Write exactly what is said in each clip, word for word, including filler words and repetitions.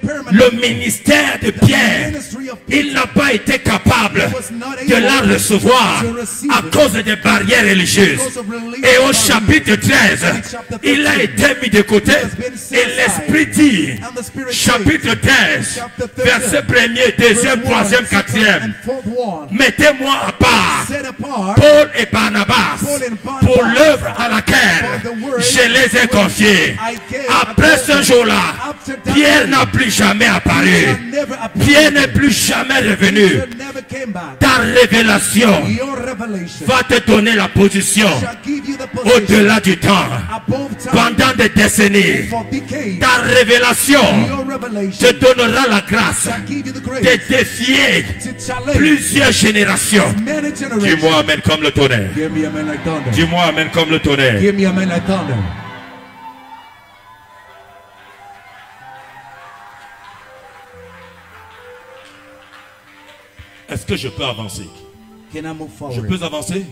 le ministère de Pierre, il n'a pas été capable de la recevoir à cause des barrières religieuses. Et au chapitre treize, il a été mis de côté. Et l'Esprit dit, chapitre treize, verset premier, deuxième, troisième, quatrième, mettez-moi à part Paul et Barnabas pour l'œuvre à laquelle je les ai confiés. Après ce jour-là, Pierre n'a plus jamais apparu. Pierre n'est plus jamais revenu. Ta révélation va te donner la position au-delà du temps, pendant des décennies. Ta révélation te donnera la grâce de défier plusieurs générations. Dis-moi amen comme le tonnerre. Dis-moi amen comme le tonnerre. Est-ce que je peux avancer? Je peux avancer?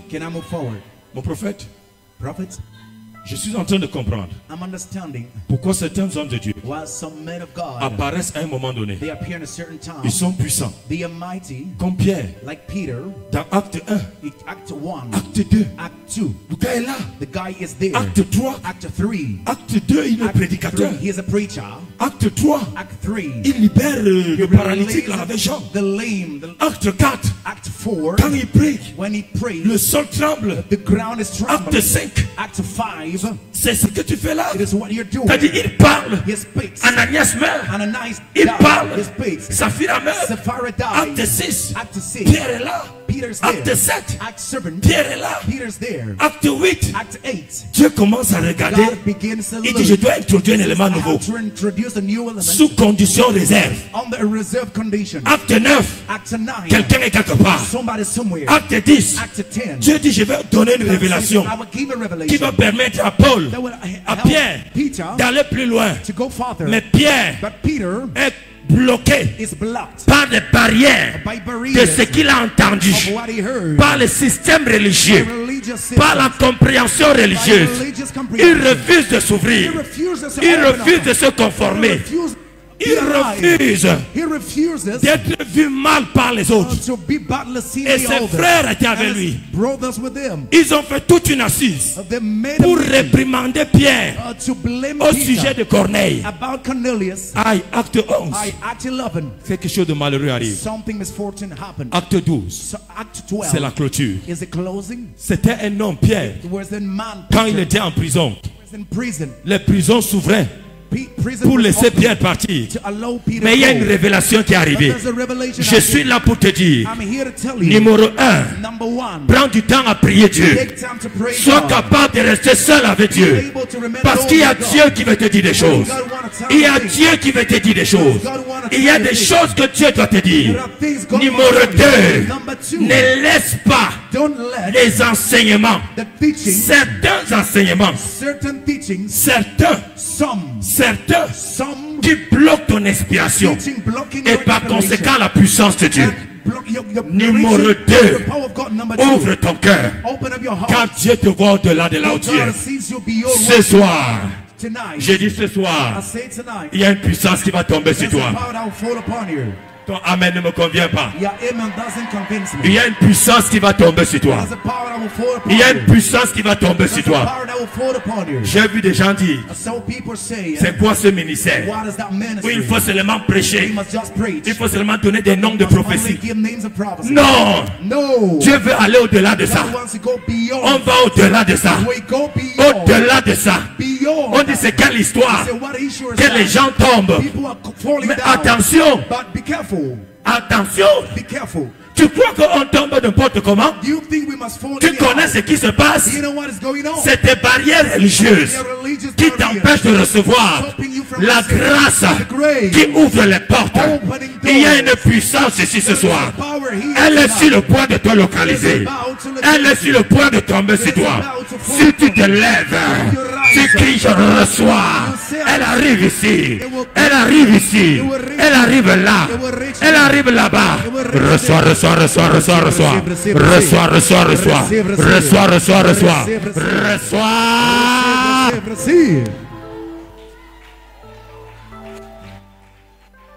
Mon prophète, Prophet, je suis en train de comprendre I'm understanding pourquoi certains hommes de Dieu why some men of God apparaissent à un moment donné. they appear in a certain time. Ils sont puissants. They are mighty, Comme Pierre, like Peter. dans Acte un, Act one, Acte deux, Act two. le gars est là. The guy is there. Acte trois, Act three, Acte deux, il est Act prédicateur. three, he is a preacher. Acte trois, Act three, il libère euh, le he paralytique là releases avec Jean. the lame. The, Acte quatre, Act four, quand il prie, when he prays, le sol tremble. the ground is Acte trembling. cinq, Act five, c'est ce que tu fais là. it is what you're doing. C'est-à-dire, il parle. He speaks. Ananias meurt. Ananias Il died. parle. He speaks. Saphira meurt. Sapphira Acte died. six, Act six, Pierre est là. Peter's there. Acte sept, Act seven, Pierre est là. Peter's there. Acte huit, Act eight, Dieu commence à regarder. God begins to Il look. dit, je dois introduire un élément I nouveau. have to introduce a new element Sous condition réserve. on the reserve condition. Acte neuf, Act nine, quelqu'un est quelque part. somebody somewhere. Acte dix, Act ten, Dieu dit, je vais donner une révélation I will give a qui revelation va permettre à Paul, that will à help Pierre, Peter d'aller plus loin. to go farther. Mais Pierre But Peter est bloqué is blocked par des barrières by de barriers ce qu'il a entendu, of what he heard, par le système religieux, religious system, par la compréhension by religieuse. religious Il comprehension. refuse de He s'ouvrir. refuses to Il open up. refuse de se He conformer. refuses Il refuse He refuses d'être vu mal par les autres. to be badly seen Et in the ses older. frères étaient And avec his lui. brothers with him. Ils ont fait toute une assise They made pour a meeting, réprimander Pierre uh, to blame au Peter sujet de Corneille. about Cornelius. Aïe, acte onze. I, Act eleven, Quelque chose de malheureux arrive. something misfortune happened. Acte douze, So Act twelve, c'est la clôture. is the closing. C'était un homme, Pierre, It was the man quand il Peter était en prison. was in prison. Les prisons s'ouvraient P- prison pour was laisser open Pierre partir. to allow Peter Mais il y a to une go. révélation qui est But arrivée. there's a revelation Je suis happening. là pour te dire, I'm here to tell you. numéro un, Number one, prends du temps à prier Dieu. take time to pray. Sois God. capable de rester seul avec Dieu. Able to remain Parce qu'il y a alone with Dieu God. qui veut te dire des choses. God wanna tell Il y a you things. Dieu qui veut te dire des choses. God wanna Il y a tell you des things. choses que Dieu doit te dire. There are things God Numéro wants to tell you. deux, Number two, ne laisse pas don't let les enseignements, the teaching, certains enseignements, certain teachings, certains, some, certains some qui bloquent ton inspiration teaching blocking et your par revelation. conséquent la puissance de Dieu. And block your, your Numéro revelation, deux, the power of God. Number two, ouvre ton cœur. open up your heart. Quand Dieu te voit au-delà de là où God tu es. sees you beyond Ce what soir, tonight. j'ai dit ce I soir, say tonight. il y a une puissance qui va tomber sur There's a toi. power that will fall upon you. Ton amen ne me convient pas. Your amen doesn't convince me. Il y a une puissance qui va tomber sur toi. There's a power that will fall upon Il y a une you. puissance qui va tomber sur There's a toi. power that will fall upon you. J'ai vu des gens dire, So people say, c'est quoi ce ministère? what is that Oui, ministry? il faut seulement We prêcher. must just preach. Il faut seulement donner des noms de Must only prophétie. give names of prophecy. Non! No. Dieu veut aller au-delà de ça. God wants to go beyond. On va au-delà de ça. We go beyond. Au-delà de ça. Beyond. On dit c'est quelle histoire? Say, what issue is Que les that? gens tombent. People are falling Mais down. attention, But be careful. attention. Be careful. Tu crois qu'on tombe n'importe comment? Do you think we must fall Tu anyhow? connais ce qui se passe? You know what is going on? C'est des barrières religieuses There are religious qui barriers t'empêchent de recevoir stopping you from la receiving grâce the grace. qui ouvre les portes. Opening doors. Il y a une puissance ici ce soir. Power here Elle est tonight. sur le point de te localiser. Elle est sur le point de tomber sur toi. Si tu te lèves, tu cries, je reçois. Elle arrive ici. Elle arrive ici. Elle arrive là. Elle arrive là-bas. Reçois, reçois, reçois, reçois, reçois. Reçois, reçois, reçois. Reçois, reçois, reçois. Reçois. Receive.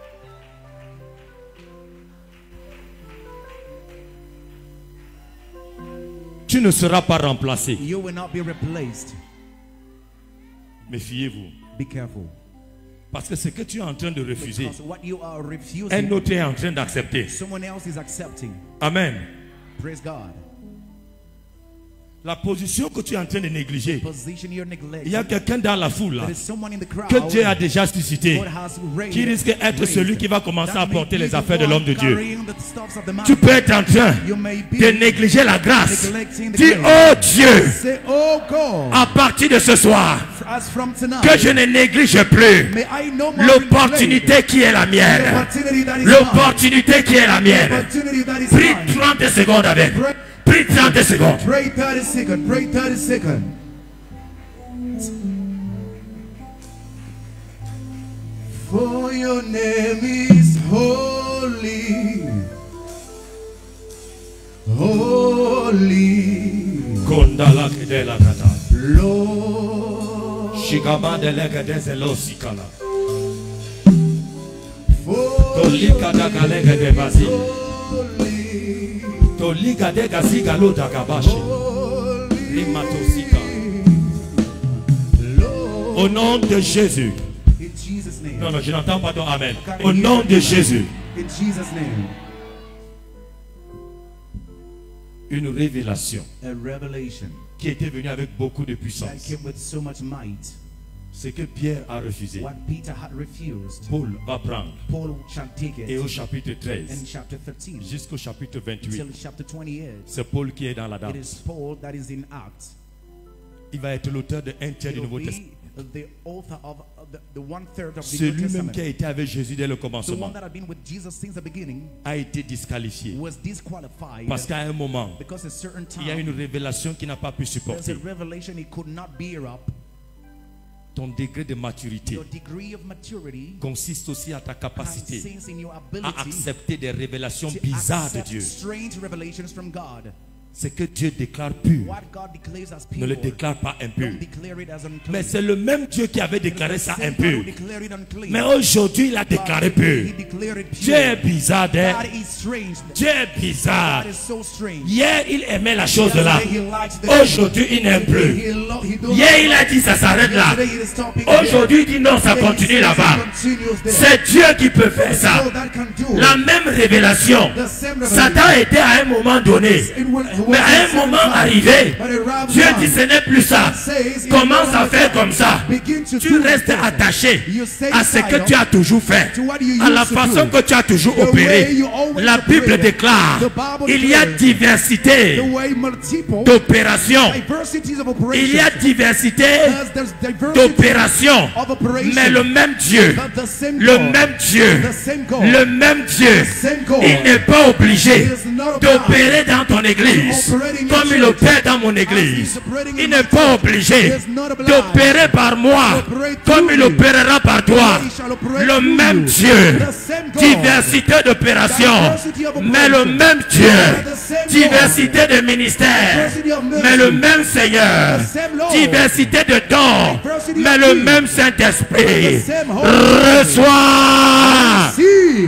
tu ne seras pas remplacé. You will not be replaced. Méfiez-vous. Be careful. Parce que ce que tu es en train de refuser, Because what you are refusing, un autre est en train d'accepter. someone else is accepting. Amen. Praise God. La position que tu es en train de négliger, Position you're neglecting. il y a quelqu'un dans la foule là, There is someone in the crowd que Dieu a déjà suscité, God has raised, qui risque d'être raised. celui qui va commencer That à may porter be les the affaires de one l'homme de Dieu. carrying the stuffs of the man. Tu peux être en train You may be de négliger la grâce. neglecting the Dis, grace. oh Dieu, Say, oh God, à partir de ce soir, as from tonight, que je ne néglige plus may I no more l'opportunité qui est la mienne. L'opportunité that is L'opportunité qui est la mienne. Opportunity that is Prie mine. trente secondes avec. Pray, Prie trente secondes. pray thirty seconds. Pray thirty seconds. For your name is holy, holy, Kondala kedela kata. Lord. Shigaba delega dezelo sikala. For Tolika da galega de bazi. holy, Tolika de gaziga lo da gabashi. holy, Rimatosika. Lord. Au nom de Jésus. In Jesus' name. Non, non, je n'entends pas ton amen. Au nom de Jésus. In Jesus' name. Une révélation A revelation qui était venue avec beaucoup de that puissance. came with so much might. Ce que Pierre a refusé, What Peter had refused, Paul va prendre. Paul shall take Et au it chapitre in treize chapter thirteen jusqu'au chapitre vingt-huit, till chapter twenty-eight. c'est Paul qui est dans la It danse. is Paul that is in Acts. Il va être l'auteur de un tiers He du will Nouveau be Testament. the author of uh, the, the one third of the New Celui même Testament. qui a été avec Jésus dès le The commencement one that had been with Jesus since the beginning a été disqualifié. was disqualified Parce qu'à un moment, because a certain il y a time une révélation qui n'a pas pu there's a supporter. revelation he could not bear up. Ton degré de maturité Your degree of maturity consiste aussi à ta capacité consists in your à ability accepter des révélations to bizarres de accept Dieu. strange revelations from God. Ce que Dieu déclare pur, What God declares as ne le pure, déclare pas impur. don't declare it as unclean. Mais c'est le même Dieu qui avait It is déclaré the ça same God who impur. declared it unclean. Mais aujourd'hui, il a déclaré But pur. he declared it pure. Dieu est bizarre, hein? God is strange. Dieu est bizarre. God is so strange. Hier, il aimait la chose là. Yesterday he liked the Aujourd'hui, il n'aime plus. He lo- he don't Hier, like il a dit ça s'arrête là. Yesterday he is stopping Aujourd'hui, il dit non, ça there. continue He says là-bas. it continues there. C'est Dieu qui peut faire ça. So that can do La même révélation. the same Satan était à un moment donné. It will- it Mais was à the un same moment time. arrivé, But around Dieu time, dit ce n'est plus ça. says, Commence in à faire comme ça. begin to Tu do restes this. attaché You stay à ce que silent tu as toujours fait, to what you à la used to façon do. que tu as toujours The way opéré. you always La Bible operated. déclare, The Bible il y a declares diversité the way multiple d'opérations. diversities of Il y a operations. diversité There's- there's diversity d'opérations. of operations. Mais le même Dieu, But the same le God, même Dieu, the same God, le même Dieu, the same God, il n'est pas obligé He is not d'opérer dans ton église operating in comme il church opère dans mon as église. he's operating Il in n'est my pas church. obligé He is not obliged d'opérer par moi to operate comme through il you. opérera par toi. He shall operate Le through même you. Dieu, The same God. diversité d'opérations, Diversity of mais le operations. même Dieu, The same God. diversité de ministères, Diversity of ministry. mais le même Seigneur, The same Lord. diversité de dons, Diversity mais of le gifts. même Saint-Esprit. The same Holy Reçois. See.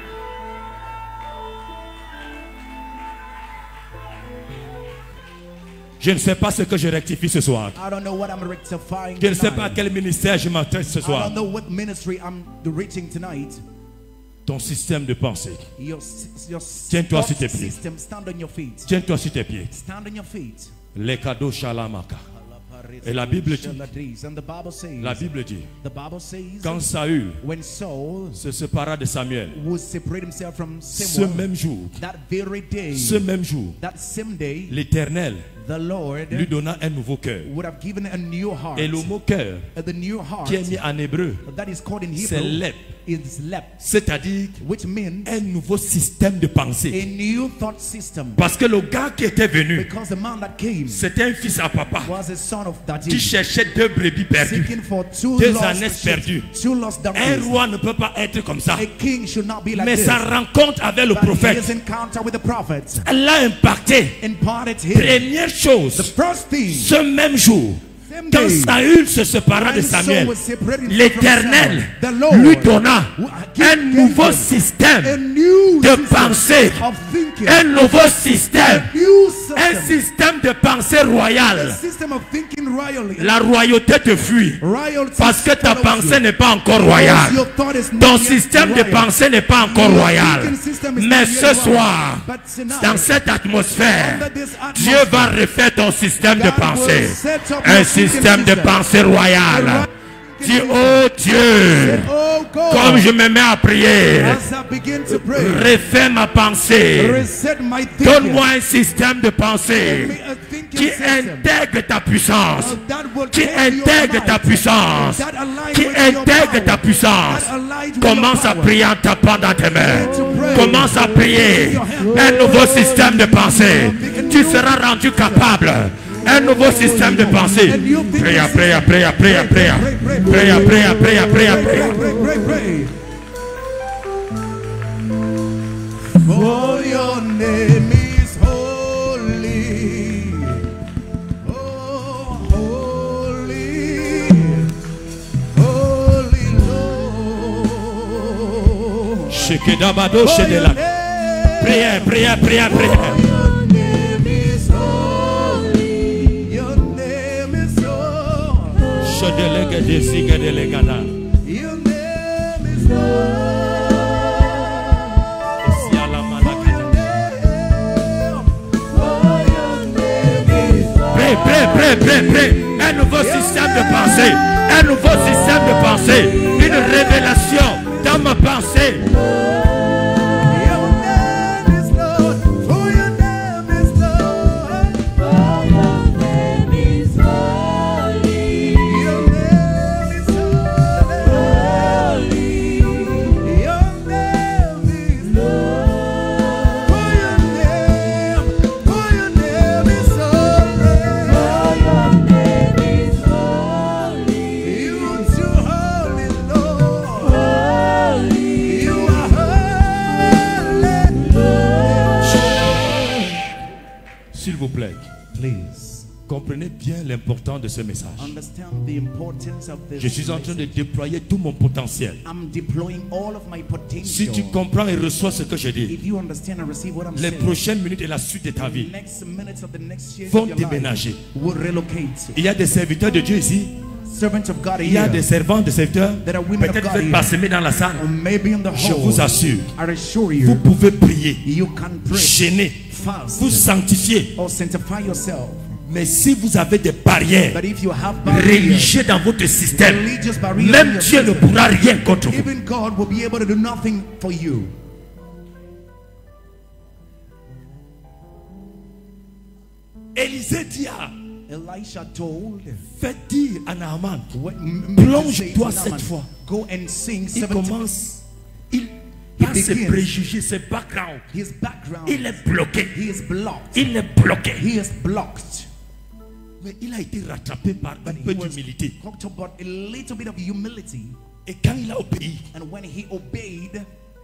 Je ne sais pas ce que je rectifie ce soir. I don't know what I'm rectifying Je ne sais pas à tonight. quel ministère je m'intéresse ce I soir. don't know what ministry I'm reaching tonight. Ton système de pensée. Your, your Tiens-toi thought sur tes pieds. system, stand on your feet. Tiens-toi sur tes pieds. Stand on your feet. Les cadeaux shalamaka. Et la Bible dit, And the Bible says, la Bible dit, the Bible says, quand Saül when Saul se sépara de Samuel, would separate himself from ce Samuel, même jour, that very day, ce même jour, that same day, l'Éternel the Lord lui donna un nouveau cœur. would have given a new heart. Et le mot cœur, Uh, the new heart qui est mis en hébreu, that is called in c'est Hebrew lep. is lep, C'est-à-dire which means un nouveau système de pensée. a new thought system. Parce que le gars qui était venu, Because the man that came c'était un fils à papa was a son of qui daddy, cherchait deux brebis perdues. seeking for two Deux lost ânesses sheep, perdues. two lost Un donkeys. roi ne peut pas être comme ça. A king should not be like Mais this. sa rencontre avec le But his prophète, encounter with the prophet elle l'a impacté. imparted him Première the chose, first thing. ce même jour, same Quand day, Saül se sépara de when Saul Samuel, was separated from l'Éternel Saul, the Lord lui donna gave un nouveau him a système new de system pensée, of thinking, un nouveau système, a new un system, système de pensée a royale. system of thinking royally. La royauté te fuit Royalty parce que ta follows pensée you. n'est pas encore Because royale. your thought is not Ton yet système de royal. pensée n'est pas encore Your royal. thinking system is Mais not yet ce royal. soir, But tonight, dans cette atmosphère, under this Dieu atmosphere, va refaire ton système de God pensée. will set up Un your thinking système de system. pensée royale. A Dis, thinking oh Dieu, Oh God, comme je me mets à prier, as I begin to pray, refais ma pensée. reset my thinking. Donne-moi un système de Give pensée me a thinking qui system intègre ta puissance, that will qui take your intègre might, ta puissance, that aligns qui with your intègre power, ta puissance. that aligns with Commence your à power. prier en tapant dans tes mains. Begin to pray. Commence à prier un nouveau système de pensée. Tu seras rendu capable. Un nouveau système de pensée. Prie, prie, prie, prie, prie. Prie, prie, prie, prie, Pray, prie. pray, pray, pray. For your name is holy. Oh, holy. Holy Lord. Shekedabado, For your shedela. name, Prière, prière, prière, prière. your name is holy. Your name is holy. Shodelege desiga delegada. Your name is holy. Esiala malakada. For your name is holy. Prie, prie, prie, prie, prie. Un nouveau système de pensée. Un nouveau système de pensée. Une révélation dans ma pensée. Your name is Lord. For your name is Lord. For your name is holy. Your name is holy. Your name is Lord. For your name, for your name is holy. For your name is holy. You are too holy, Lord. Holy. You are holy. S'il vous plaît, Please comprenez bien l'importance de ce message. understand the importance of this. Je suis en train de message. déployer tout mon potentiel. I'm deploying all of my Si tu potential. comprends et reçois ce que je dis, If you understand and receive what I'm les saying, prochaines minutes et la suite de ta vie next minutes of the next year vont of your life déménager. will relocate. Il y a des serviteurs de Dieu ici. Servants of God Il y a here des servants, des serviteurs. that are women of Peut-être God vous êtes here, parsemés dans la salle. or maybe in the Je hall. vous assure, I assure vous you, pouvez prier, you can pray, gêner, fast, vous sanctifier. or sanctify yourself. Mais si vous avez des barrières But if you have barriers, religieuses dans votre système, religious barriers, in même your Dieu ne system, pourra rien contre vous. even God will be able to do nothing for you. Élisée dit à Elisha told, fais dire à Naaman, what- m- m- plonge-toi say to cette Naaman, fois. go and sing Il seven commence, il par ses begins. préjugés, ses backgrounds, His background, il est bloqué. he is blocked. Il est bloqué. He is blocked. Mais il a été rattrapé par un But peu he was d'humilité. talked about a little bit of humility. Et quand il a obéi, And when he obeyed,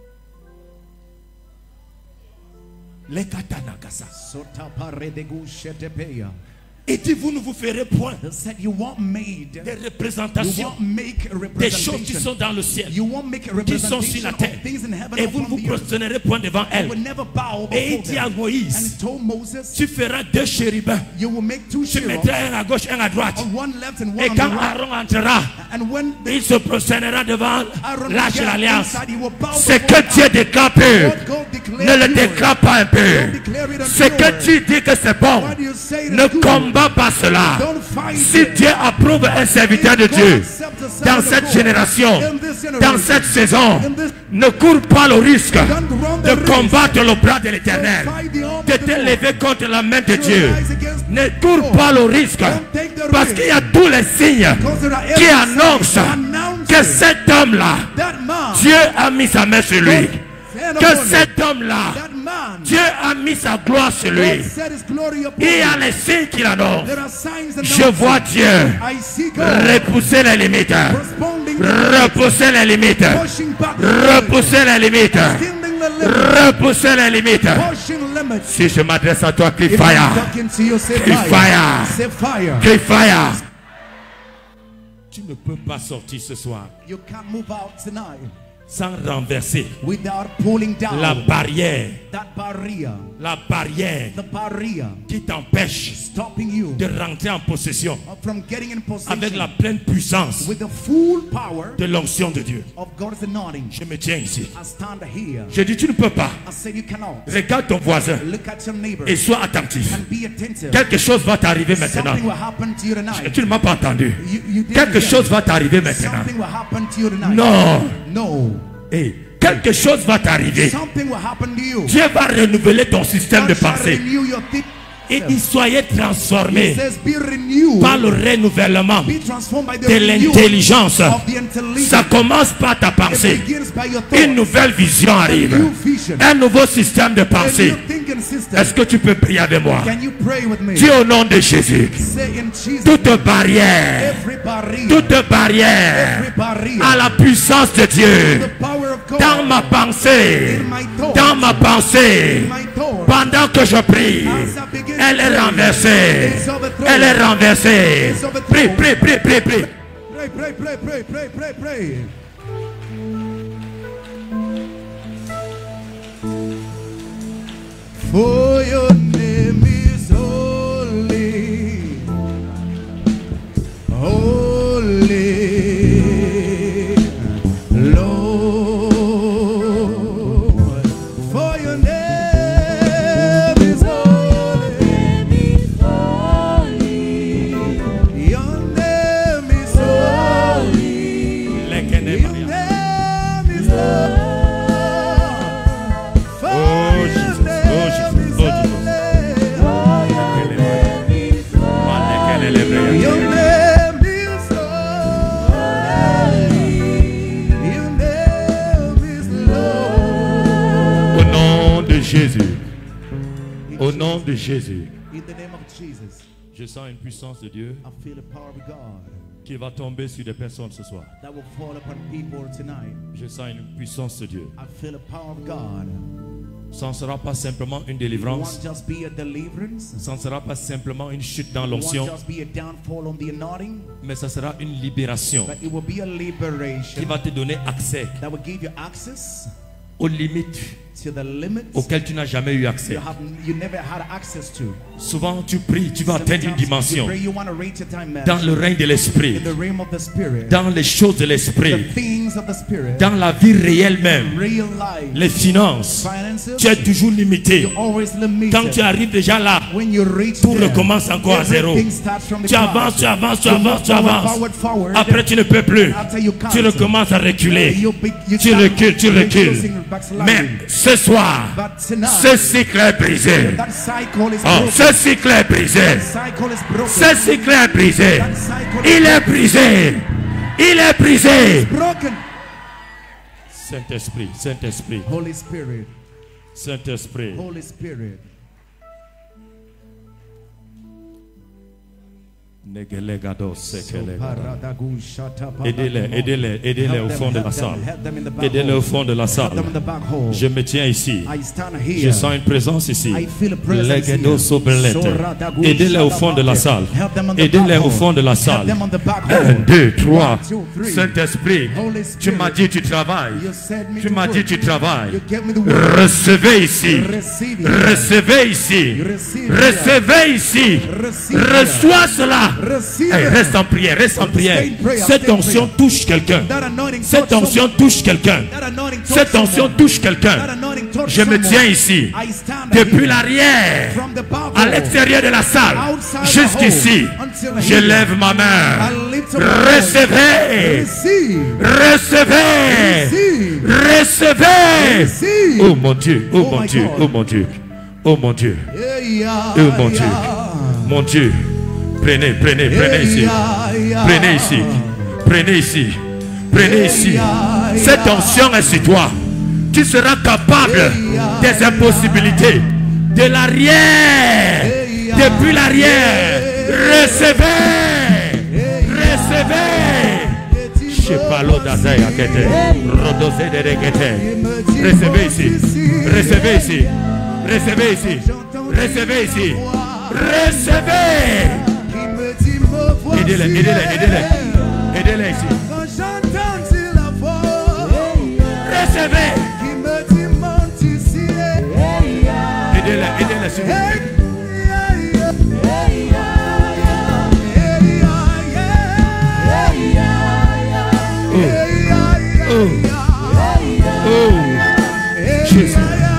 les katanagasa. Sotaparedegu shetepeya. Il dit, vous ne vous ferez point He said, you won't made, des you représentations won't make a des choses qui representation. sont dans le ciel, You won't make a qui sont sur representation la of terre. things in heaven Et vous ne upon vous the earth. prosternerez point devant You elles. will never bow Et il before dit à them. And Moïse, he told Moses, tu feras deux chérubins. you will make two Tu cherubs, mettras un à gauche, un à droite. one left and one Et on quand the right. Aaron entrera, And when the il se prosternera devant Aaron l'arche de got l'alliance. inside, he will bow Ce before que God. Dieu déclare peu, What God declared ne le pure. déclare pas un peu. Don't declare it Ce impure. que tu dis que c'est bon, What you say ne is good. combat pas cela. Don't fight Si it. Dieu approuve un serviteur de If God Dieu accepts a servant dans of cette God, génération, in this generation, dans cette saison, in this- ne cours pas le risque Don't run the de risk. combattre le bras de l'Éternel, Don't fight the arm de of the Lord. t'élever contre la main de To Dieu. rise against Ne the cours Lord. pas le risque, Don't take the parce risk. qu'il y a tous les signes Because there are qui every annoncent sign announcing que cet homme-là, that man, Dieu a mis sa main sur lui. stand Que upon him. cet homme-là, That man, Dieu a mis sa gloire sur lui. God set his glory upon Il y a him. les signes qu'il annonce. There are signs and Je vois Dieu I see God repousser les limites, responding the limits, repousser les limites, pushing back the limits, repousser les limites, extending the limits, repousser les limites. pushing limits. Si je m'adresse à toi, crie If I'm fire, talking to you, say Keep fire. fire. Say fire. crie fire. Tu ne peux pas sortir ce soir You can't move out tonight sans renverser without pulling down la barrière, that barrier, la barrière the barrier qui t'empêche stopping you de rentrer en possession from getting in position avec la pleine puissance with the full power de l'onction de Dieu. of God's anointing. Je me tiens ici. I stand here. Je dis, tu ne peux pas. I said you cannot. Regarde ton voisin Look at your neighbor et sois attentif. and be attentive. Quelque chose va t'arriver maintenant. Something will happen to you tonight. Tu ne m'as pas entendu. You, you didn't Quelque hear chose me. va t'arriver maintenant. Something will happen to you tonight. Non. No. Hey, quelque chose va t'arriver. Something will happen to you. Dieu va renouveler ton système de God shall pensée. renew your thi- Et il soyez He transformé says, be renewed. par le renouvellement Be transformed by the de renewal l'intelligence. of the intelligence. Ça commence par ta It pensée. begins by your Une thoughts. nouvelle vision A arrive. new vision. Un nouveau système de A pensée. new thinking system. Est-ce que tu peux prier avec moi? Can you pray with me? Dis au nom de Jésus. Say in Jesus' Toute name, barrière, every barrier, toute barrière every barrier, à la puissance de Dieu the power of God dans ma pensée, in my thoughts, dans ma pensée, in my thoughts, pendant que je prie, as I begin elle to est pray, renversée. it's overthrown. Elle est renversée. It's overthrown. Prie, prie, prie, prie, prie. Pray, pray, pray, pray, pray, pray, pray. For your name is holy, holy, Lord. For your name is holy, your name is holy, Lekene your Maria. name is Lord. For Oh, your Jesus. name Oh, Jesus. is Oh, Jesus. holy. Lekene Lebreya. Your name is holy. Your name is Lord. Au nom de Jésus. Au nom de Jésus. In the name of Jesus, Je sens une puissance de Dieu I feel the power of God qui va tomber sur des personnes ce soir. that will fall upon people tonight. Je sens une puissance de Dieu. I feel the power of God. Ça ne sera pas simplement une It délivrance. won't just be a deliverance. Ça ne sera pas simplement une chute dans It won't l'onction. just be a downfall on the anointing, Mais ça sera une libération but it will be a qui liberation va te donner accès that will give you access aux limites to the limits auxquelles tu n'as jamais eu accès. you have you never had access to. Souvent tu pries, tu vas atteindre une Sometimes you dimension pray, you want to reach a time dans le règne de l'esprit, in the realm of the spirit, dans les choses de the l'esprit, things of the spirit, dans la vie réelle même, real life, les finances. finances. Tu es toujours limité. You're always limited. Quand tu arrives déjà là, When you reach tout there, recommence encore à zéro. everything starts from the Tu avances, ground. tu avances, tu You avances, move tu forward, avances. forward, forward. Après tu ne peux plus. After you can't. Tu recommences à reculer. You be- you Tu start recules, tu recules. reducing, backsliding. Mais ce soir, But tonight, ce cycle est brisé. that cycle is Oh, broken. ce cycle est brisé. That cycle is broken. Ce cycle est brisé. That cycle Il is est brisé. Il est brisé. broken. Saint-Esprit, Saint-Esprit, Holy Spirit, Saint-Esprit. Holy Spirit. Aidez-les, aidez-les, aidez-les au fond de la salle. Aidez-les au fond de la salle. Je me tiens ici. I stand Je here. sens une présence ici. I feel a presence Legedo here. sobelete. Soradagu Aidez-les au fond de la salle. Help them on the Aidez-les back au hall. fond de la Help salle. them on the back Un, hall. deux, trois. One, two, three. Saint-Esprit, Holy tu m'as Spirit, dit tu travailles. you said me Tu to m'as dit work. tu travailles. You gave me the word. Recevez ici. Receive it. Recevez ici. Receive it. Recevez ici. Receive it. Reçois cela. Receive Hey, it. reste en prière, reste en prière. Stay in prayer, Cette stay in onction prayer. touche quelqu'un. That anointing Cette touched onction someone. touche quelqu'un. That anointing touched Cette onction someone. touche quelqu'un. That anointing touched Je me someone. tiens ici. I stand Depuis here. l'arrière, From the back à hall. l'extérieur de la salle, Outside the jusqu'ici, hall, until je here. lève ma main. I lift up my voice. Recevez, Receive. recevez, Receive. recevez. Receive. Oh mon Dieu, oh Oh mon my Dieu, God. oh mon Dieu, oh mon Dieu, Yeah, yeah, oh mon Dieu, yeah. mon Dieu. Prenez, prenez, prenez ici, Yeah, yeah. prenez ici, prenez ici, prenez ici. Yeah, Cette yeah. onction est sur toi. Tu seras capable Yeah, des impossibilités, de l'arrière, Yeah, depuis l'arrière. yeah. Recevez, recevez. Chepalo d'Azaya Kete, Rodosé de Rekete. Recevez ici, recevez ici, recevez ici, recevez ici, recevez. Aidez-les, aidez-les, aidez-les, aidez-les, Aidez-les ici. Quand j'entends la voix Recevez. qui me dit monte ici. Aidez-les, aidez-les s'il vous plaît. Oh. Oh. Jésus.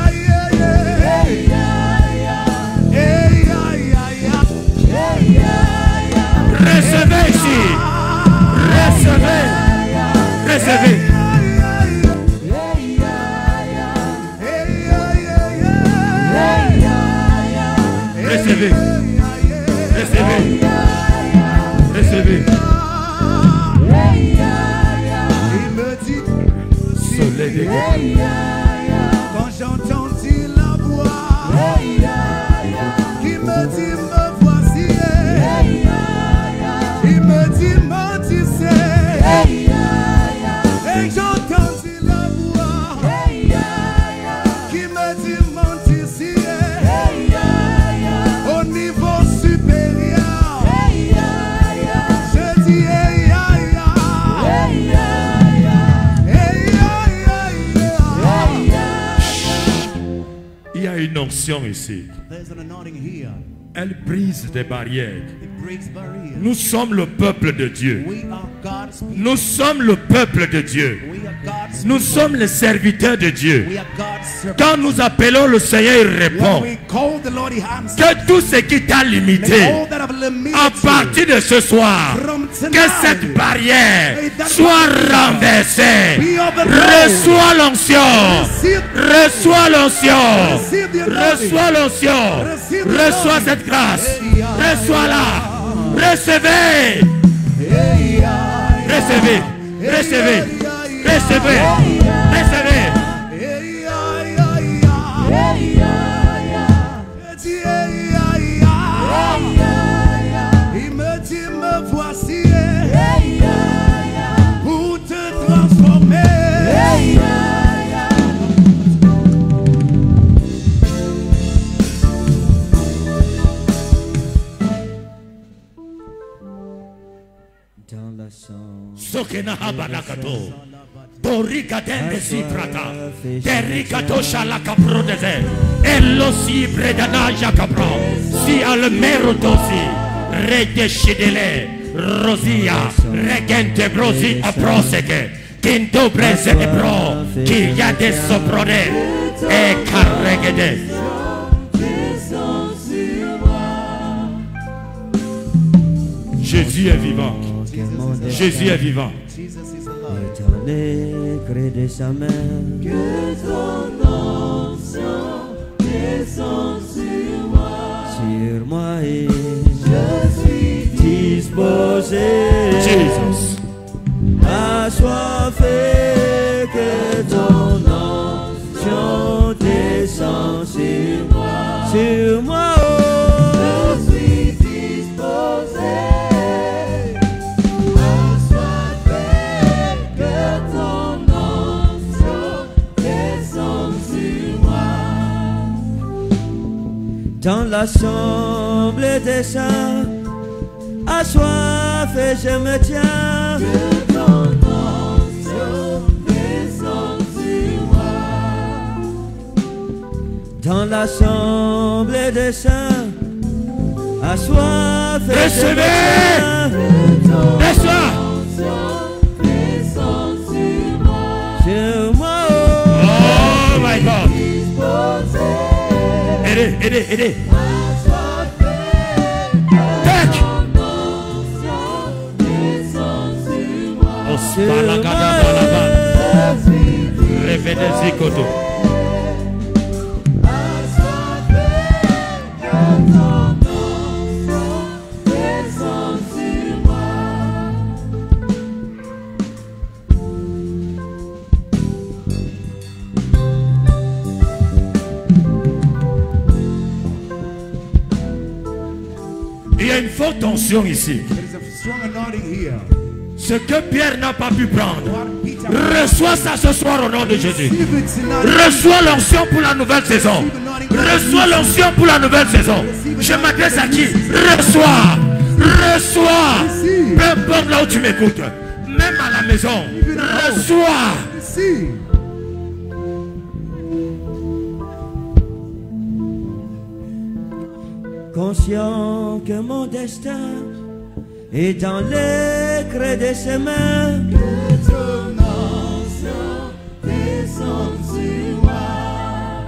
Recevez ici. Recevez. Recevez. Recevez. Recevez. Recevez. Il me dit, Soleil de quand j'entends la voix qui me dit me voici, il me dit monte ici. Et j'entends la voix qui me dit monte ici. Au niveau supérieur, je dis hey, hey, Il y a une onction ici. there's an anointing here. Elle brise des barrières. It breaks barriers. Nous sommes le peuple de Dieu. We are God's people. Nous sommes le peuple de Dieu. We are God's Nous people. sommes les serviteurs de Dieu. We are God's servants. Quand nous appelons le Seigneur, il When répond. we call the Lord, He answers. Que tout ce qui t'a May limité, all that have limited à you partir de ce soir, from que tonight cette barrière may that soit barrier renversée. be overthrown. Reçois l'onction. Receive, Reçois l'onction. receive the anointing. Reçois l'onction. Receive the Reçois anointing. cette grâce. Hey, yeah. Reçois-la. Recevez. Hey, yeah, Recevez. yeah. Recevez. Hey, yeah, yeah. Recevez. Recevez. Hey, yeah, yeah, yeah. Hey, yeah, yeah. Il me dit me voici pour te transformer. Dans la chambre, Sokena habanakato. Torika dende siprata. Terikato shalaka prodeze. Ello si bredana jakapro. Si almero dosi. Redeshidele. Rosia. Regente brosi aproseke. Kinto breze ebro. Ki yade soprone. E carregede. Jésus est vivant. Jésus est vivant. Jesus is alive. éternel gré de sa main, Que ton onction descende sur moi. sur moi et Je suis disposé Jesus. à soifé que ton onction descend sur moi, sur moi. Oh. Je suis disposé à soifé que ton onction descende sur moi. Dans l'assemblée des saints, assoiffé je me tiens. Que ton onction descende sur moi. Dans l'assemblée des saints, assoiffé je me Recevez. tiens. Que ton Laisse-toi. onction descende sur moi. Sur moi, oh. Oh my God. Disposé Aidez, aidez, aidez. à soifé que Tac. ton onction descende sur moi. Ospalagada balaba. Je suis Revenez zikoto. assoiffé que ton onction descende sur moi. Il y a une forte tension ici. There is a strong anointing here. Ce que Pierre n'a pas pu prendre, What Peter reçois ça ce soir au nom de Jésus. receive it tonight. Reçois l'onction pour la nouvelle saison. Reçois l'onction pour la nouvelle saison. Je m'adresse à qui? Reçois. Reçois. Peu importe là où tu m'écoutes. Même à la maison, Even at home. reçois. Receive. Conscient que mon destin est dans les creux de ses mains. Que ton onction descende sur moi.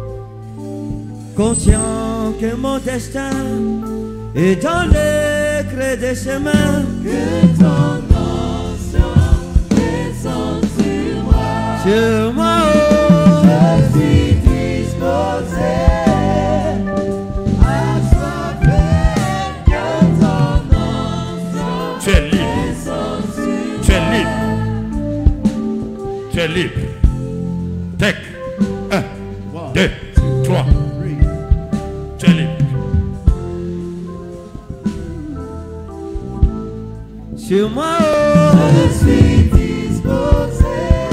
Conscient que mon destin est dans les creux de ses mains. Que ton onction descende sur moi. Sur moi, Je suis disposé à soiffer que ton onction Tu es libre. descende sur Tu es libre. Tu es libre. Tec. Un, One, deux, trois. three. Tu es libre. sur moi, Je suis disposé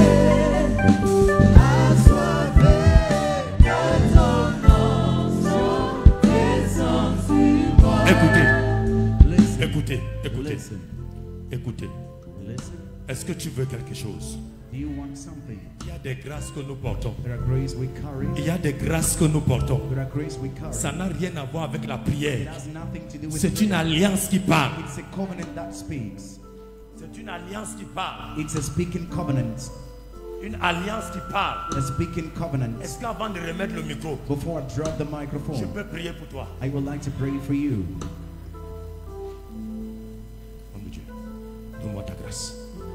à soiffer que ton onction descende sur moi. Écoutez, Listen. écoutez, écoutez, Listen. écoutez. Listen. Est-ce que tu veux quelque chose? Do you want something? Il y a des grâces que nous portons. There are grace we carry. Il y a des grâces que nous portons. There are grace we carry. Ça n'a rien à voir avec la It prière. has nothing to do with C'est une prayer. alliance qui parle. It's a covenant that speaks. C'est une alliance qui parle. It's a speaking covenant. Une alliance qui parle. A speaking covenant. Est-ce qu'avant de remettre le micro, Before I drop the je microphone, peux prier pour toi? I would like to pray for you. Oh mon Dieu, donne-moi ta grâce.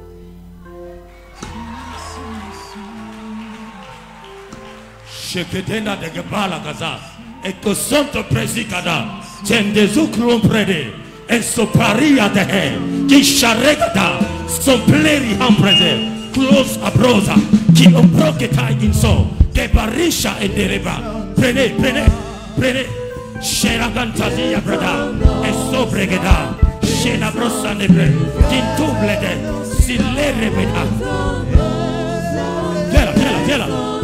Sheketena de Gebala Gaza, et que Santo Presikada, Tendezukrum Prede, et Soparia de He, qui Sharekata, son pleri hampreze, close abrosa, qui obroketa inso, que Barisha et Dereba. Prenez, prenez, prenez, Sheragantazia Brada, et Sobregeda, Shenabrosa Nebre, Tintublede, Sile Rebeda. Viens là, viens là, viens là.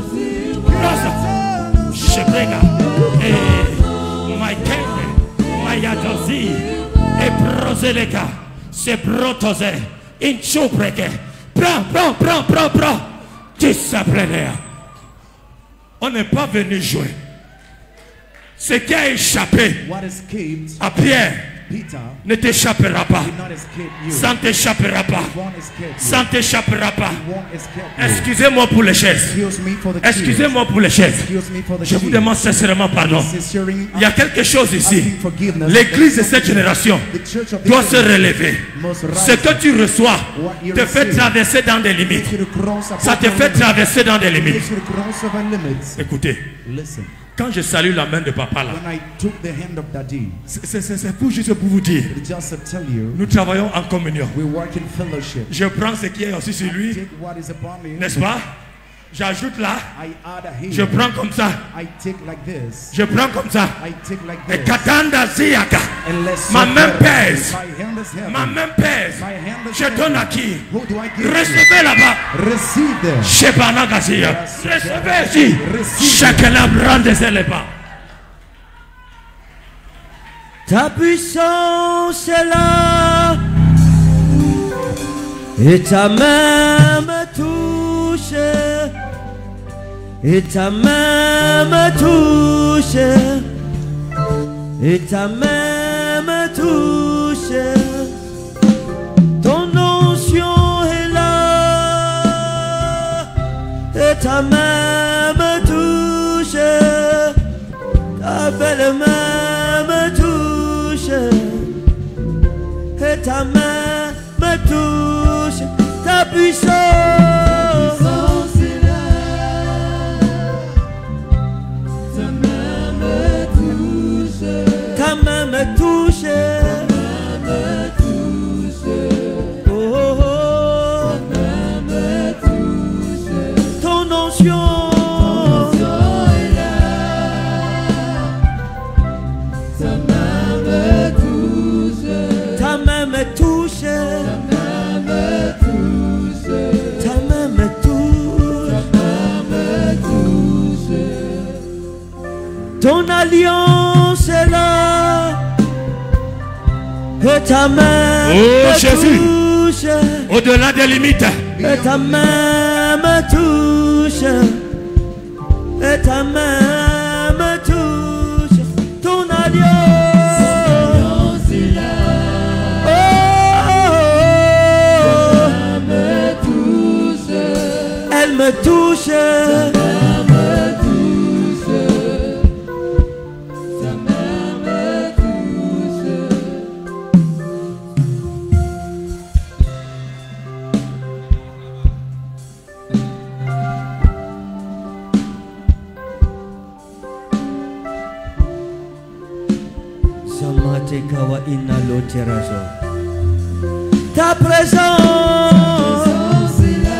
Brasa, Shebrega, et Maikende, Mayadozi, et Broseleka, c'est Brotose, Inchubreke. Prends, prends, prends, prends, prends. Disciplinaire. On n'est pas venu jouer. Ce qui a échappé What escaped à Pierre Peter ne t'échappera pas. did not escape you. Ça ne t'échappera pas. It won't escape you. Ça ne t'échappera pas. It won't escape you. Excusez-moi pour les chaises. Excuse me for the Excusez-moi pour les chaises. tears. Excuse me for the Je vous tears. demande sincèrement pardon. Sincerely, Il y a quelque chose ici. asking forgiveness. L'église de cette génération The church of doit this se relever. must rise. Ce que tu reçois What you te fait receive traverser dans des limites. takes you to cross above Ça te the fait limits. traverser dans des limites. Takes you to cross over limits. Écoutez, Listen, quand je salue la main de papa là, when I took the hand of Daddy, c'est- c'est c'est- c'est pour juste pour vous dire, just to tell you, nous travaillons en communion. we work in fellowship. Je prends ce qui est aussi sur lui, Take what is upon me. n'est-ce pas? J'ajoute là, I add a je hand. prends comme ça, I take like this. je prends comme ça. I take like Et this. Katanda Ziaka, And let's ma main separate. pèse, My hand is heavy. ma main pèse. My hand is Je heavy. donne à qui? Who do I give to? Recevez là-bas. Receive them. Shebana Gazia. Recevez ici. Chacun la brande des éléments. ta puissance est là, et ta main me touche, et ta main me touche, et ta main me touche, ton onction est là, et ta main me touche, ta belle main me touche, et ta main me touche, ta puissance, Puissance est là, ta main me touche, ta main me touche, main me touche, oh, oh, oh, main me touche. ton onction, Onction est là, ta main me touche, ta main me touche, main me touche, ta main me touche, main me touche. ton alliance est là, et ta main Oh, me Jésus. touche, touche, au-delà des limites. et ta main me touche, et ta main me touche, ton alliance, Alliance est là, oh, ça me touche, elle me touche, ça me touche, ça me touche. Samate kawa inalo terazo. Ta présence, Présence est là,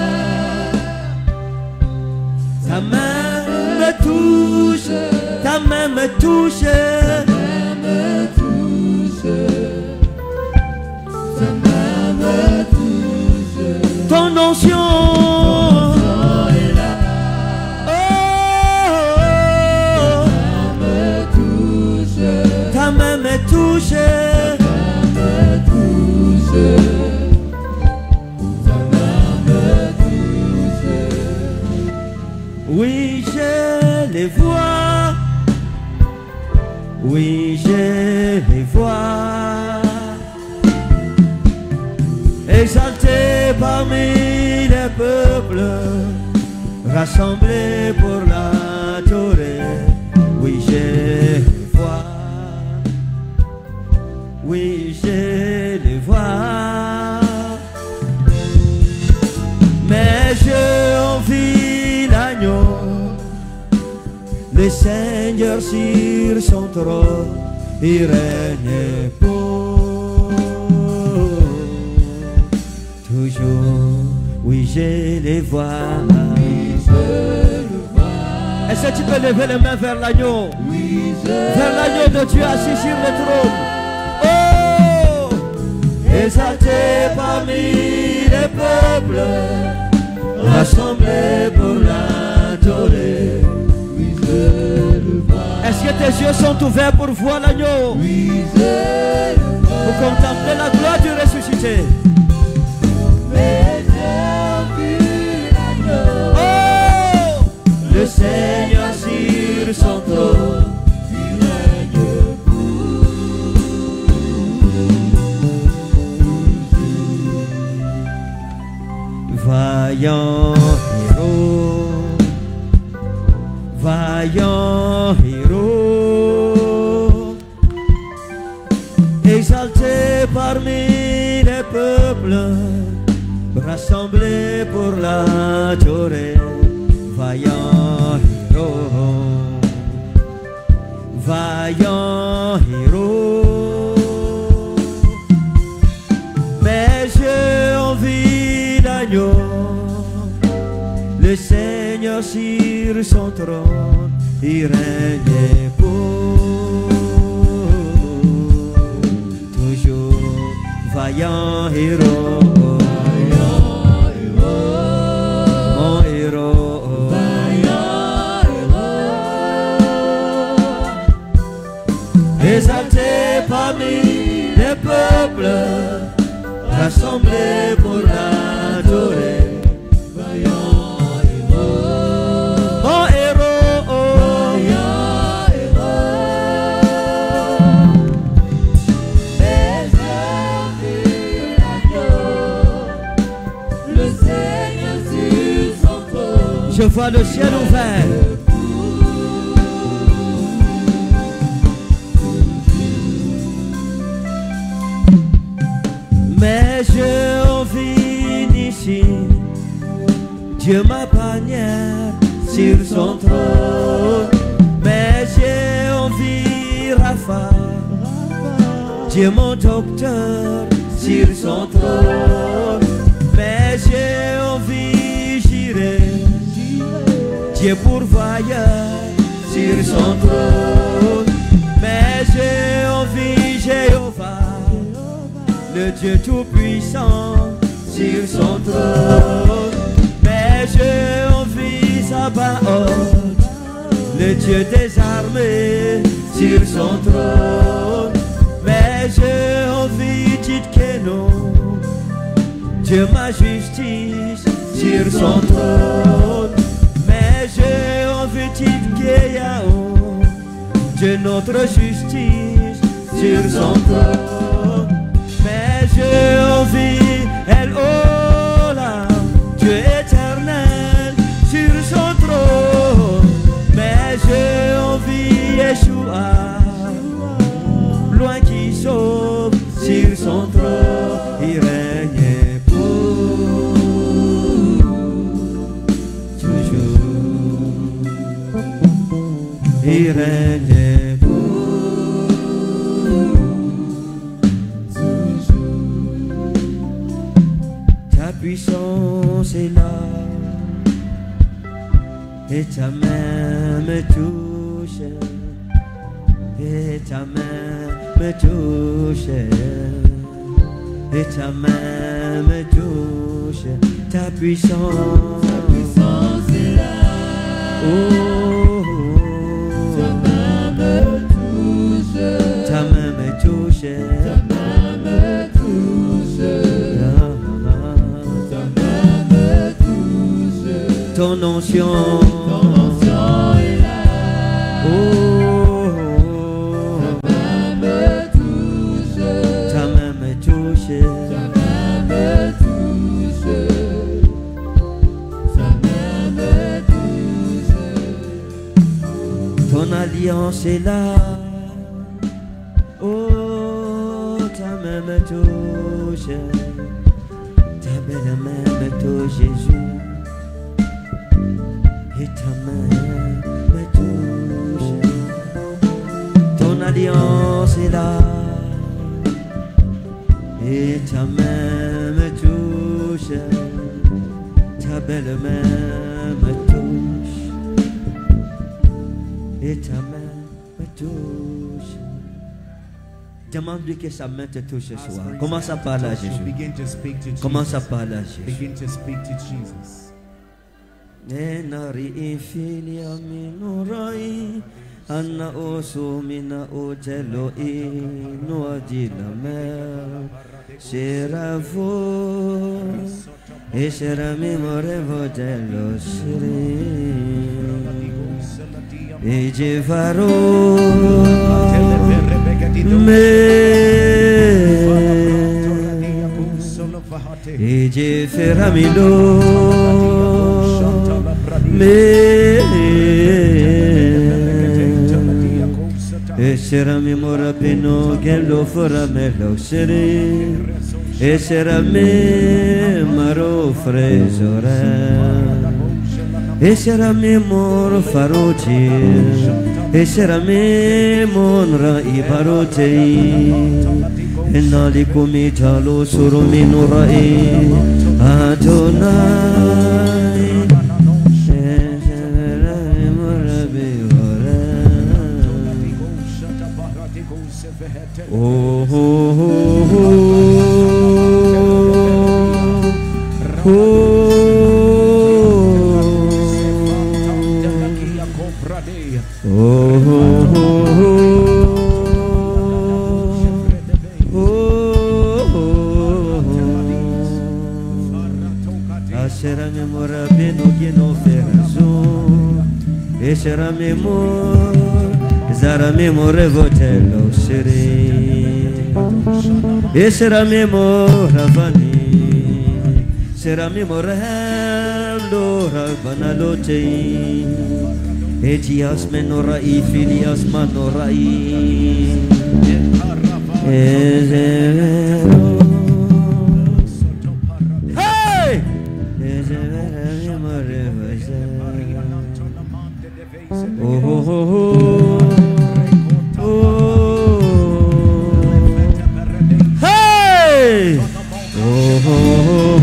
ta main me touche, ta main me touche, ça me touche, ça me touche. ton onction, Oh, est là, oh, me touche, ta main me touche, me touche, ça me touche. oui je les vois, oui je les vois, exaltés parmi les peuples, rassemblés pour l'adorer, oui je les vois, oui je les vois, mais je envie l'agneau, le Seigneur sur son trône, il règne pour toujours, oui je les vois. Est-ce que tu peux lever les mains vers l'agneau? Oui, je Vers l'agneau de Dieu assis sur le trône. Oh, exalté parmi les peuples, rassemblés pour l'adorer. oui, je le vois. Est-ce que tes yeux sont ouverts pour voir l'agneau? Oui, je le vois. Pour contempler la gloire du ressuscité. Mais j'ai vu l'agneau, Oh, le Seigneur sur son trône. il règne Vaillant héros, vaillant héros, exalté parmi les peuples, rassemblés pour l'adorer, vaillant héros, vaillant héros, mais j'ai envie l'agneau, le Seigneur sur son trône, il règne pour toujours, vaillant héros, mon héros, exalté parmi les peuples, rassemblés pour l'adorer, mon héros, Mais j'ai vu l'agneau, le Seigneur sur son trône. je vois le ciel ouvert. Mais je envie ici, Dieu m'accompagne sur son trône. Mais j'ai envie Rapha, Dieu mon docteur sur son trône. Mais j'ai envie Jireh, Dieu pourvoyeur sur son trône. Mais j'ai envie Jéhovah, le Dieu tout-puissant sur son trône. Mais j'ai envie Sabaoth, le Dieu des armées sur son trône. Mais j'ai envie Tidkenu, Dieu ma justice sur son trône. Mais j'ai envie de Yahoo, Dieu notre justice sur son trône. Mais j'ai envie El Olam, Dieu éternel sur son trône. Mais j'ai envie Yeshua, loin qui sauve sur son trône. Il règne pour toujours. Il règne pour toujours. Ta puissance est là et ta main me touche. Et ta main me touche, et ta main me touche, ta puissance, Ta puissance est là. oh, Ta main me touche. ta main me touche, Ta main me touche. Ta main me touche. ton onction, Ton onction est là. oh, Ta main me touche. ta main me touche, Ta main me touche. Ta main me touche. ton alliance est là, oh, ta main me touche, ta belle main me touche, Jésus, et ta main me touche, ton alliance est là, et ta main me touche, ta belle main me touche, et ta main me touche. Demande-lui que sa main te touche ce Ask soir. for his Commence à hand to parler à touch you. Jésus. Begin to speak to Jesus. Commence à parler à Jésus. Begin to speak to Jesus. Enari infili aminurai anna osu mina ojelo inu adila mer seravo e serami morevo dello siri e jevaro me e jeferamilo me e serami morapino gello foramelo seri e serami maro fresore e serami mor faroci e serami monra i barotei e nali comita lo surumino rai Adonai oh, oh, oh, oh, Asera memora beno geno ferazo Esera memor Zara memore votello sere Esera memor avani Sera memor hello rabanalote Etias menorai filias manorai Ezero Hey! Oh, oh, oh, oh. Hey! Oh, oh, oh,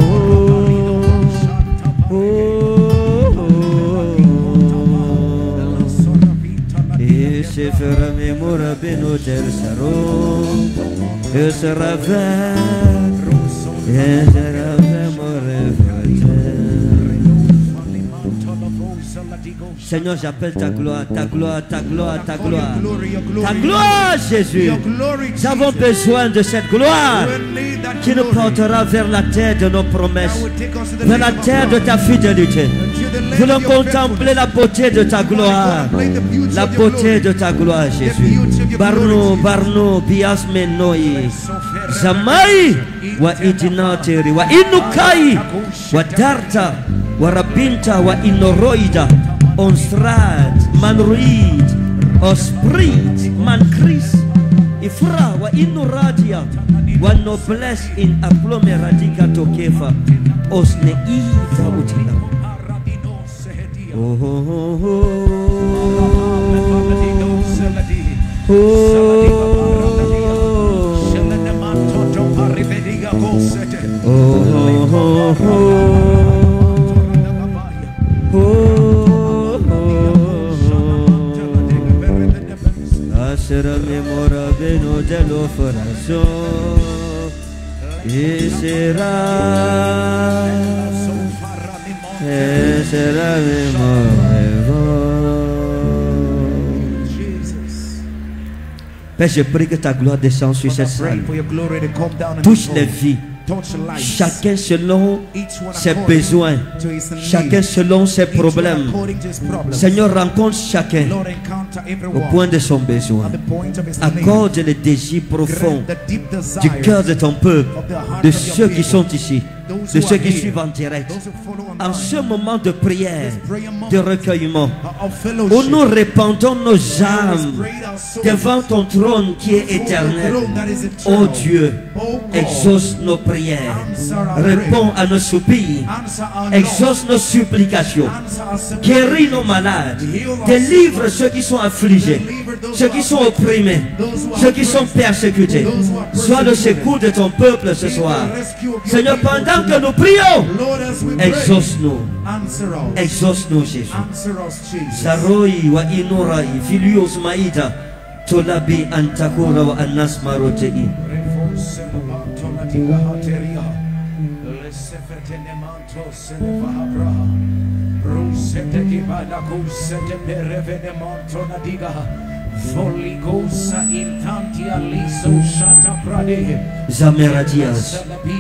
oh. E se farà memora beno del sarò E sarà vero E sarà memore Seigneur, j'appelle ta gloire, ta gloire, ta gloire, ta Call gloire. your glory, your glory. Ta gloire, Jésus. Your glory, Nous avons Jesus. besoin de cette gloire We need that qui nous glory portera vers la terre de nos that promesses, will take us to the vers la land of terre de God. ta fidélité. To the land Voulons of your contempler la beauté de ta gloire, la beauté de ta gloire, Jésus. Barno, Barno, Bias Menoi, Zamai, wa Itinateri, wa Inukai, wa Darta, wa Rabinta, wa Inoroida, Onstrad, Manruid, Osprit, Mancris, Ifra, wa Inoradia, wa Noblesse in Agglomeradica Tokefa, Osneida Utila. Oh, oh, oh, oh. Sera memora beno dello foraso e sera e sera Père, je prie que ta gloire descende sur cette salle. Touche les vies. Chacun selon ses besoins, chacun selon ses problèmes. Seigneur, rencontre chacun au point de son besoin. Accorde le désir profond du cœur de ton peuple, de ceux qui sont ici, de ceux qui suivent en direct. En ce moment de prière, de recueillement, où nous répandons nos âmes devant ton trône qui est éternel. Oh Dieu, exauce nos prières. Réponds à nos soupirs, exauce nos supplications, guéris nos malades, délivre ceux qui sont affligés, ceux qui sont opprimés, ceux qui sont persécutés. Sois le secours de ton peuple ce soir. Seigneur, pendant que nous prions, exauce-nous, exauce-nous Jésus. Saroi wa inurai filios maida tolabi antakura wa anas marotei. Zameradias.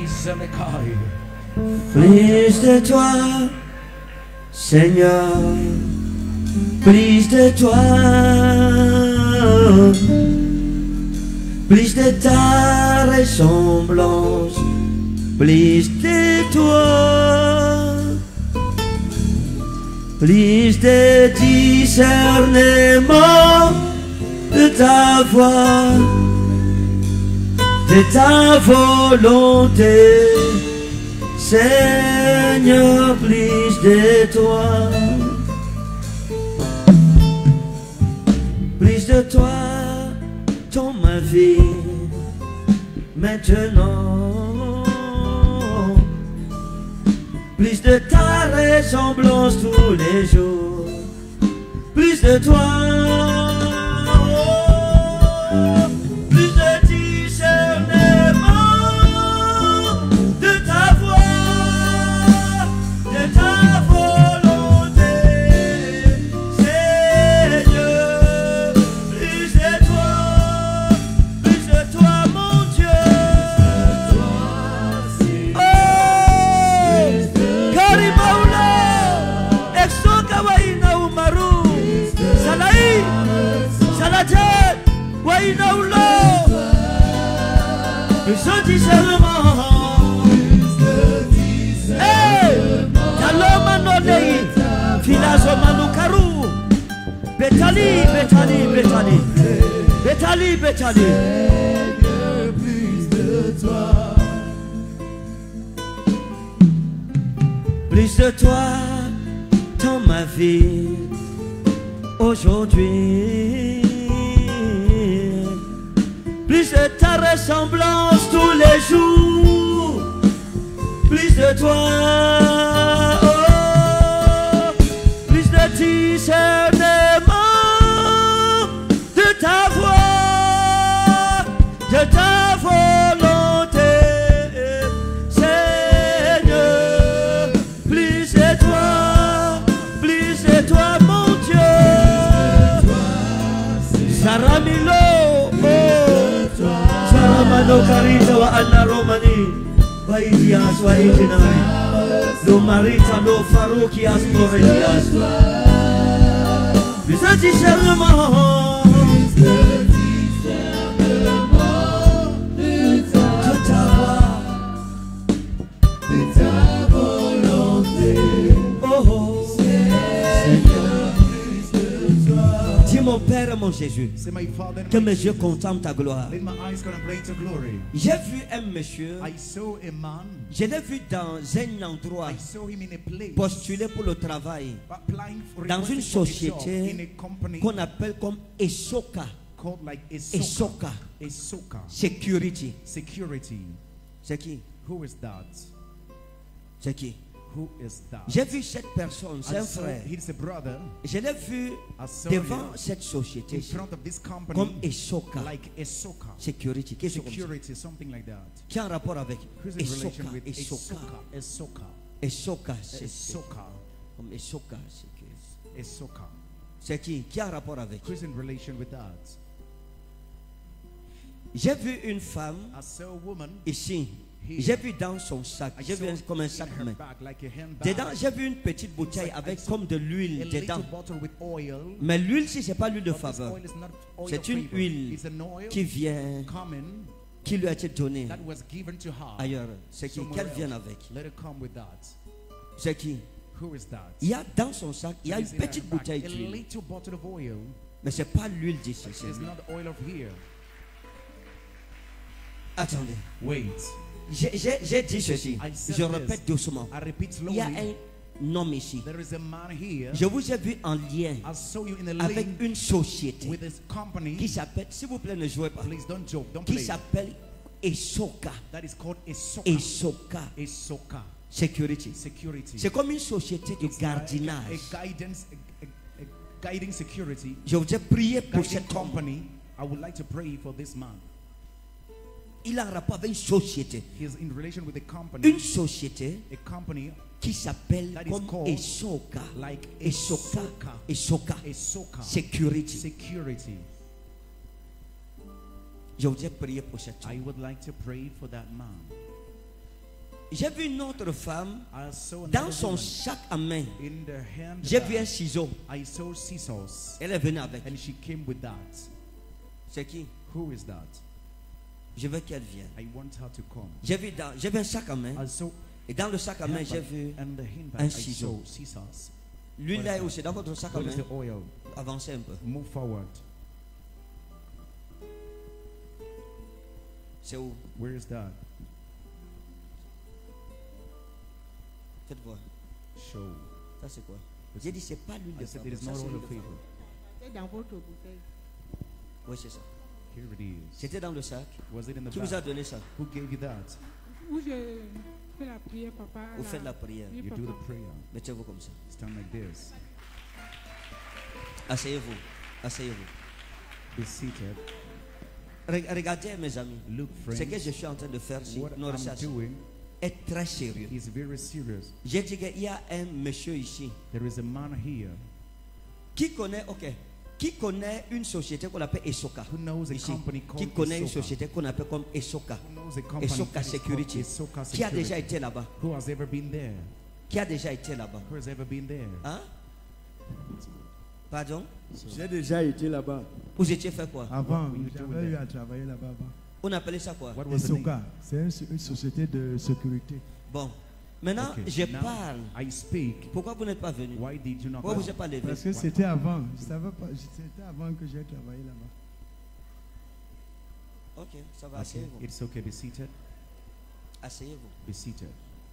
Plus de toi, Seigneur, plus de toi, plus de ta ressemblance, plus de toi, plus de discernement de ta voix, de ta volonté. Seigneur, plus de toi, plus de toi dans ma vie, maintenant, plus de ta ressemblance tous les jours, plus de toi. Betali, Betali, Betali, Betali, Betali. Seigneur, plus de toi. Plus de toi dans ma vie aujourd'hui. Plus de ta ressemblance tous les jours. Plus de toi. Oh, plus de discernement de ta voix, de ta volonté. Seigneur, plus de toi, plus de toi. toi, mon Dieu. Saramilo, oh, Saramano Karita wa Anna Romani, Baidias wa Idinai, Lo Marita lo Faruki Astorelias, Bisa discernement. Dis mon Père, mon Jésus, que mes yeux contemplent ta gloire. J'ai vu un monsieur, je l'ai vu dans un endroit postuler pour le travail, dans une société qu'on appelle comme Esoka. Esoka. Security. C'est qui? C'est qui? J'ai vu cette personne, c'est un frère. Je l'ai vu devant cette société comme Esoka. Security. Qu'est-ce qui a un rapport avec Esoka? Esoka. Esoka. Comme Esoka. C'est qui? Qui a un rapport avec? J'ai vu une femme ici. J'ai vu dans son sac, j'ai vu comme un sac main. Dedans, j'ai vu une petite bouteille avec comme de l'huile dedans. Mais l'huile, si ce n'est pas l'huile de faveur, c'est une huile qui vient, qui lui a été donnée ailleurs. C'est qui? Qu'elle vient avec. C'est qui? Il y a dans son sac, il y a une petite bouteille d'huile. Mais ce n'est pas l'huile d'ici. Attendez. Wait. J'ai dit ceci, je répète doucement. Il y a un homme ici. Je vous ai vu en lien avec une société qui s'appelle, s'il vous plaît ne jouez pas, qui s'appelle Esoka. Esoka. Security. C'est comme une société de gardiennage. Je vous ai prié pour cette compagnie. Il a un rapport avec une société. Une société qui s'appelle comme Esoka. Esoka. Esoka. Security. Je voudrais prier pour cette femme. J'ai vu une autre femme dans son sac à main. J'ai vu un ciseau. Elle est venue avec. C'est qui? Je veux qu'elle vienne. J'ai vu, dans, j'ai vu un sac à main. Et dans le sac à main, j'ai vu un ciseau. L'huile là où c'est dans votre sac à main. Avancez un peu. C'est où? Faites voir. Ça c'est quoi? J'ai dit c'est pas l'huile de faveur. C'est dans votre bouteille. Oui, c'est ça. C'était dans le sac. Qui vous a donné ça? Où je fais la prière, papa. Vous faites la prière. Oui, papa. Mettez-vous comme ça. Asseyez-vous. Asseyez-vous. Regardez mes amis. Ce que je suis en train de faire ici, nos recherches, est très sérieux. J'ai dit qu'il y a un monsieur ici qui connaît, ok, qui connaît une société qu'on appelle Esoka. Ici. Qui connaît une société qu'on appelle comme Esoka. Esoka Security. Qui a déjà été là-bas? Qui a déjà été là-bas? Hein? Pardon? J'ai déjà été là-bas. Vous étiez fait quoi? Avant, j'avais eu à travailler là-bas. On appelait ça quoi? Esoka, c'est une, une société de sécurité. Bon, maintenant Okay. je Now, parle. I speak. Pourquoi vous n'êtes pas venu? Why did you not Pourquoi come? vous n'êtes pas levé? Parce que c'était avant. Je savais pas. C'était avant que j'ai travaillé là-bas. Ok, ça va, Okay. asseyez-vous. It's okay. Be seated. Asseyez-vous. Be seated.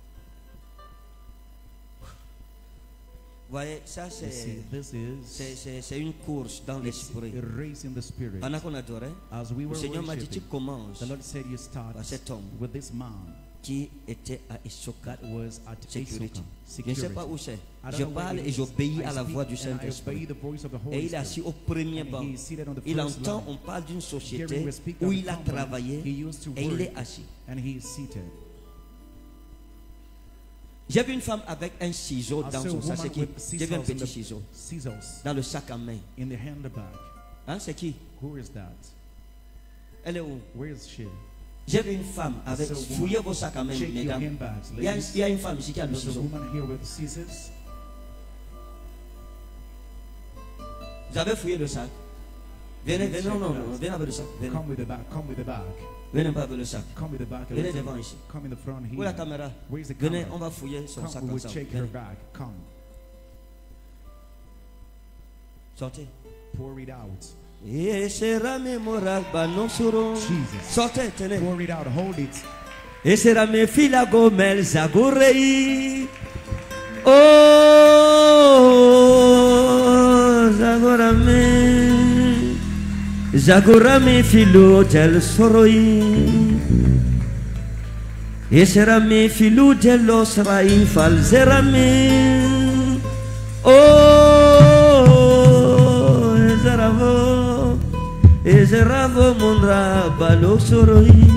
Vous voyez, ça You see, c'est this is c'est- c'est- c'est une course dans it's l'esprit. a race in the spirit. Pendant qu'on adorait, As we le were Seigneur m'a dit tu worshiping, commences the Lord said you start par cet homme with this man qui était à Esoka that was at Security. Esoka. Je ne sais pas où c'est. I don't Je know where parle it et is. j'obéis I à la speak voix du and I Saint-Esprit. obey the voice of the Et Holy il est assis Spirit. au premier And banc. he is seated on the Il first entend, line. on parle d'une Hearing société we speak où of il a the company travaillé he used to et il work, est assis. and he is seated. J'ai vu une femme avec un ciseau I dans saw a son sac. woman C'est qui? with J'ai vu un scissors in petit the- ciseau Scissors dans le sac à main. in the handbag. Hein, c'est qui? Who is that? Elle est où? Where is she? J'ai vu une femme avec. saw a woman. Fouillez vos sacs à main, Check your mesdames. handbags, Il y, a, ladies. il y a une femme ici qui a le There's a ciseau. woman here with scissors. Vous avez fouillé le sac. Venez, venez, non, non, non, venez avec le sac. Venez, Come with the bag. Come with the bag. venez pas avec le sac. Come with the bag. Venez devant ici. Come in the front Où est la here. caméra? Where's the Venez, camera? on va fouiller son sac Come, we will ensemble. check her Venez. bag. Come. Sortez. Pour it out. Et sera mémorable, bah non soro. Jesus. Sortez, tenez. Pour it out. Hold it. Et sera mes fila gomel zagorei. Oh, zagorame. Zagorame filo del soroi. E sera me filo dello srai falzerame. Oh, ezeravo. Ezeravo mondra balo soroi.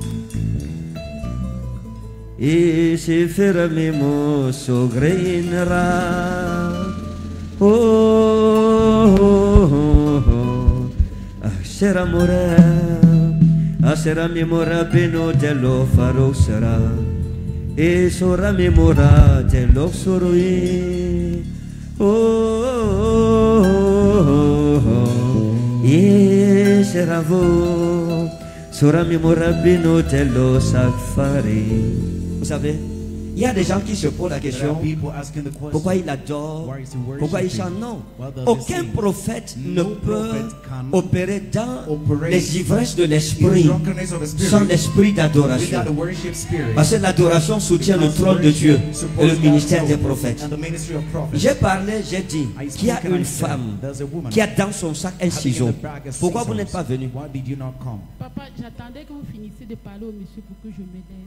E se fermemo sogreinera. Oh, oh, oh, oh. Ah, sera mora, ah, sera memora beno dello farò sarà. E sora memora dello soroi. Oh, oh, oh, oh. E sera vo, sora memora beno dello safari. Vous savez, il y a des gens qui se posent la There question, are people asking the question. pourquoi il adore, Why is he worshiping? pourquoi il chante. Non, What does he aucun sing? prophète No ne peut prophet can opérer dans operate les ivresses de in l'esprit drunkenness of the spirit sans l'esprit d'adoration. without the worship spirit. Parce que l'adoration soutient le trône de Dieu et le ministère des prophètes. And the ministry of prophets. J'ai parlé, j'ai dit I qu'il y a spoke and I une said, femme there's a woman qui a dans son sac un having in ciseau. the bag a Pourquoi vous scissors. n'êtes pas venu? Why did you not come? Papa, j'attendais qu'on finisse de parler au monsieur pour que je me lève.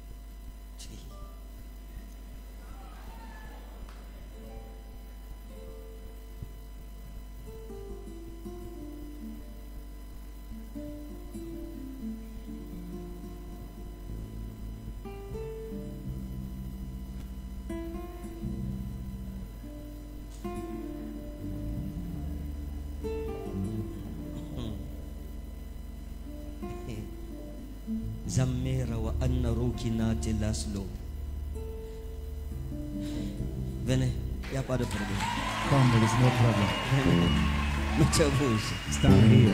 Zamera wa anna rukinati laslo. Venez, il n'y a pas de problème. Come, there is no problem. Mettez-vous ici. Stand here.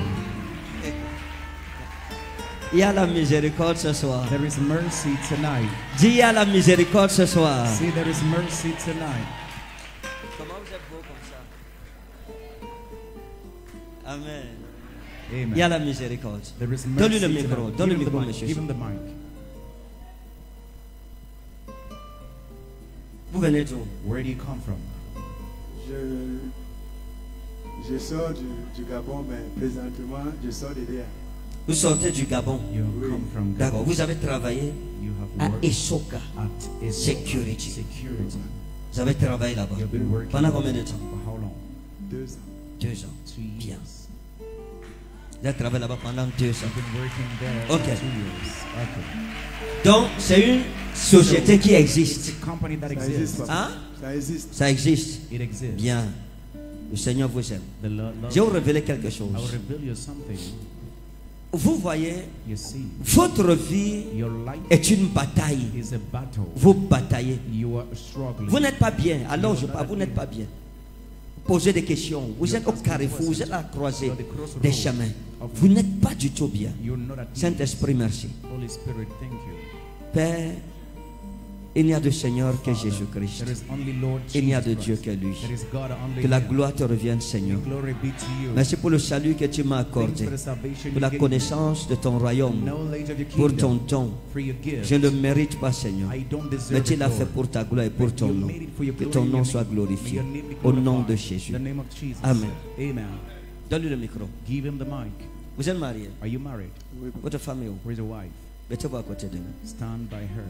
Il y a la miséricorde ce soir. There is mercy tonight. Dis, il y a la miséricorde ce soir. See, there is mercy tonight. Comment vous êtes beau comme ça? Amen. Amen. Il y a la miséricorde. There is mercy Donne-lui le micro. tonight. Donne le Give him the micro, mic. monsieur. Give him the mic. Vous venez d'où? Where do you come from? Je, je sors du, du Gabon, mais présentement, je sors de Léa. Vous sortez du Gabon. You come from D'accord. Gabon. Vous avez travaillé You à have worked Esoka. at Esau Security. Security. Vous avez travaillé là-bas. You've been working Pendant combien de temps? for how long? Deux ans. Deux ans. Two Bien. years. Vous avez travaillé là-bas pendant deux ans. I've been working there Okay. for two years. Okay. Donc, c'est une société qui It's existe. a company that Ça exists. existe, papa. Hein? Ça existe. Ça existe. It exists. Bien. Le Seigneur vous aime. The Lord loves Je vais vous you. révéler quelque I will chose. reveal you something. Vous voyez, You see, votre vie your life est une bataille. is a battle. Vous bataillez. You are struggling. Vous n'êtes pas bien. Alors je parle, vous n'êtes pas bien. Posez des questions. Vous êtes au carrefour, vous êtes à la croisée des chemins. Vous n'êtes pas du tout bien. You're not at ease. Saint-Esprit, merci. Holy Spirit, thank you. Père, il n'y a de Seigneur que Jésus-Christ. There is only Lord Il n'y a Jesus de Dieu Christ. que lui. There is God only Que la Him. gloire te revienne, Seigneur. Glory be to you. Merci pour le salut que tu m'as Thanks accordé. for the salvation Pour la you gave me. connaissance de ton royaume. Knowledge of your Pour ton kingdom. don. For your gift. Je ne le mérite pas, Seigneur. I don't deserve Mais tu it, l'as fait Lord. pour ta gloire et pour ton You nom. made it for your Que glory ton and nom your soit name. May glorifié. your name be Au nom de glorified. Jésus. The name of Jesus. Amen. Amen. Donne-lui le micro. Give him the mic. Vous êtes mariés. Are you married? Oui, papa. Votre femme est où? Where's your wife? Mettez-vous à côté de nous. Stand by her.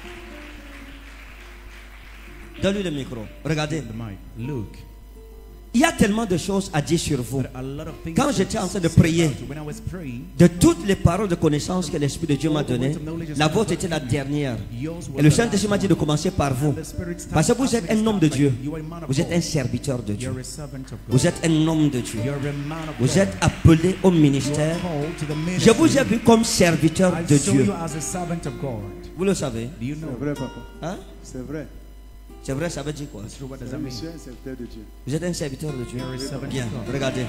Donne-lui le micro. Regardez. The mic. Look. Il y a tellement de choses à dire sur vous. Quand j'étais en train de prier, de toutes les paroles de connaissance que l'Esprit de Dieu m'a données, la vôtre était la dernière. Et le Saint-Esprit m'a dit de commencer par vous. Parce que vous êtes un homme de Dieu. Vous êtes un serviteur de Dieu. Vous êtes un homme de Dieu. Vous êtes appelé au ministère. Je vous ai vu comme serviteur de Dieu. Vous le savez? C'est vrai, papa. Hein? C'est vrai. C'est vrai, ça veut dire quoi? Je suis un serviteur de Dieu. Vous êtes un serviteur de Dieu. Bien, regardez.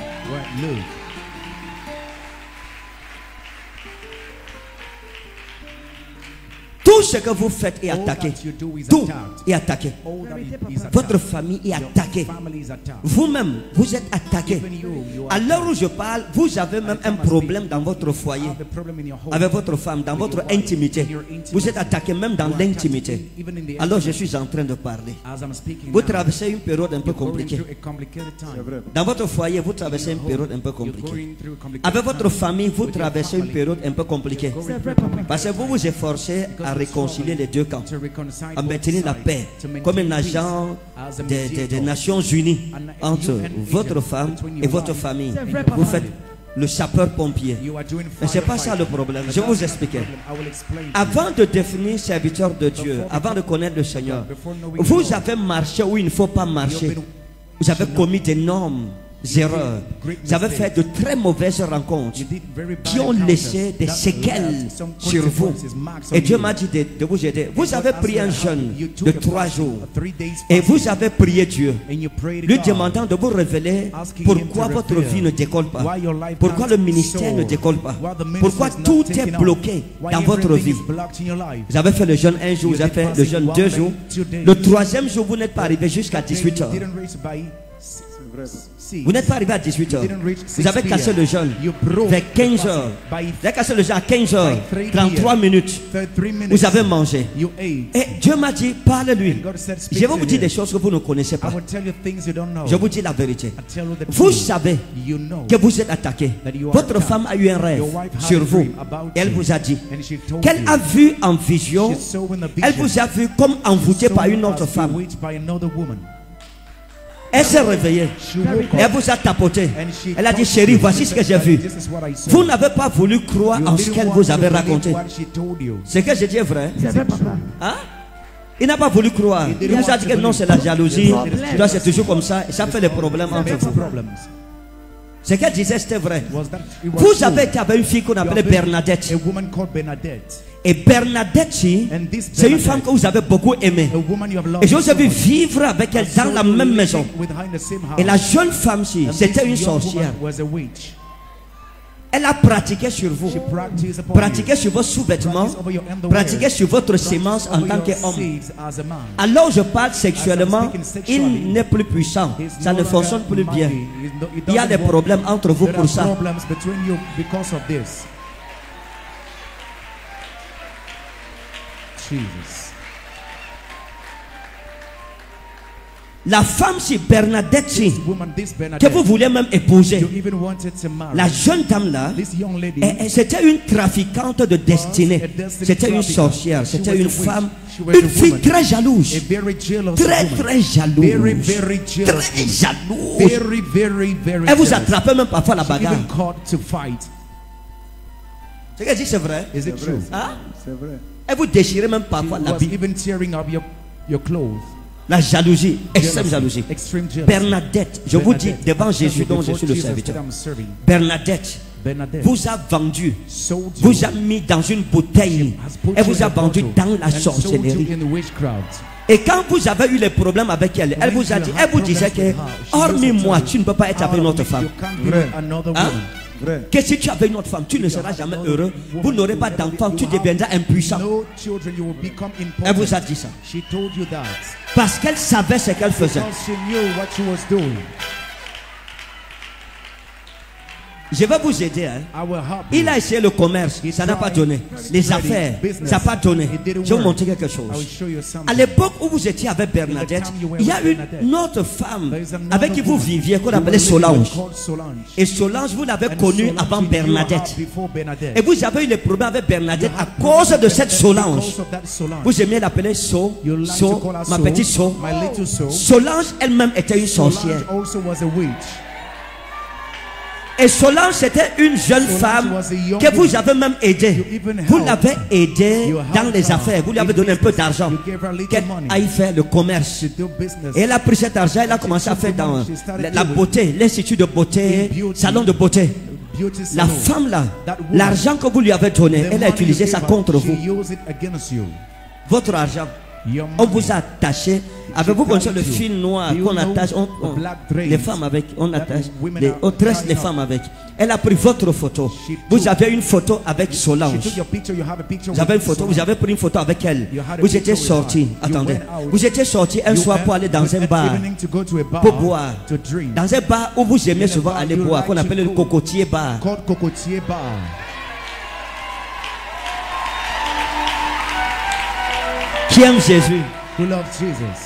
Tout ce que vous faites est attaqué. Tout est attaqué. Votre famille est attaquée. Vous-même, vous êtes attaqué. À l'heure où je parle, vous avez même un problème dans votre foyer, avec votre femme, dans votre intimité. Vous êtes attaqué même dans l'intimité. Alors je suis en train de parler. Vous traversez une période un peu compliquée. Dans votre foyer, vous traversez une période un peu compliquée. Avec votre famille, vous traversez une période un peu compliquée. Parce que vous vous efforcez à réconcilier les deux camps, à maintenir la paix, comme un agent des, des, des Nations Unies entre votre femme et votre famille. Vous faites le sapeur-pompier. Mais ce n'est pas ça le problème. Je vais vous expliquer. Avant de devenir serviteur de Dieu, avant de connaître le Seigneur, vous avez marché où il ne faut pas marcher. Vous avez commis d'énormes erreurs. Vous avez fait de très mauvaises rencontres qui ont laissé des séquelles sur vous. Et Dieu m'a dit de, de vous aider. Vous avez pris un jeûne de trois jours et vous avez prié Dieu, lui demandant de vous révéler pourquoi votre vie ne décolle pas, pourquoi le ministère ne décolle pas, pourquoi tout est bloqué dans votre vie. Vous avez fait le jeûne un jour, vous avez fait le jeûne deux jours. Le troisième jour, vous n'êtes pas arrivé jusqu'à dix-huit heures. Vous n'êtes pas arrivé à dix-huit heures. Vous avez cassé le jeûne vers quinze heures. Vous avez cassé le jeûne à quinze heures, trente-trois minutes. Vous avez mangé. Et Dieu m'a dit, parle-lui. Je vais vous dire des choses que vous ne connaissez pas. Je vous dis la vérité. Vous savez que vous êtes attaqué. Votre femme a eu un rêve sur vous. Et elle vous a dit qu'elle a vu en vision. Elle vous a vu comme envoûté par une autre femme. Elle s'est réveillée. Elle vous a tapoté. Elle a dit, chérie, voici ce que j'ai vu. Vous n'avez pas voulu croire en ce qu'elle vous avait raconté. Ce que j'ai dit est vrai. Hein? Il n'a pas voulu croire. Il vous a dit que non, c'est la jalousie. C'est toujours comme ça. Et ça fait les problèmes entre vous. Ce qu'elle disait, c'était vrai. Vous avez été avec une fille qu'on appelait Bernadette. Et Bernadette, c'est une femme que vous avez beaucoup aimée. Et je vous ai vu vivre avec elle dans la même maison. Et la jeune femme, c'était une sorcière. Elle a pratiqué sur vous, pratiqué sur vos sous-vêtements, pratiqué sur votre sémence en tant qu'homme. Alors je parle sexuellement, il n'est plus puissant, ça ne fonctionne plus bien. Il y a des problèmes entre vous pour ça. La femme, si Bernadette, si, que vous voulez même épouser, la jeune dame là, c'était une trafiquante de destinée. C'était une sorcière. C'était une femme, une fille très jalouse. Très, très jalouse. Très jalouse. Elle vous attrapait même parfois la bagarre. Ce qu'elle dit, c'est vrai. Hein? Elle vous déchirait même parfois l'habit. La jalousie, extrême jalousie. Bernadette, je vous dis devant Jésus dont je suis le serviteur, Bernadette vous a vendu, vous a mis dans une bouteille, elle vous a vendu dans la sorcellerie. Et quand vous avez eu les problèmes avec elle, elle vous a dit, elle vous disait que hormis moi, tu ne peux pas être avec une autre femme. Hein? Que si tu avais une autre femme, tu ne seras jamais heureux. Vous n'aurez pas d'enfant, tu deviendras impuissant. Elle vous a dit ça. Parce qu'elle savait ce qu'elle faisait. Je vais vous aider. Hein. Il a essayé le commerce, ça n'a pas donné. Les affaires, ça n'a pas donné. Je vais vous montrer quelque chose. À l'époque où vous étiez avec Bernadette, il y a une autre femme avec qui vous viviez qu'on appelait Solange. Et Solange, vous l'avez connue avant Bernadette. Et vous avez eu des problèmes avec Bernadette à cause de cette Solange. Vous aimiez l'appeler So, So, ma petite So. Solange elle-même était une sorcière. Et Solange, c'était une jeune femme que vous avez même aidée. Vous l'avez aidée dans les affaires. Vous lui avez donné un peu d'argent. Qu'elle aille faire le commerce. Et elle a pris cet argent, elle a commencé à faire dans la beauté, l'institut de beauté, salon de beauté. La femme là, l'argent que vous lui avez donné, elle a utilisé ça contre vous. Votre argent. On vous a attaché. Avez-vous connu le fil noir qu'on attache on, on, les femmes avec, on attache, les, on tresse les femmes avec. Elle a pris votre photo. Vous avez une photo avec Solange. Vous avez une photo, vous avez pris une photo avec elle. Vous étiez sorti, attendez, vous étiez sorti un soir pour aller dans un bar, pour boire. Dans un bar où vous aimez souvent aller boire, qu'on appelle le cocotier bar. Qui aime Jésus? Who loves Jesus?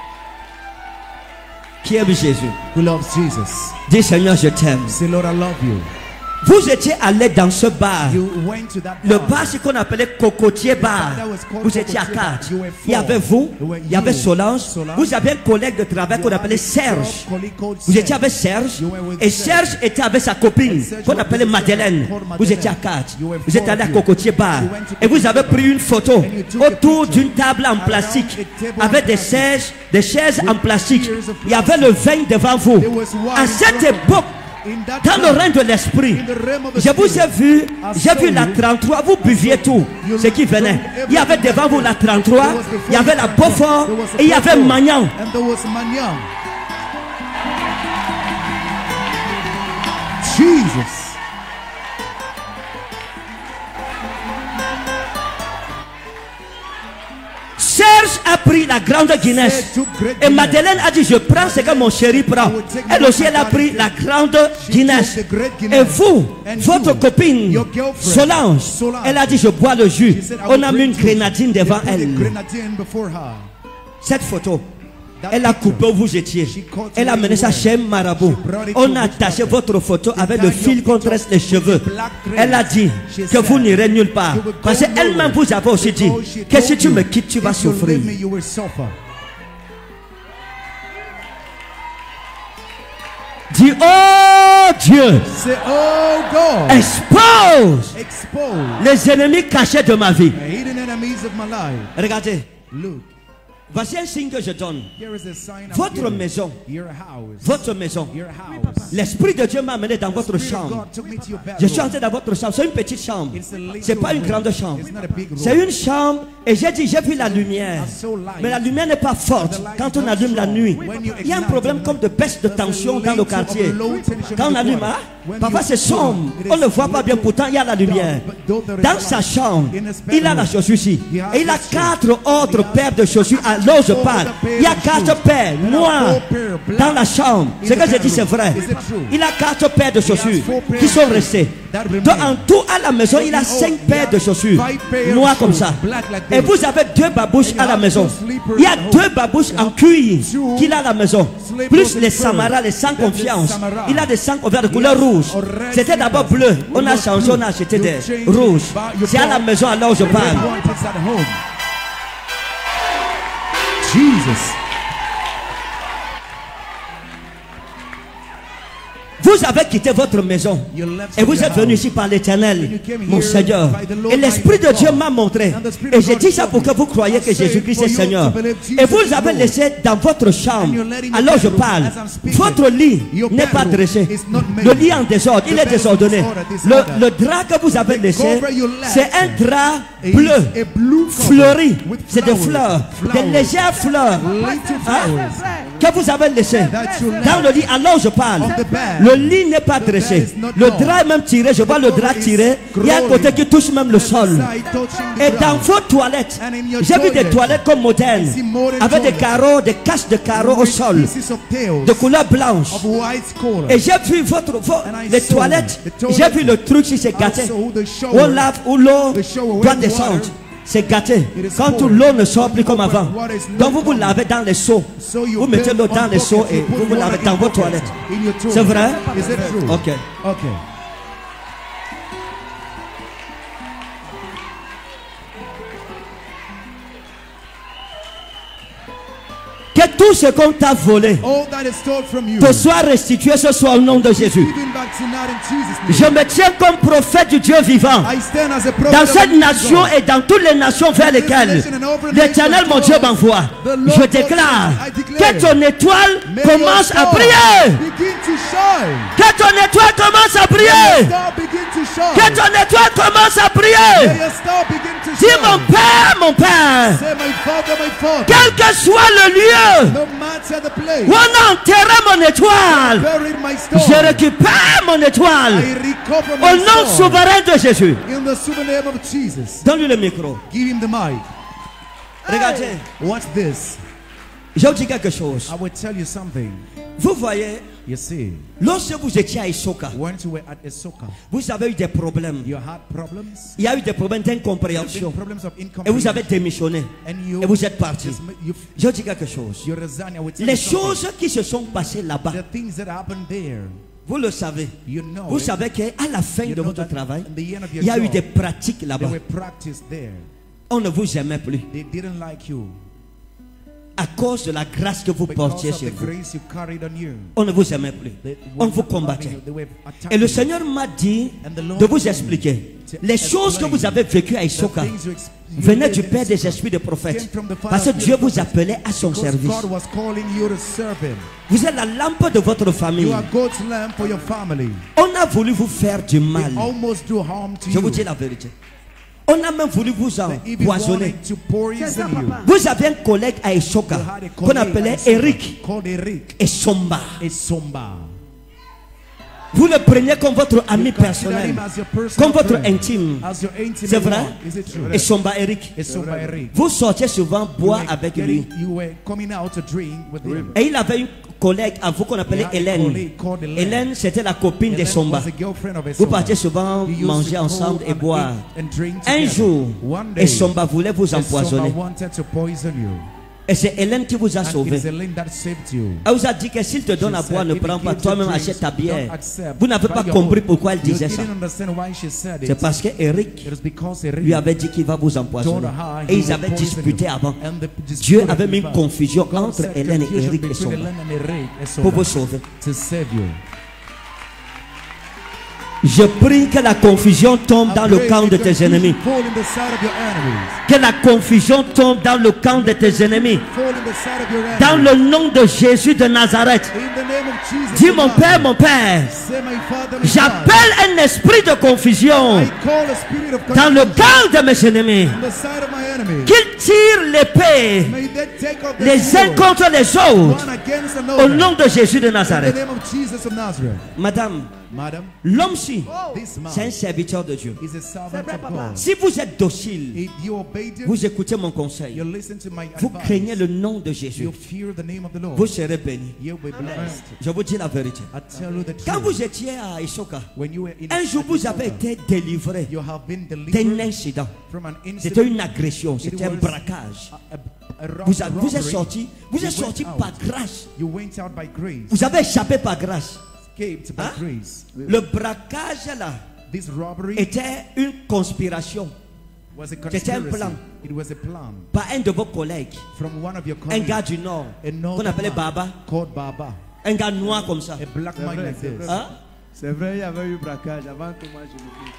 Qui aime Jésus? Who loves Jesus? Dis Seigneur, je t'aime. Say, Lord, I love you. Vous étiez allé dans ce bar. You went to that Le bar. bar, c'est qu'on appelait Cocotier Bar. Vous étiez à quatre. Il y avait vous, il y avait Solange. Vous avez un collègue de travail qu'on appelait Serge. Vous étiez avec Serge. Et Serge était avec sa copine qu'on appelait Madeleine. Vous étiez à quatre. Vous êtes allé à Cocotier Bar. Et vous avez pris une photo autour d'une table en plastique avec des chaises, des chaises en plastique. Il y avait le vin devant vous. À cette époque, dans le règne de l'esprit, je vous ai vu, j'ai vu la trente-trois, vous buviez tout ce qui venait. Il y avait devant vous la trente-trois, il y avait la Beaufort et il y avait Magnan. Jesus. Serge a pris la grande Guinness. Et Madeleine a dit, je prends ce que mon chéri prend. Elle aussi, elle a pris la grande Guinness. Et vous, votre copine, Solange, elle a dit, je bois le jus. On a mis une grenadine devant elle. Cette photo, elle a coupé où vous étiez. Elle a mené ça chez Marabout. On a attaché votre photo avec le fil qu'on tresse les cheveux. Elle a dit que vous n'irez nulle part. Parce qu'elle-même vous avait aussi dit que si tu me quittes, tu vas souffrir. Dis, oh Dieu, expose les ennemis cachés de ma vie. Regardez. Voici un signe que je donne. Votre maison, votre maison, l'Esprit de Dieu m'a amené dans votre chambre. Je suis entré dans votre chambre. C'est une petite chambre. Ce n'est pas une grande chambre. C'est une chambre. Et j'ai dit, j'ai vu la lumière. Mais la lumière n'est pas forte quand on allume la nuit. Il y a un problème comme de baisse de tension dans le quartier. Quand on allume, hein, parfois c'est sombre. On ne voit pas bien, pourtant il y a la lumière. Dans sa chambre, il a la chaussure ici. Et il a quatre autres paires de chaussures. Alors je parle, il y a quatre paires noires dans la chambre. Ce que je dis c'est vrai. Il a quatre paires de chaussures qui sont restées. Donc en tout à la maison, il a cinq paires de chaussures noires comme ça. Et vous avez deux babouches à la maison. Il y a deux babouches en cuir qu'il a à la maison. Plus les samaras, les sans confiance. Il a des sans confiance de couleur rouge. C'était d'abord bleu. On a changé, on a acheté des rouges. C'est à la maison alors où je parle. Jesus. Vous avez quitté votre maison et vous êtes venu ici par l'Éternel, mon Seigneur. Et l'Esprit de Dieu m'a montré. Et j'ai dit ça pour que vous croyiez que Jésus-Christ est Seigneur. Et vous avez laissé dans votre chambre. Alors je parle. Votre lit n'est pas dressé. Le lit en désordre, il est désordonné. Le, le drap que vous avez laissé, c'est un drap bleu, fleuri. C'est des fleurs, des légères fleurs. Hein? que vous avez laissé that you dans left le lit, alors je parle. on the bed. Le lit n'est pas The bed dressé. is not Le done. drap est même tiré. Je vois le drap tiré. Il y a un côté qui touche même le sol. Side touching the Et dans ground. vos toilettes, And in your j'ai vu des toilet, toilettes comme modernes, I see modern avec des toilets. carreaux, des caches de carreaux au With sol, pieces of tails de couleur blanche. of white color. Et j'ai vu votre, vos- And I les saw toilettes, the toilet. j'ai vu le truc si c'est gâté. Also the On shower. lave où l'eau The shower doit with descendre. water. C'est gâté. It is Quand tout poured. l'eau ne sort plus comme avant. Water is not Donc vous vous coming. lavez dans les seaux. So you Vous mettez build l'eau on dans les bucket, seaux et you put vous vous water lavez in dans vos bucket toilettes. in your toilet. C'est vrai? Is it true? Ok. Okay. Que tout ce qu'on t'a volé All that is stolen from you. te soit restitué ce soir au nom de Jésus. Given back tonight in Jesus' name. Je me tiens comme prophète du Dieu vivant. I stand as a prophet Dans of cette the nation God. et dans toutes les nations vers lesquelles l'Éternel mon Dieu m'envoie, je déclare que ton étoile May your commence à star briller. begin to shine. Que ton étoile commence à May briller. your star begin to shine. Que ton étoile commence à May briller. your star begin to Dis shine. mon Père, mon Père, Say, my Father, my Father. quel que soit le lieu No matter the place. où on a enterré mon étoile, Buried my star. je récupère mon étoile I recover au my nom star. souverain de Jésus. In the super name of Jesus. Donne-lui le micro. Give him the mic. Regardez, Watch this. je vous dis quelque chose. I will tell you something. Vous voyez, You see, lorsque vous étiez à Isoka, when you were at Isoka, vous avez eu des problèmes. you had problems. Il y a eu des problèmes There have d'incompréhension. been problems of Et vous avez incomprehension. démissionné. And you, Et vous êtes parti. just- you, Je vous dis quelque chose. you resign. I will tell Les you something. choses qui se sont passées là-bas, The things that happened there, vous le savez. you know Vous it. savez qu'à la fin You de know votre that travail, in the end of your il y a eu job, des pratiques They là-bas. were practiced there. On ne vous aimait plus They didn't like you. à cause de la grâce que vous Because portiez of sur the vous. grace you carried on you. On ne vous aimait plus. They On were vous not loving combattait. you. They were attacking Et le you. Seigneur m'a dit And the Lord de vous told me expliquer to les choses que explain vous avez vécues à the Isoka things you ex- you venaient did du in Père des Isoka esprits de came prophètes. from the Father Parce que of Dieu the vous prophets. appelait à son Because service. God was calling you to serve Him. Vous êtes la lampe de votre famille. You are God's lamp for your family. On a voulu vous faire du They mal. almost do harm to Je vous you. dis la vérité. On a même voulu vous They even empoisonner. wanted to poison you. Vous avez un collègue à You Isoka had a qu'on colleague appelait at Isoka Eric called Eric Esomba. Esomba. Vous le preniez comme votre ami You consider personnel, him as your personal comme votre friend, intime. as your intimate C'est vrai? one. Is it true? Esomba Eric. Esomba Eric. Vous sortiez souvent You boire were avec getting- lui. You were coming out to drink with him. Et il avait une collègue à vous qu'on appelait He had a Hélène. colleague called Hélène. Hélène, c'était la copine Hélène d'Esomba. was a girlfriend of Vous Esomba. partiez souvent You used manger to go ensemble et and boire. eat and drink Un together. jour, One day, Esomba voulait vous Esomba empoisonner. wanted to poison you. Et c'est Hélène qui vous a And it sauvé. is Hélène that saved you. Elle vous a dit que s'il te donne à She boire, said, ne if prends he pas. gives Toi-même, you drinks, achète ta bière. don't accept. Vous n'avez Buy pas your compris own. pourquoi elle You disait ça. didn't understand why she said it. C'est parce que Eric It is because Eric lui avait dit qu'il va vous empoisonner. told her Et he ils would avaient poison disputé you. avant. And the dispute Dieu had avait mis been une found. confusion God entre set Hélène et confusion Eric et between Somba Hélène and Eric et pour Somba vous sauver. to save you. Je prie que la confusion tombe dans I le pray camp that de tes confusion ennemis. fall in the side of your enemies. Que la confusion tombe dans le camp de tes ennemis. Fall in the side of your enemies. Dans le nom de Jésus de Nazareth. In the name of Jesus. Dis of mon Nazareth. Père, mon Père. Say, my Father, my J'appelle un esprit de confusion Father. I call a spirit of dans le confusion camp de mes ennemis. in the side of my enemies. Qu'ils tirent l'épée May they take up the les uns sword, contre les autres. one against Au another. nom de Jésus de In the Nazareth. name of Jesus of Nazareth. Madame, Madam, l'homme-ci, this man c'est un serviteur de Dieu. is a servant of God. Si vous êtes docile, If you obey him, vous écoutez mon conseil, you listen to my vous advice, craignez le nom de Jésus, you fear the name of the Lord, vous serez béni. you'll be blessed. Je vous dis la vérité. I tell you the Quand truth. vous étiez à Isoka, When you were in un jour vous avez Isoka, été délivré you have been d'un delivered incident. from an C'était incident. une agression, c'était un was braquage. A, a, a rob- Vous, a- vous êtes robbery. sorti, vous You êtes sorti went par out. grâce. You went out by grace. Vous avez échappé par grâce. Escaped by Hein? grace. Le braquage là This robbery était une conspiration was a C'était un conspiracy. plan. It was a plan par un de vos collègues, from one of your un colleagues. gars du Nord, A northern qu'on appelait man Baba, called Baba. un gars noir comme ça. A black man vrai, like c'est this. vrai. Hein? C'est vrai, il y avait eu braquage avant que moi je le dise.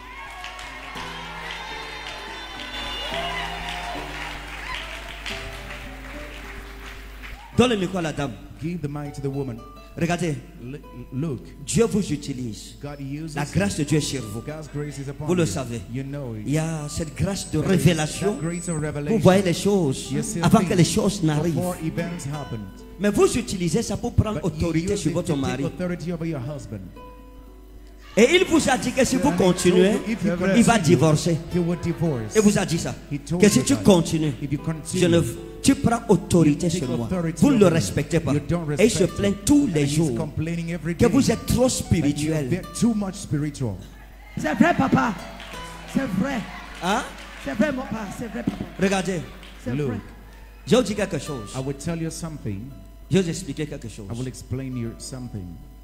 Donne le micro à la dame. Give the mic to the woman. Regardez, Look, Dieu vous utilise. God uses La grâce de Dieu est sur vous. God's grace is upon Vous le you. savez. You know Il it. y a cette grâce de There is révélation. that grace of Vous revelation. voyez les choses You see avant things que les choses n'arrivent. before events happen. Mais vous utilisez ça pour prendre But you autorité use sur it votre to take mari. authority over your husband. Et il vous a dit que si vous continuez, If you il va continue, divorcer. he will divorce. Il vous a dit ça. He told Que si you tu that. continues, If you je ne, continue, tu prends autorité you take sur moi. authority Vous ne le over me. respectez pas. You don't Et il se respect plaint it. tous les And he's jours complaining every que day vous êtes trop that you are spirituel. very- too much spiritual. C'est vrai, papa. C'est vrai. Hein? C'est vrai, mon papa. C'est vrai, papa. Regardez, C'est Look, vrai. je vais vous dire quelque chose. I will tell you something. Je vais vous expliquer quelque chose. I will explain you something.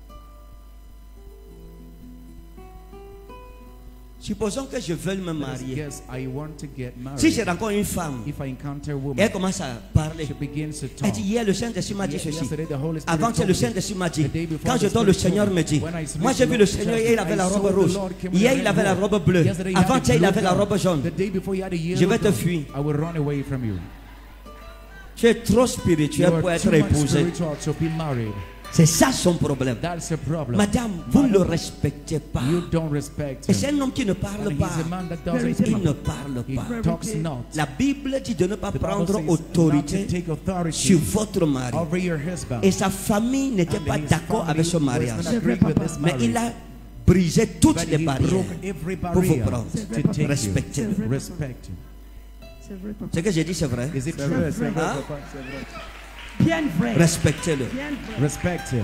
Supposons que je veuille me Let us marier. guess, I want to get married. Si je rencontre une femme, If I encounter a et woman, elle commence à parler. she begins to Elle talk. dit, hier le Saint-Esprit m'a dit Ye- ceci. yesterday the Holy Spirit Avant-hier told le me. Saint-Esprit m'a dit, The day before quand the je dors, le Spirit Seigneur told me me. dit, When I sleep, moi j'ai the vu le Lord Seigneur said, et il avait I la saw robe the rouge. Lord came with Hier a il red avait la robe. robe bleue. Yesterday he had a Avant-hier il blue avait la gown. robe jaune. The day before you had a Je yellow vais te gown. fuir. I will run away from you. Tu es trop You spirituel pour are être too much épousé. spiritual to be married. C'est ça son problème. That's a problem. Madame, vous ne le respectez pas. You don't respect Et him. c'est un homme qui ne parle And pas. he's a man that doesn't Vérité, Il speak. ne parle He pas. talks not. La Bible dit de ne pas The Bible prendre says not to autorité take authority sur votre mari. over your husband. Et sa famille n'était And pas his d'accord avec ce family mariage. was not C'est vrai, agreed with papa. this Mais il marriage. a brisé toutes But les he barrières broke every pour vous barrier prendre. C'est vrai, to papa. take you. Respectez. C'est vrai, papa. Respect him. C'est vrai, papa. Ce que j'ai dit, c'est vrai. Is it C'est true? vrai, c'est vrai, Hein? papa, c'est vrai. Bien vrai. Respectez-le. Bien vrai. Respect him.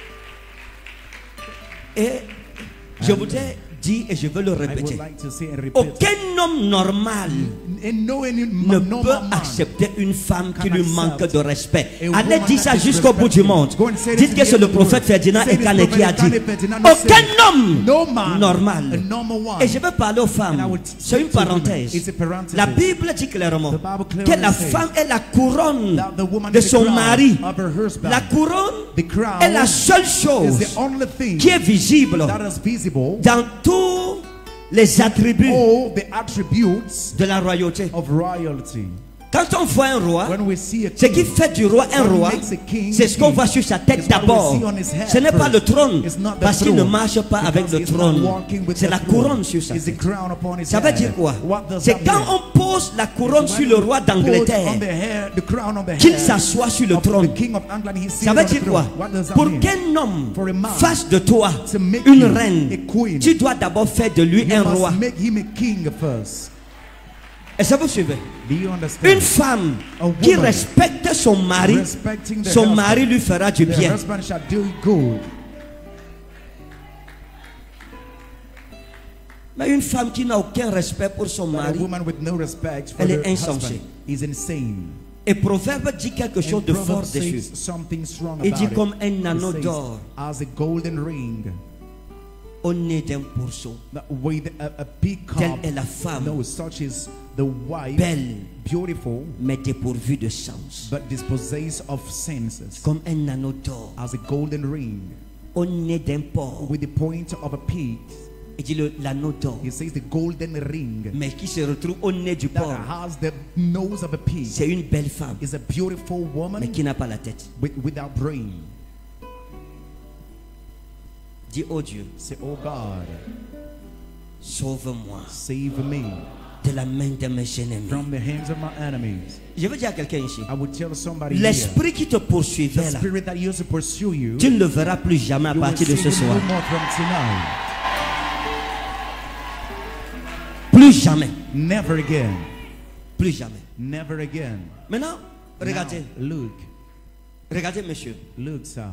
Et je voudrais dire, et je veux le I would répéter, like to say and repeat. aucun homme normal And no any ne normal peut man accepter une femme qui can lui accept manque de respect. a Allez woman dire that ça is jusqu'au bout du monde. Go and say Dites this que c'est in le the prophète word. Ferdinand Say this Ekane qui a prophet dit, Ekane Ferdinand said, aucun homme no man, a normal. normal one. Et je veux parler aux And I femmes. would C'est une speak to women. parenthèse. It's a parenthesis. La Bible dit clairement The Bible clearly que la says femme est la couronne that the woman de is the son crown mari. of her husband. La couronne The crown est la seule is chose the only thing qui est visible that is visible. dans tous les attributs All the attributes de la royauté. of royalty. Quand on voit un roi, When we see a ce qui king, fait du roi un what roi, makes a king c'est a ce qu'on king voit sur sa tête is what we d'abord. see on his head Ce n'est pas first. le trône, It's not the parce qu'il ne throne, marche pas avec because le he's not trône. walking with C'est the la throne. couronne sur sa It's the tête. crown upon his Ça veut head. dire quoi? What does C'est that quand mean? on pose la couronne sur le roi When you put on d'Angleterre the head- the crown on the qu'il head s'assoit sur le of trône. the king of England, he sits Ça veut on the dire quoi? throne. What does that Pour mean? qu'un homme For a man fasse de toi to make une you reine, a queen, tu dois d'abord faire de lui you un must roi. make him a king first. Est-ce que vous suivez? Do you understand? Une femme A woman qui respecte son mari, Respecting the son husband, mari lui fera du the bien. husband shall do good. Mais une femme qui n'a aucun respect pour son But a mari, woman with no respect for Elle est her insensée. husband is insane. et Proverbe dit quelque chose And de fort Proverbs dessus. says something strong Il about dit it. comme un It anneau says, d'or as a golden ring, au nez d'un pourceau. that with a, a peacock. Telle est la femme, No, such is the wife, belle, beautiful, mais dépourvue de sens. but dispossessed of senses. Comme un anneau d'or As a golden ring, au nez d'un porc. with the point of a pig. Il dit le- l'anneau d'or, He says the golden ring mais qui se retrouve au nez du that porc. has the nose of a pig C'est une belle femme, is a beautiful mais woman qui n'a pas la tête. with, without brain. Dis, oh Dieu, Say, oh God, sauve-moi save me de la main de mes ennemis. from the hands of my enemies. Je veux dire à quelqu'un ici, I would tell somebody here, l'esprit qui te the poursuivait là, spirit that used to pursue you, tu ne le verras plus jamais à you will partir de see ce him soir. no more from tonight. Plus jamais. Never again. Plus jamais. Never again. Maintenant, regardez, Now, look, regardez monsieur. look, sir.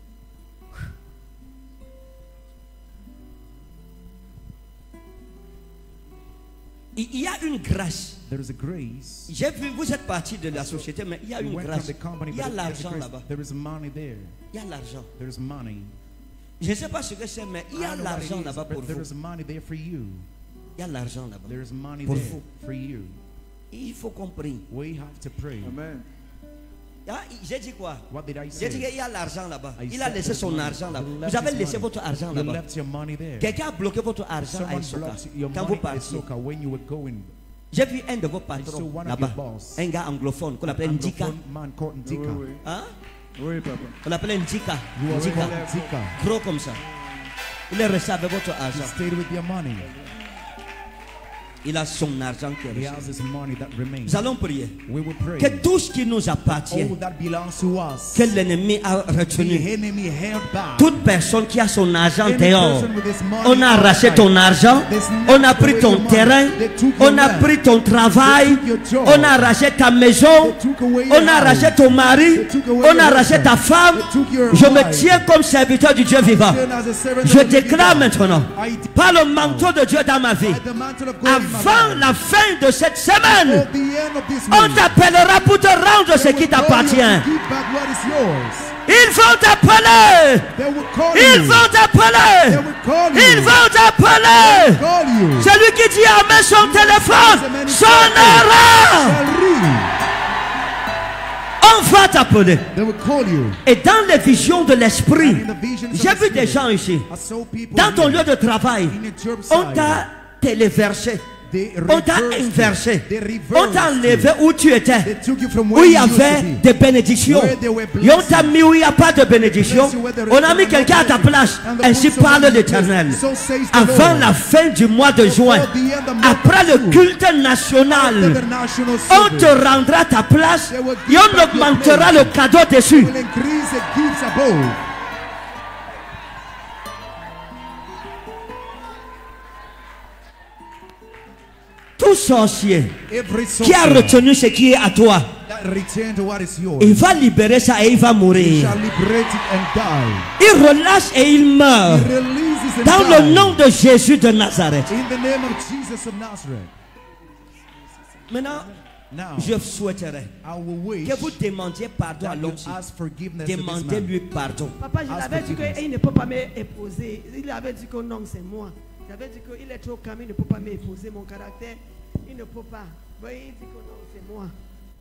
Il il y a une grâce. There is a grace. J'ai vu, vous êtes parti de la société, mais il y a You une went from grâce. the company, Il y a but there's a l'argent grace. là-bas. There is money there. Il y a l'argent. There is money. Je ne sais pas ce que c'est, mais il y I a don't know what it l'argent is, là-bas but pour there vous. is money there for you. Il y a l'argent là-bas. There is money Pour there vous. for you. Il faut qu'on prie. We have to pray. Amen. Ah, j'ai dit quoi? What did I J'ai dit say? qu'il y a l'argent là-bas. I Il a said laissé there's son money. argent là-bas. You Vous left avez his laissé money. votre argent You là-bas. left your money there. Quelqu'un a bloqué votre argent à Someone Isoka. blocked your Quand vous money at partiez. Isoka when you were going. J'ai vu un de vos I saw patrons one of là-bas. your boss. Un gars anglophone qu'on appelle Ndika. Anglophone man called Ndika. Oui, oui. Hein? Oui, papa. On l'appelait Ndika. You are Ndika. called Zika. Gros comme ça. Il est resté avec votre He argent. stayed with your money. Il a son argent qui est He resté. has his money that remains. Nous allons prier. We will pray. Que tout ce qui nous appartient, All that belongs to us. que l'ennemi a The retenu, enemy held back. toute personne qui a son argent Any dehors, person with his money on a arraché outside. ton argent, They snatched on a pris away ton your money. terrain, They took your on a land. pris ton travail, They took your job. on a arraché ta maison, They took away your on a arraché house. ton mari, They took away on a your arraché husband. ta femme. They took your Je me wife. tiens comme serviteur du Dieu vivant. Stand as a servant Je of the living déclare God. maintenant, I par le manteau de Dieu dans ma vie, By the mantle of God in my avant life. la fin de cette Before semaine, the end of this on week, t'appellera pour te rendre ce they qui will call you t'appartient. to give back what is yours. Ils vont t'appeler. They will call Ils you. vont They t'appeler. will call you. Ils vont t'appeler. Call you. Celui qui dit Amen son téléphone sonnera. Shall ring. On va t'appeler. They will call you. Et dans les visions de l'esprit, And in the visions of j'ai the vu des Spirit, gens ici. I saw people Dans ton here lieu de travail, in a job on site. t'a téléversé. They On t'a reversed you. inversé. They reversed On t'a enlevé you. où tu étais. They took you from Où where il y you used avait to be. des bénédictions. Where there were Et on t'a blessings. mis où il n'y a pas de bénédiction. Bless you where there is On a mis no quelqu'un à ta blessing. place. And the Ainsi also parle when you l'Éternel. bless, so says the Avant Lord. la fin du mois de juin, Before the end of month après le June, culte after national, the national on service, te rendra à ta place They will et give on back your augmentera place. le cadeau dessus. will increase the gifts above. Tout sorcier Every qui a sorcerer retenu ce qui est à toi, that return to what is yours, il va libérer ça et il va he mourir. shall liberate it and die. Il relâche et il meurt. He releases and Dans le dies. nom de Jésus de Nazareth. In the name of Jesus of Nazareth. Maintenant, Now, je souhaiterais I will wish que vous demandiez pardon à that you l'homme. ask forgiveness to this man. Demandez-lui pardon. Papa, je Ask l'avais dit forgiveness. qu'il ne peut pas m'épouser. Il avait dit que non, c'est moi. J'avais dit qu'il est trop calme, il ne peut pas m'épouser. Mon caractère, il ne peut pas. Mais il dit que non, c'est moi.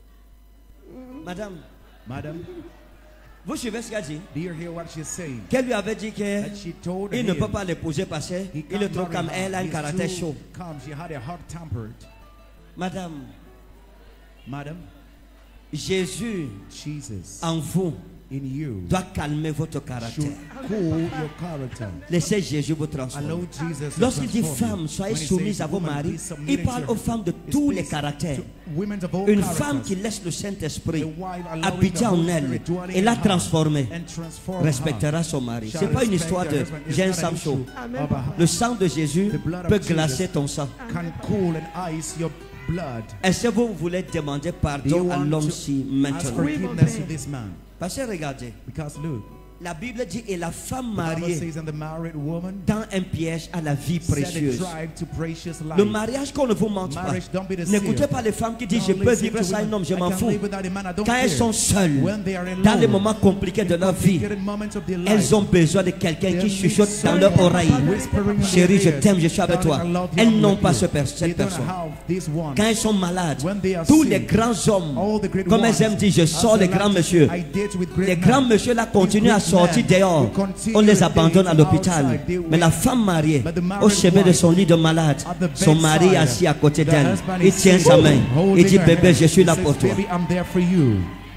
Madame, Madam, vous suivez ce qu'elle dit? do you hear what she's saying? Qu'elle lui avait dit qu'il That she told ne him peut pas l'épouser parce he qu'il can't est trop marry calme. her. Elle a un He's caractère too chaud. calm. She had a hot-tempered. Madame, Madam, Jésus Jesus en vous in you doit calmer votre should caractère. cool your character. Laissez Jésus vous transformer. Allow Jesus to Lorsqu'il dit transform you. femmes, soyez When he soumises says à vos woman, maris, be submitted il parle to aux femmes de his tous les place, caractères. to women of all Une characters. femme qui laisse le Saint-Esprit A wife allowing habiter the en Holy elle Spirit dwelling et in la her transformer, and transform respectera her. son mari. Shall C'est pas une respect histoire her de husband. It's j'ai un not an sang issue chaud. Amen. of a- Le sang de Jésus The blood of peut Jesus glacer ton sang. can cool and ice your blood. Est-ce que vous voulez demander Do you pardon à want l'homme to si ask maintenant? Oui, mon forgiveness to père. this man? Parce que regardez, Because look, la Bible dit et la femme the Bible mariée says, and the married woman dans un piège à la vie set a précieuse. drive to precious life. Le mariage qu'on ne vous mente pas. Marriage, don't be deceived. N'écoutez pas les femmes qui disent Don't je peux listen vivre to sans un women. homme, je I m'en can fous. live without a man, I don't Quand elles care. sont seules, When they are alone, dans les moments compliqués de leur vie, complicated moments of their life, elles ont besoin de quelqu'un they qui need chuchote dans someone leur oreille. whispering in Chérie, je their ears, t'aime, je suis avec toi. darling, I love you, Elles I'm n'ont with pas you. ce per- They cette don't personne. have this one. Quand elles sont malades, When they are tous sick, les grands hommes, all the great comme elles ones, aiment dire, je as sors they les grands like to messieurs. say, I date with great Les men. grands messieurs là continuent à These sortir great men dehors. will continue On les to abandonne à date l'hôpital. outside. They Mais la will- femme mariée, But the married au chevet de wife, son lit de malade, at the son mari est bedside, assis à côté the d'elle. husband Il is tient sitting, sa main. holding Il dit her bébé, hand. je suis He là says, pour toi. Baby, I'm there for you.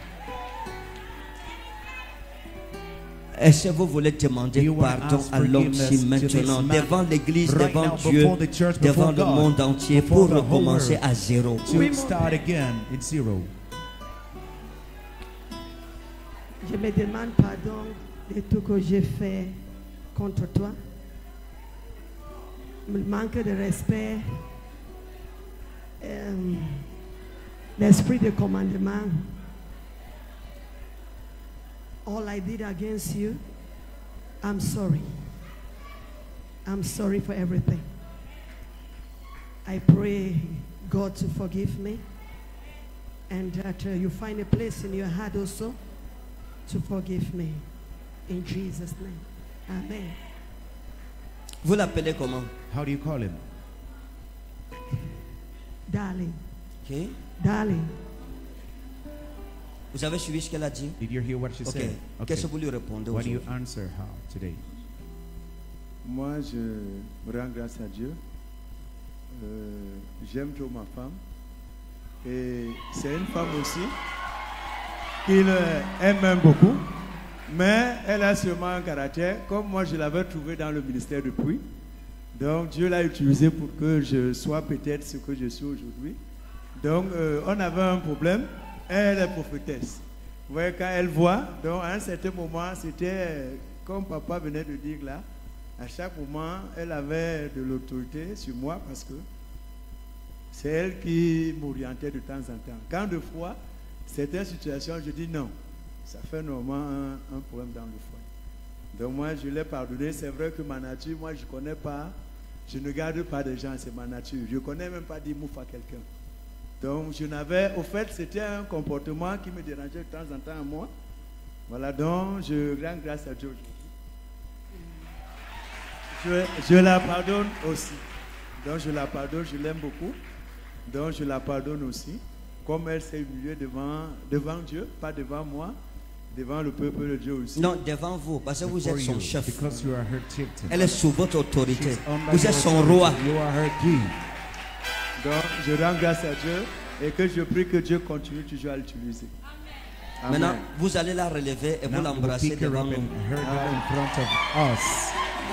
Est-ce que vous voulez Do demander you want to pardon ask à l'homme forgiveness si to maintenant, this man devant l'église, right devant now, Dieu, before the church, devant before le God, monde entier, before pour the whole recommencer world, à zéro? To Oui, mon start again, it's zero. Je me demande pardon de tout que j'ai fait contre toi. Le manque de respect, euh, l'esprit de commandement. All I did against you, I'm sorry. I'm sorry for everything. I pray God to forgive me and that uh, you find a place in your heart also to forgive me. In Jesus' name. Amen. Vous l'appelez comment? How do you call him? Darling, Ok. darling, Vous avez suivi ce qu'elle a dit? Did you hear what she Ok. said? Qu'est-ce que vous lui répondez What do you aujourd'hui? answer her today? Moi, je rends grâce à Dieu. Euh, J'aime trop ma femme. Et c'est une femme aussi. qu'il euh, aime beaucoup. Mais elle a sûrement un caractère, comme moi je l'avais trouvé dans le ministère depuis. Donc Dieu l'a utilisé pour que je sois peut-être ce que je suis aujourd'hui. Donc euh, on avait un problème, elle est prophétesse. Vous voyez, quand elle voit, donc à un certain moment, c'était euh, comme papa venait de dire là, à chaque moment, elle avait de l'autorité sur moi parce que c'est elle qui m'orientait de temps en temps. Quand de fois, certaines situations, je dis non. Ça fait normalement un, un problème dans le foyer. Donc moi, je l'ai pardonné. C'est vrai que ma nature, moi, je ne connais pas. Je ne garde pas des gens, c'est ma nature. Je ne connais même pas dire mouf à quelqu'un. Donc je n'avais, au fait, c'était un comportement qui me dérangeait de temps en temps à moi. Voilà, donc je rends grâce à Dieu aujourd'hui. Je, je la pardonne aussi. Donc je la pardonne, je l'aime beaucoup. Donc je la pardonne aussi. Comme elle s'est humiliée devant, devant Dieu, pas devant moi, devant le peuple de Dieu aussi. Non, devant vous, parce que vous êtes son chef. Because you are her chieftain. Elle est sous votre autorité. She's under Vous êtes your son authority. roi. You are her king. Donc je rends grâce à Dieu et que je prie que Dieu continue toujours à l'utiliser. Amen. Maintenant, vous allez la relever et vous Now we'll l'embrasser pick her devant up nous. and her down in front of us.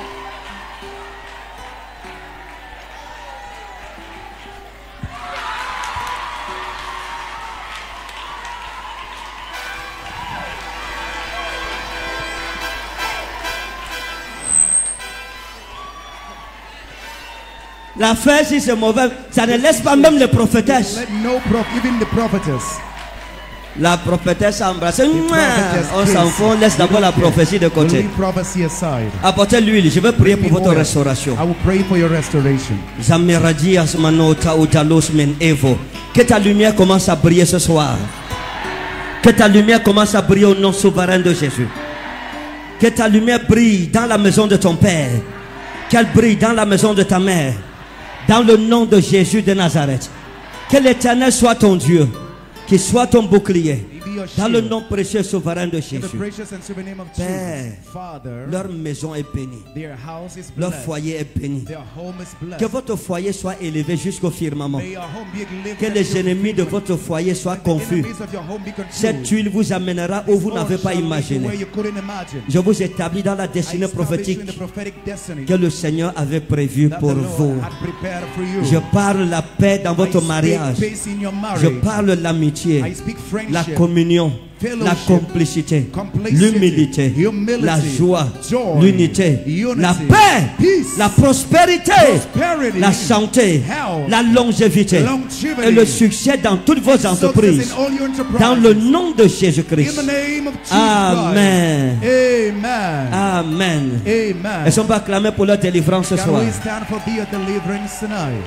L'affaire, si c'est mauvais, ça ne laisse pas même les prophétesses. Let no prof, even the prophetess. La prophétesse a embrassé. prophetess On s'en kissed. fout, on laisse d'abord la prophétie de We'll côté. leave prophecy aside. Apportez l'huile, je vais prier Bring pour me votre oil. restauration. I will pray for your restoration. Zameradias manota utalos men evo. Que ta lumière commence à briller ce soir. Que ta lumière commence à briller au nom souverain de Jésus. Que ta lumière brille dans la maison de ton Père. Qu'elle brille dans la maison de ta mère. Dans le nom de Jésus de Nazareth. Que l'Éternel soit ton Dieu. Qu'il soit ton bouclier. Dans le nom précieux et souverain de In the Jésus. precious and sovereign name of Père, Jesus, Father, leur maison est bénie. their house is Leur blessed. foyer est béni. Their home is blessed. Que votre foyer soit élevé jusqu'au firmament. May your home be lifted Que up les to your ennemis de feet. votre foyer soient The confus. enemies of your home be confused. Cette huile vous amènera où vous This n'avez oil pas shall lead you where imaginé. you couldn't imagine. Je vous établis dans la I destinée establish you prophétique in the prophetic destiny que le Seigneur avait prévue that pour the vous. Lord had prepared for you. Je parle la paix dans I votre speak mariage. peace in your marriage. Je parle l'amitié, I speak la friendship, communion, fellowship, la complicité, complicity, l'humilité, humility, la joie, joy, l'unité, unity, la paix, peace, la prospérité, prosperity, la santé, health, la longévité longevity, et le succès dans toutes vos success entreprises. in all your enterprises. Dans le nom de In Jésus-Christ. the name of Jesus Amen. Christ. Amen. Amen. Amen. Est-ce qu'on peut acclamer pour leur délivrance ce Can soir? we stand for their deliverance tonight?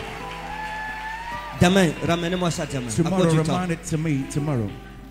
Demain, ramenez-moi ça demain. À Tomorrow, cause du temps. remind it to me. Tomorrow.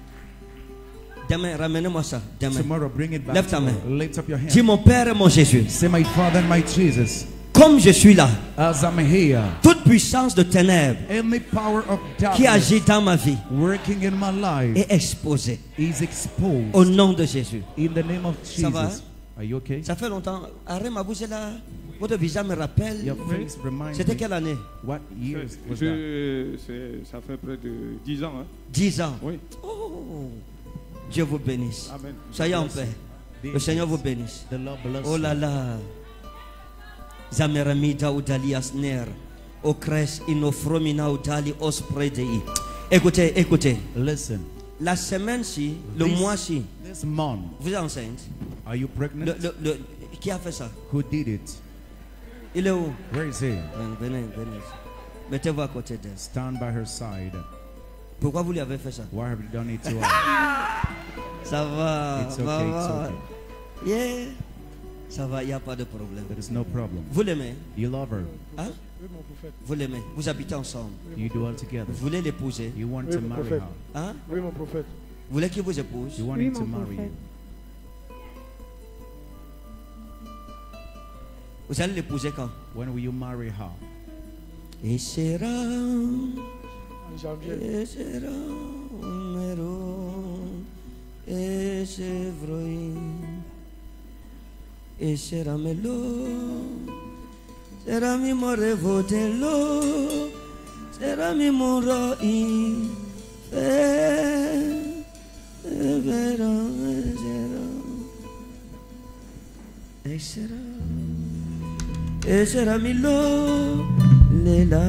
Demain, ramenez-moi ça. Demain. Tomorrow, bring it back. Lève ta main. tomorrow. Lift up your hand. Dis mon Père et mon Jésus. Say, my Father and my Jesus, Comme je suis là, as I'm here, toute puissance de ténèbres any power of qui darkness agit dans ma vie working in my life est exposée is exposed au nom de Jésus. in the name of Ça va, Jesus. Are you okay? Ça fait longtemps. Arrête ma bouche là. Votre visage me rappelle. Your face reminds C'était me. quelle année? What years was that? Je, c'est- ça fait près de dix ans. Hein. Dix ans. Oui. Oh, Dieu vous bénisse. Amen. Soyez en paix. Le Seigneur vous bénisse. The Lord bless Oh là you. là. Zameramida udali asner. Okres inofromina udali ospredei. Écoutez, écoutez. Listen, La semaine-ci, le This- mois-ci, this month, vous êtes enceinte. are you pregnant? Le, le, le- qui a fait ça? Who did it? Il est où? Where is he? Venez, venez. Mettez-vous à côté d'elle. Stand by her side. Pourquoi vous lui avez fait ça? Why have you done it to her? Ça va. It's ça okay, it's va. okay. Yeah. Ça va, il n'y a pas de problème. There is no problem. Vous l'aimez? You love her. Hein? Vous l'aimez? Vous habitez ensemble. You do all together. Vous voulez l'épouser? You want Oui, to mon marry prophète. her. Hein? Oui, mon prophète. Vous voulez qu'il vous épouse? You want Oui, him to mon marry prophète. you. Vous allez l'épouser quand? When will you marry her? Et sera, En janvier. et sera, mero, et chevroi, et sera melo, sera mi more votelo, sera mi moro i, e, e Esera milo lela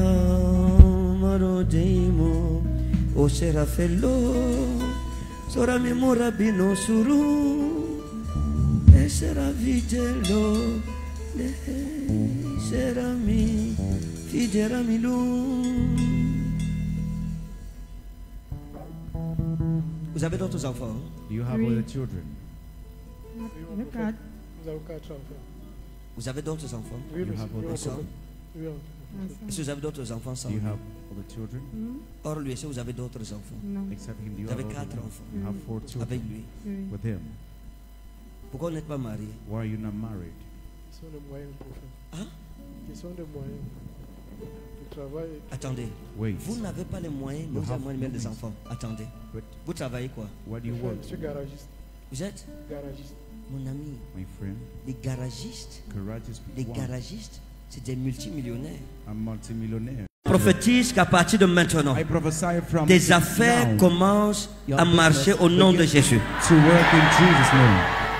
marodemo o sera fello sora mi morabino suru esera vigelo esera mi fidera milo. Vous avez d'autres enfants? Do you have Oui. other children? Le cadre. Nous avons quatre enfants. Vous avez d'autres enfants? Oui, You monsieur. have Oui, other monsieur. sons? Oui, Est-ce que vous avez d'autres enfants sans Do you lui? have other children? Hmm? Or lui, est-ce que vous avez d'autres enfants? Non. Except him, do you Vous have avez other quatre children? enfants You have four avec children lui. Oui. with him. Pourquoi vous n'êtes pas marié? Why are you not married? Ce sont des moyens, prophète. Hein? Ce sont des moyens. Le travail. Attendez. Wait. Vous n'avez pas les moyens, You mais vous avez have moyen de mettre des means. enfants. Attendez. But Vous travaillez quoi? what do you work? Je suis garagiste. Vous êtes Garagiste. mon ami. My friend, Les garagistes, courageous les people. garagistes, c'est des multimillionnaires. I'm multimillionaire. Prophétise qu'à partir de maintenant, I prophesy from des affaires now, commencent your à marcher business au nom de begins Jésus. to work in Jesus' name.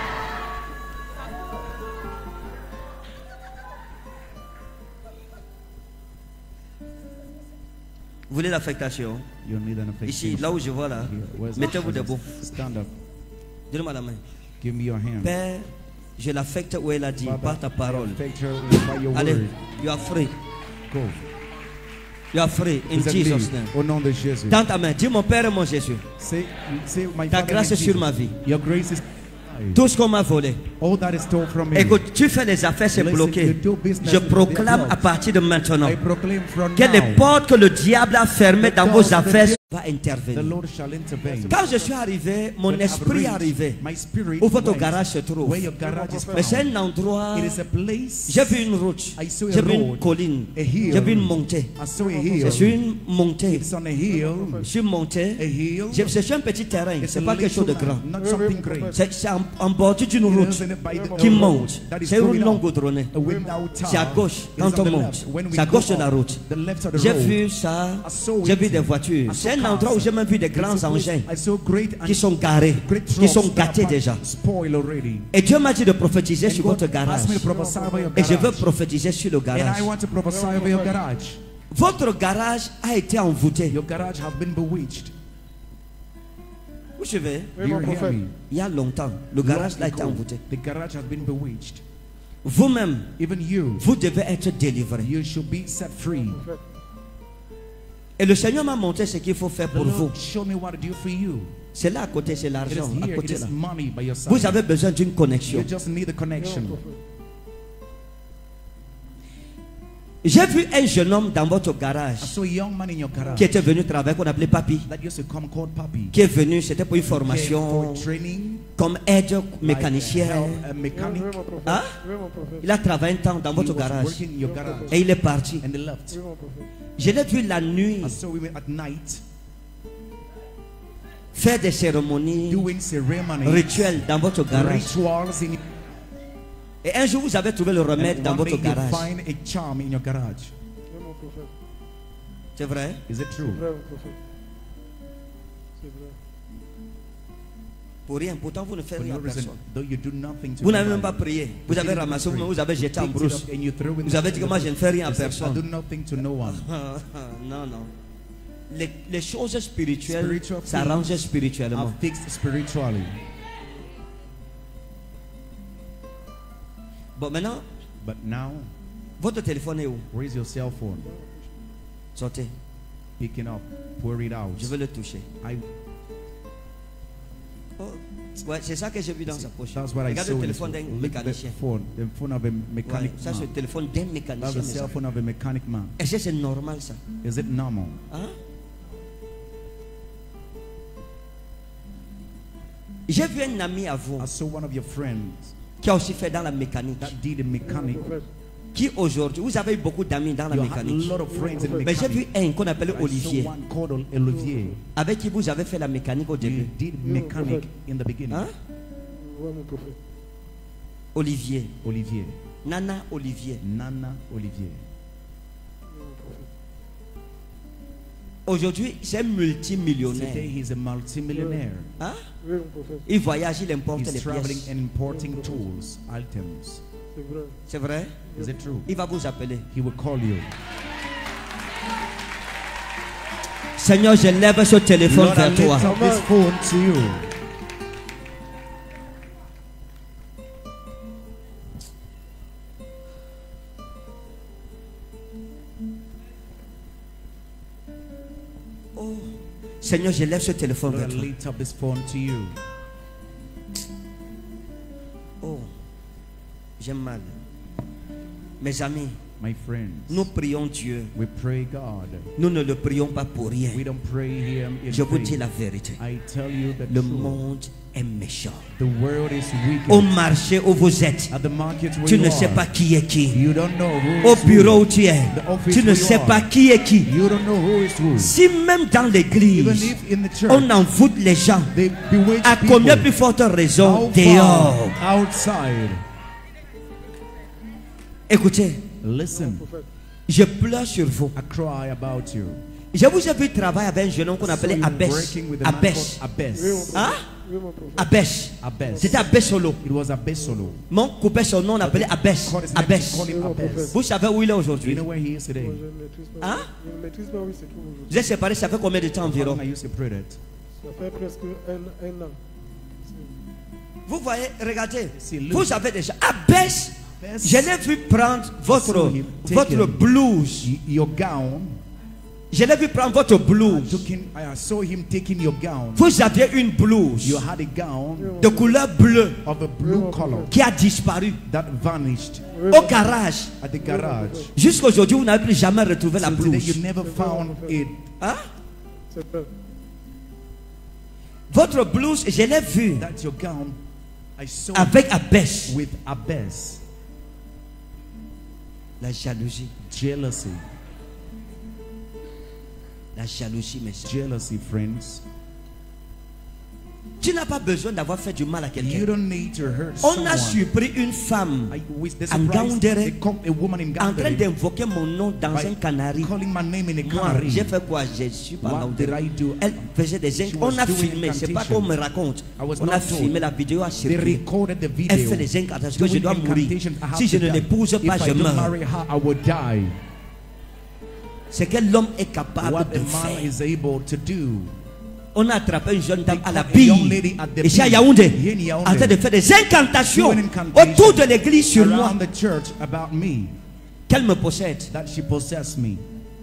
Vous voulez l'affectation? You need an affection. Ici, là où je vois là, Here, where's the mettez-vous Jesus? debout. Stand up. Donnez-moi la main. Give me your hand. Père, je l'affecte où elle a dit, par ta parole. Affect her by your Allez, word. you are free. Go. You are free in Vous êtes Jesus' libre. name. Au nom de Jésus. Tends ta main, dis mon Père et mon Jésus. Say, say, my Ta Father grâce in est sur Jesus. ma vie. Your grace is Tout ce qu'on m'a volé. all that is stolen from me. Écoute, tu fais les affaires, c'est Listen, bloqué. you do business, Je it's proclame blocked. à partir de maintenant I proclaim from que les now, portes que le diable a fermées The dans doors vos of the affaires devil- va the intervenir. Lord shall intervene. Quand je suis arrivé, mon When I've esprit est reached, arrivé. my spirit Où votre went garage se trouve. where your garage is Mais c'est found. un endroit. It is a place. J'ai vu une route. I saw a J'ai vu une road, colline. a hill. J'ai vu une montée. I saw a Je hill. suis une montée. It's on a hill. Je suis monté. A hill. Je je suis un petit terrain. It's C'est a pas quelque chose de little grand. land, not something great. C'est c'est en, en bordure d'une It route is in it by the- qui a road monte. that is C'est une going longue up. goudronnée. A windowed C'est à tower. gauche It is quand on on the monte. left. When we C'est à go gauche de la up, route. the left of the J'ai road. vu ça. I saw J'ai it. vu des voitures. I saw C'est un cars. endroit où j'ai même vu des grands It's a place- engins I saw great qui sont garés, great qui trucks sont that are gâtés déjà. spoiled already. Et Dieu m'a dit de prophétiser And sur God votre garage. asked me to prophesy over your Et je veux garage. prophétiser sur le And garage. I want to prophesy over your garage. Votre garage a été envoûté. Your garage have been bewitched. Où je vais? Oui, You mon hear prophète. me? Il y a longtemps, le garage Long a été ago, envoûté. the garage has been bewitched. Vous-même, Even you, vous devez être délivré. you should be set free. Et le Seigneur m'a montré ce qu'il faut faire The pour vous. Lord, show me what to do for you. C'est là à côté, c'est It l'argent. is À here, it côté is là. money by your side. Vous avez besoin d'une connexion. You just need a Oui, connection. mon prophète. J'ai vu un jeune homme dans votre I garage saw a young man in your garage qui était venu travailler, qu'on appelait Papi. that used to come called Papi. Qui est venu, c'était pour une Came for formation training, comme aide like mécanicien. help, a Oui, mechanic. oui, mon prophète. Hein? Oui, mon prophète. Il a travaillé un temps dans He votre was garage. working in your garage. Et il est parti. And they left. Oui, mon prophète. Je l'ai vu la nuit I saw him at night faire des cérémonies doing ceremonies, rituelles dans votre garage. rituals in Et un jour, vous avez trouvé le remède and dans one votre day you garage. find a charm in your garage. Oui, mon prophète. C'est vrai? Is it true? C'est vrai, mon prophète. C'est vrai. Pour rien. Pourtant, vous ne faites For rien à no reason, personne. though you do nothing to Vous n'avez même nobody. pas prié. Vous avez ramassé, vous, vous avez jeté en Picked it brousse. up and you throw it Vous avez dit que moi, je ne fais rien à You said, I do personne. nothing to no one. Non, non. Les, les choses spirituelles Spiritual s'arrangent things spirituellement. are fixed spiritually. Bon, maintenant, But now, votre téléphone est où? where is your cell phone? Sortez. Pick it up, pour it out. Je veux le toucher. I, Oh, ouais, c'est ça que j'ai vu dans sa poche. that's what I Regarde saw. le in téléphone his- d'un Look at the mécanicien. phone, the phone of a Ouais, mechanic ça, c'est le man. téléphone d'un That's mécanicien. the mais cell ça- phone of a mechanic man. Est-ce que c'est normal ça? Is it normal? Hein? J'ai vu un ami à vous I saw one of your friends qui a aussi fait dans la mécanique. that did a mechanic. Qui aujourd'hui, vous avez eu beaucoup d'amis dans la You had a mécanique. lot of friends in Mais j'ai vu mechanic. un qu'on appelle I Olivier, saw one called Olivier. avec qui vous avez fait la mécanique au You début. did mechanic in the beginning. Hein? Oui, mon prophète. Olivier, Olivier. Nana Olivier. Nana Olivier. Oui, mon prophète. Aujourd'hui, c'est un multimillionnaire. Today he's a multimillionaire. Hein? Oui, mon prophète. Il voyage, il importe He's les traveling pièces. and importing tools, items. C'est vrai. C'est vrai? Is it true? Il va vous appeler. He will call you. Seigneur, je lève ce téléphone Lord, I vers toi. lift up this phone to you. Oh, Seigneur, je lève ce téléphone vers Lord, I toi. lift up this phone to you. Oh, j'ai mal. Mes amis, My friends, nous prions Dieu. we pray God. Nous ne le prions pas pour rien. We don't pray Him in Je vous vain. dis la vérité. I tell you the Le truth. monde est méchant. The world is Au wicked. marché où vous êtes, At the market where tu you ne sais are, pas qui est qui. you don't know who Au is bureau où who. tu es, The office tu ne where you sais are, pas qui est qui. you don't know who is who. Si même dans Even l'église, if in the church on envoûte les gens, they bewitch à people, combien plus forte raison how dehors? far outside? Écoutez, Listen, je pleure sur vous. I cry about you. Je vous ai vu travailler avec un jeune homme qu'on appelait So you're Abès. working with a man Abès. called Abès. Oui, mon prophète. Hein? Oui, mon prophète. Abès. Abès. C'était Abès solo. It was Abès solo. Mon coupait son nom, on l'appelait Abès. Call his name, Abès. call him Oui, mon Abès. prophète. Vous savez où il est Do you aujourd'hui? know where he is today? Moi, je ne maîtrise pas. Hein? Je ne maîtrise pas, oui, c'est tout aujourd'hui. Vous êtes séparés, ça fait combien de temps How environ? long I used to pray that? Ça fait presque un, un an. Vous voyez, regardez. See, look. Vous avez déjà Abès. Abès. Je l'ai vu prendre votre, saw him take votre him. blouse. Y- Your gown. Je l'ai vu prendre votre I, blouse. took him, I saw him taking your gown. Vous aviez une blouse You had a gown de couleur bleue of a blue color qui a disparu that vanished au garage. at the garage. Jusqu'à aujourd'hui, vous n'avez plus jamais retrouvé la So today you blouse. never found it. Hein? C'est vrai. Votre blouse, je l'ai vue That's your gown. I saw avec Abès. it with Abès. La jalousie. Jealousy. La jalousie, mes soeurs. Jealousy, friends. Tu n'as pas besoin d'avoir fait du mal à You quelqu'un. don't need to hurt On a someone. surpris une femme I, with the en surprise, Gaoundéré, they caught a woman in en train Gaoundéré d'invoquer mon nom dans by un canari. calling my name in a Moi, canary. j'ai fait quoi? Je suis pas What did Gaoundéré. I do? Elle faisait des inc- She On was a doing filmé, c'est pas incantations. qu'on me raconte. I was On a not told. filmé, la vidéo a They circulé. recorded the Elle video. fait des incantations que je Doing dois mourir. incantations, I have Si je to ne die. l'épouse pas, If je I don't meurs. marry her, I will die. C'est que l'homme est capable What de a man faire. is able to do. On a attrapé une jeune dame à la caught a young bille. lady at the Ici à bee. Yaoundé. Here in Yaoundé. En train de faire des incantations Doing incantations autour de l'église sur moi. around the church about me, Qu'elle me possède. that she possessed me.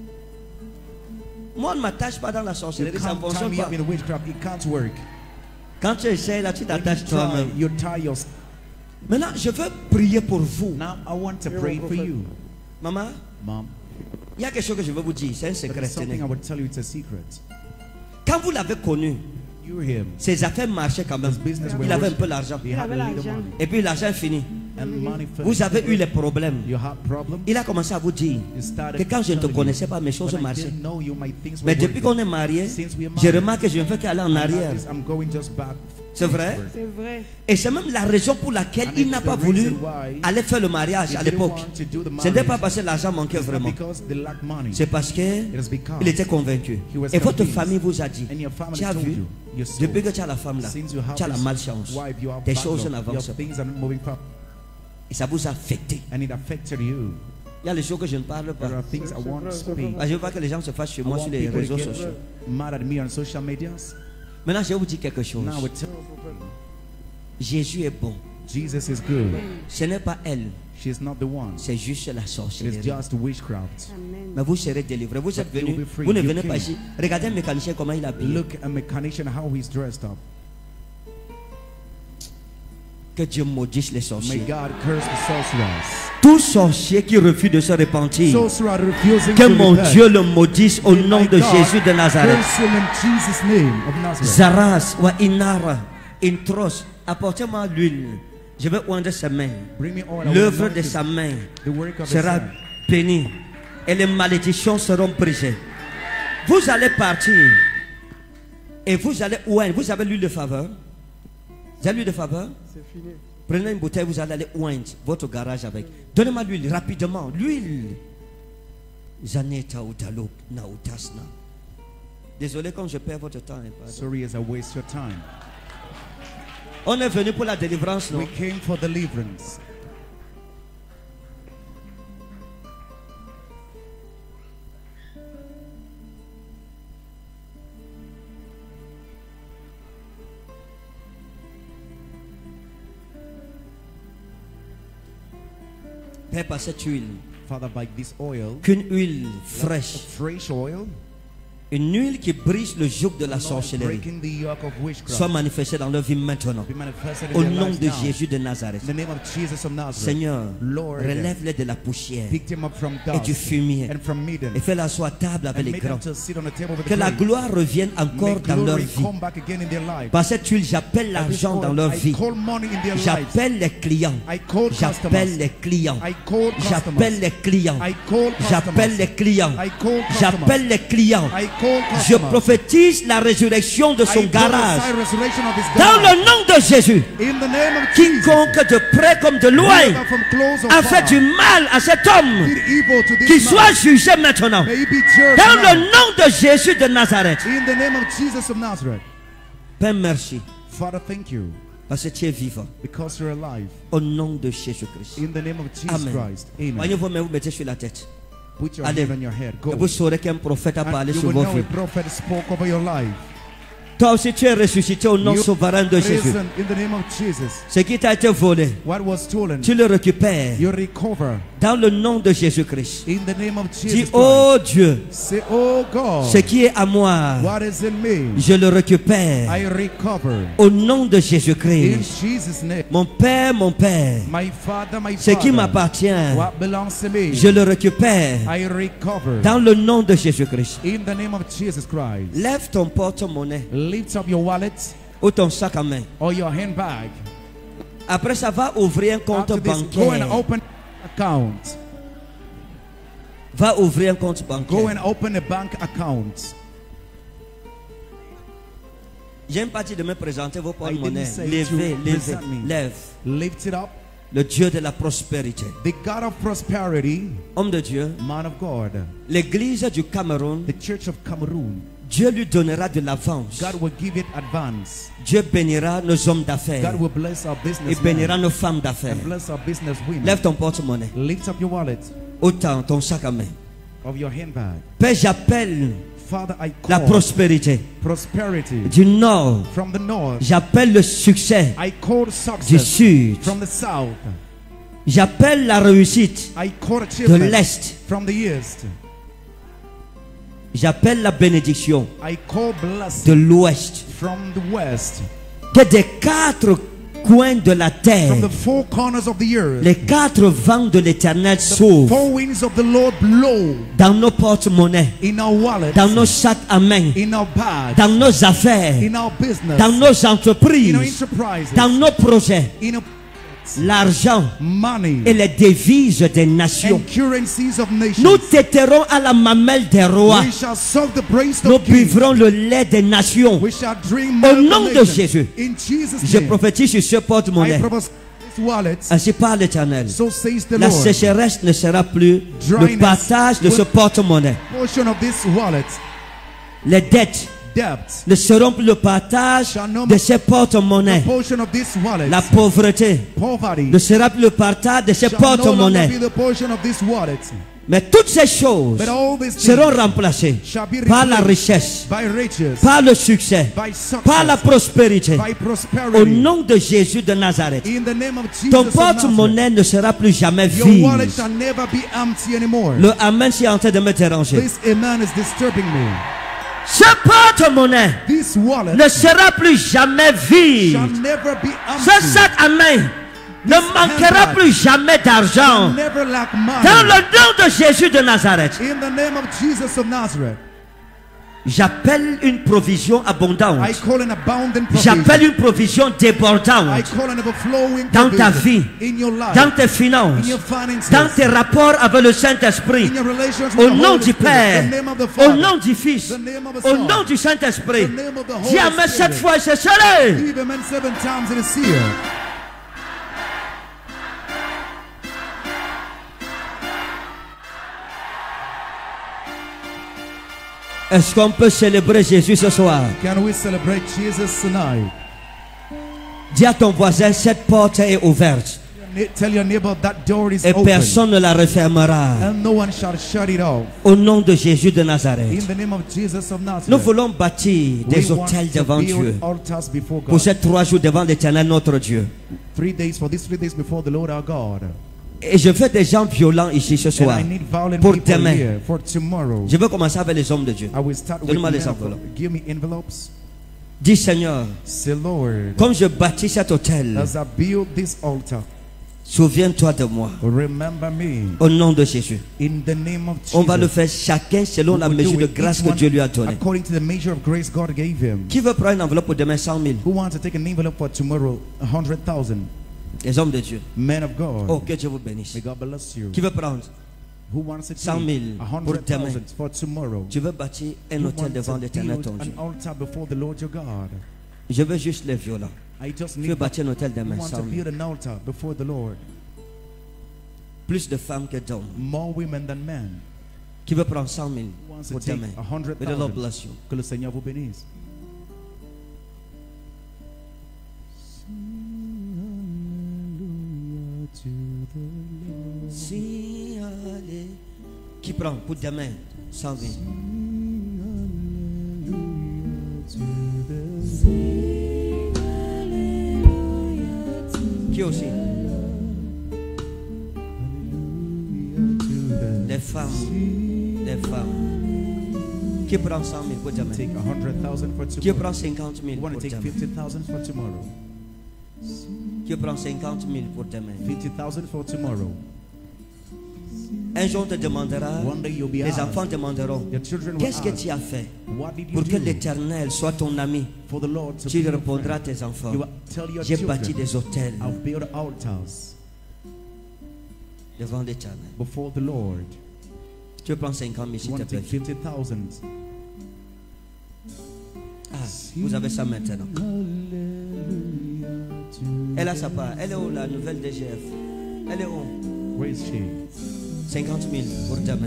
Moi, on ne m'attache pas dans la You sorcellerie, ça ne can't tie fonctionne me pas. up in witchcraft. It can't work. Quand tu essaies là, tu When t'attaches you try, toi-même. you tie your. Maintenant, je veux prier pour vous. Now I want to pray for you, Maman, Mom. il y a quelque chose que je veux vous dire. C'est un But secret. there's something tenez. I would tell you. It's a secret. Quand vous l'avez connu, You him. ses affaires marchaient quand même. His business were Il avait un working. peu d'argent. He had a little money. Et puis l'argent est fini. And money fell. Vous avez eu les problèmes. You had problems. Il a commencé à vous dire You started que quand je ne te telling connaissais me, pas, mes choses when I marchaient. didn't know you, my things were Mais depuis working. qu'on est mariés, Since we are je married, remarque que je ne fais qu'aller en I arrière. notice I'm going just back. C'est vrai? C'est vrai. Et c'est même la raison pour laquelle And il it's n'a the pas voulu reason why aller faire le mariage he à didn't l'époque. want to do the Ce n'était pas marriage. parce que l'argent manquait It's not vraiment. because they lack money. C'est parce que It is because il était convaincu. he was Et votre convinced. famille vous a dit, And your family tu as told vu, you, you saw, depuis que tu as la femme là, since you have tu as la this malchance. wife, you have Tes bad choses luck. n'avancent Your pas. things are not moving fast. Et ça vous a affecté. And it affected you. Il y a des choses que je ne parle pas. There are things I want to speak. Ah, je veux pas que les gens se fâchent sur I moi want sur les people réseaux to get sociaux. mad at me on social medias. Maintenant, je vais vous dire quelque chose. Now I will tell Jésus est bon. Jesus is good. Ce n'est pas elle, She's not the one. c'est juste la It is sorcellerie. just witchcraft. Mais vous serez délivrés. Vous êtes But you venus, will be free. vous ne You venez pas came. ici. Regardez un mécanicien comment il a habillé. Look at a mechanician how he's dressed up. Que Dieu maudisse les May sorciers. God curse the sorcerers. Tout sorcier qui refuse de se repentir, Sorcerer refusing que to mon repent. Dieu le maudisse au May nom my de God Jésus de Nazareth. curse him in Jesus' name of Nazareth. Zaras ou Inara, Intros, apportez-moi l'huile. Je vais oindre sa main. Bring me oil. I will L'œuvre anoint de his- sa main The work of his sera hand. bénie et les malédictions seront brisées. Vous allez partir et vous allez oindre. Vous avez l'huile de faveur? Vous avez l'huile de faveur? C'est fini. Prenez une bouteille, vous allez aller oindre votre garage avec. Donnez-moi l'huile rapidement. L'huile. Zaneta ou Dalop, Naoutasna. Désolé quand je perds votre temps. hein, pardon. Sorry as I waste your time. On est venu pour la délivrance, non? We came for deliverance. Père, par cette huile, Father, by this oil, qu'une huile fraîche, fresh oil, une huile qui brise le joug de la Lord, sorcellerie, breaking the yoke of witchcraft, soit manifestée dans leur vie maintenant. be manifested in Au their nom lives de now. Jésus de Nazareth. In the name of Jesus of Nazareth, Seigneur, Lord, relève-les de la poussière pick them up from et du dust fumier and from midden, et fais-la asseoir à table avec and les make them grands. to sit on the table with Que the la great. gloire revienne encore May dans leur glory vie. come back again in their life. Par cette huile, j'appelle By this l'argent oil, dans leur I vie. call money in their lives. J'appelle les clients. I call J'appelle customers. les clients. I call J'appelle customers. les clients. I call J'appelle les customers. clients. I call J'appelle customers. les clients. I call Je customers. prophétise la résurrection de son I garage. prophesy resurrection of his Dans garage. le nom de Jésus. In the name of Jesus. Quiconque de près comme de loin Whoever from close or a far fait du mal à cet homme, did evil to this qu'il man, soit jugé maintenant. may he be judged Dans now. le nom de Jésus de Nazareth. In the name of Jesus of Nazareth. Père, merci. Father, thank you Parce que tu es vivant. because you're alive. Au nom de Jésus-Christ. In the name of Jesus Amen. Christ. Amen. Voyez vos mains, vous mettez sur la tête. Put your Allez. hand on your head. Et Go. vous saurez qu'un prophète a And parlé you sur will vos know vies. a prophet spoke over your life. Toi aussi, tu es ressuscité au nom You souverain de Jésus. Risen in the name of Jesus. Ce qui t'a été volé, What was stolen, tu le récupères you recover. dans le nom de Jésus-Christ. In the name of Dis, Jesus oh Dieu, Christ. Say, oh God, ce qui est à moi, what is in me, je le récupère I recover. au nom de In Jésus-Christ. Jesus' name. Mon Père, mon Père, My Father, my ce qui Father, m'appartient, what belongs to me, je le récupère I recover. dans le nom de Jésus-Christ. In the name of Jesus Christ. Lève ton porte-monnaie Lift up your wallet ou ton sac à main. or your handbag. Après ça, va ouvrir un compte After this, go and bancaire. open account. Va ouvrir un compte Go bancaire. and open a bank account. J'aime pas dire de me présenter vos porte-monnaies. didn't say Levez, to levez, present me. lève. Lift it up. Le Dieu de la prospérité. The God of prosperity, Homme de Dieu, man of God, l'église du Cameroun, the Church of Cameroon, Dieu lui donnera de l'avance. God will give it advance. Dieu bénira nos hommes d'affaires. God will bless our Et business bénira men nos femmes d'affaires. and bless our business women. Lève ton porte-monnaie. Lift up your wallet Autant ton sac à main. of your handbag. Père, j'appelle Father, I la call prospérité prosperity du nord. from the north. J'appelle le succès I call du success sud. from the south. J'appelle la réussite I call de achievement l'est. from the east. J'appelle la bénédiction I call de blessing l'ouest. from the west. Que des quatre coins de la terre, From the four corners of the earth. les quatre vents de l'éternel The s'ouvrent four winds of the Lord blow dans nos porte-monnaies, in our wallets, dans nos sacs à main, in our bags, dans nos affaires, in our business, dans nos in our entreprises, enterprises, dans nos projets. in our L'argent money et les devises des nations. and currencies of nations. Nous téterons à la mamelle des rois. We shall suck the breast Nous of kings. buvrons le lait des nations. We shall drink Au milk nom of de nations. Jésus, In Jesus' je name, prophétise sur ce I porte-monnaie. prophesy this wallet. Ainsi parle l'Éternel. So says the La Lord. sécheresse ne sera plus le Dryness partage de ce will- porte-monnaie. Portion of this wallet, Les dettes debt, ne seront plus le partage shall no de ces porte-monnaies. the portion of this wallet, La pauvreté poverty, ne sera plus le partage de ces shall no longer porte-monnaies. be the portion of this wallet. Mais toutes ces choses But all these seront things remplacées shall be par la replaced richesse, by riches, par le succès, by success, par la prospérité. by Au prosperity. nom de Jésus de Nazareth. In the name of Jesus Ton of Nazareth, porte-monnaie ne sera plus jamais your wallet vide. shall never be empty anymore. Le Amen est en train de me déranger. This amen is disturbing me. Ce porte-monnaie This wallet ne sera plus jamais vide. shall never be Ce empty. sac à main ne manquera handbag plus jamais d'argent. Never lack money. Dans le nom de Jésus de Nazareth, In the name of Jesus of Nazareth, j'appelle une provision abondante. I call an abundant provision. J'appelle une provision I débordante call an overflowing dans ta provision vie, in your life, dans tes finances, in your finances, dans tes rapports avec le Saint-Esprit. in your relations with Au the nom Holy du Spirit, Père, the name of the au Father, nom du Fils, the name of the au Son, nom du Saint-Esprit. the name of the Dis Holy Amen Spirit. cette fois et c'est cela. Give amen seven times, it is here. Est-ce qu'on peut célébrer Jésus ce soir? Can we celebrate Jesus tonight? Dis à ton voisin, cette porte est ouverte. Tell your neighbor that door is Et open. personne ne la refermera. And no one shall shut it off. Au nom de Jésus de Nazareth. In the name of Jesus of Nazareth. Nous voulons bâtir des We want hôtels to devant build Dieu. altars before God. Pour ces trois jours devant l'Éternel notre Dieu. Three days for these three days before the Lord our God. Et je veux des gens violents ici ce soir. And I need violent Pour people demain. here for tomorrow. Je veux commencer avec les hommes de Dieu. I will start with Donne-moi les men. enveloppes. Give me envelopes. Dis Seigneur, Say, Lord, comme je bâtis cet hôtel, as I build this altar, souviens-toi de moi. remember me. Au nom de Jésus. In the name of Jesus. On va le faire chacun selon la We will mesure do de it grâce each que one Dieu lui a donnée. according to the measure of grace God gave him. Qui veut prendre une enveloppe pour demain cent mille? Who wants to take an envelope for tomorrow? A hundred thousand. Les hommes de Dieu. Men of God. Oh, que Dieu vous bénisse. May God bless you. Qui veut prendre Who wants to cent take mille a pour hundred demain? thousand for tomorrow? Tu veux bâtir un You hôtel want devant to l'Éternel build ton Dieu. an altar before the Lord your God. Je veux juste les violents. I just Je need veux bâtir un hôtel you demain want to cent mille. build an altar before the Lord. Plus de femmes que d'hommes. More women than men. Qui veut prendre cent mille Who wants to pour take demain? a hundred May the Lord thousand? bless you. Que le Seigneur vous bénisse. Si, allez. Qui prend pour demain cent mille? Qui aussi? Des femmes. Des femmes. Qui prend cent mille pour demain? Take a hundred thousand for Qui tomorrow. prend cinquante mille You pour want to take demain? fifty thousand for tomorrow. Qui prend cinquante mille pour demain? Fifty thousand for tomorrow. Un jour on te demandera, One day you'll be les asked. enfants demanderont, Your children will qu'est-ce que ask, tu as fait what did you pour que do l'Éternel soit ton ami? for the Lord to Tu be your répondras à friend? tes enfants, You will tell your j'ai children, bâti des hôtels I've built altars devant l'Éternel. before the Lord. Tu prends cinquante mille You s'il want te to plaît. take fifty thousand. Ah, vous avez ça maintenant. Elle a sa part. Elle est où la nouvelle D G F? Elle est où? Where is she? cinquante mille pour demain.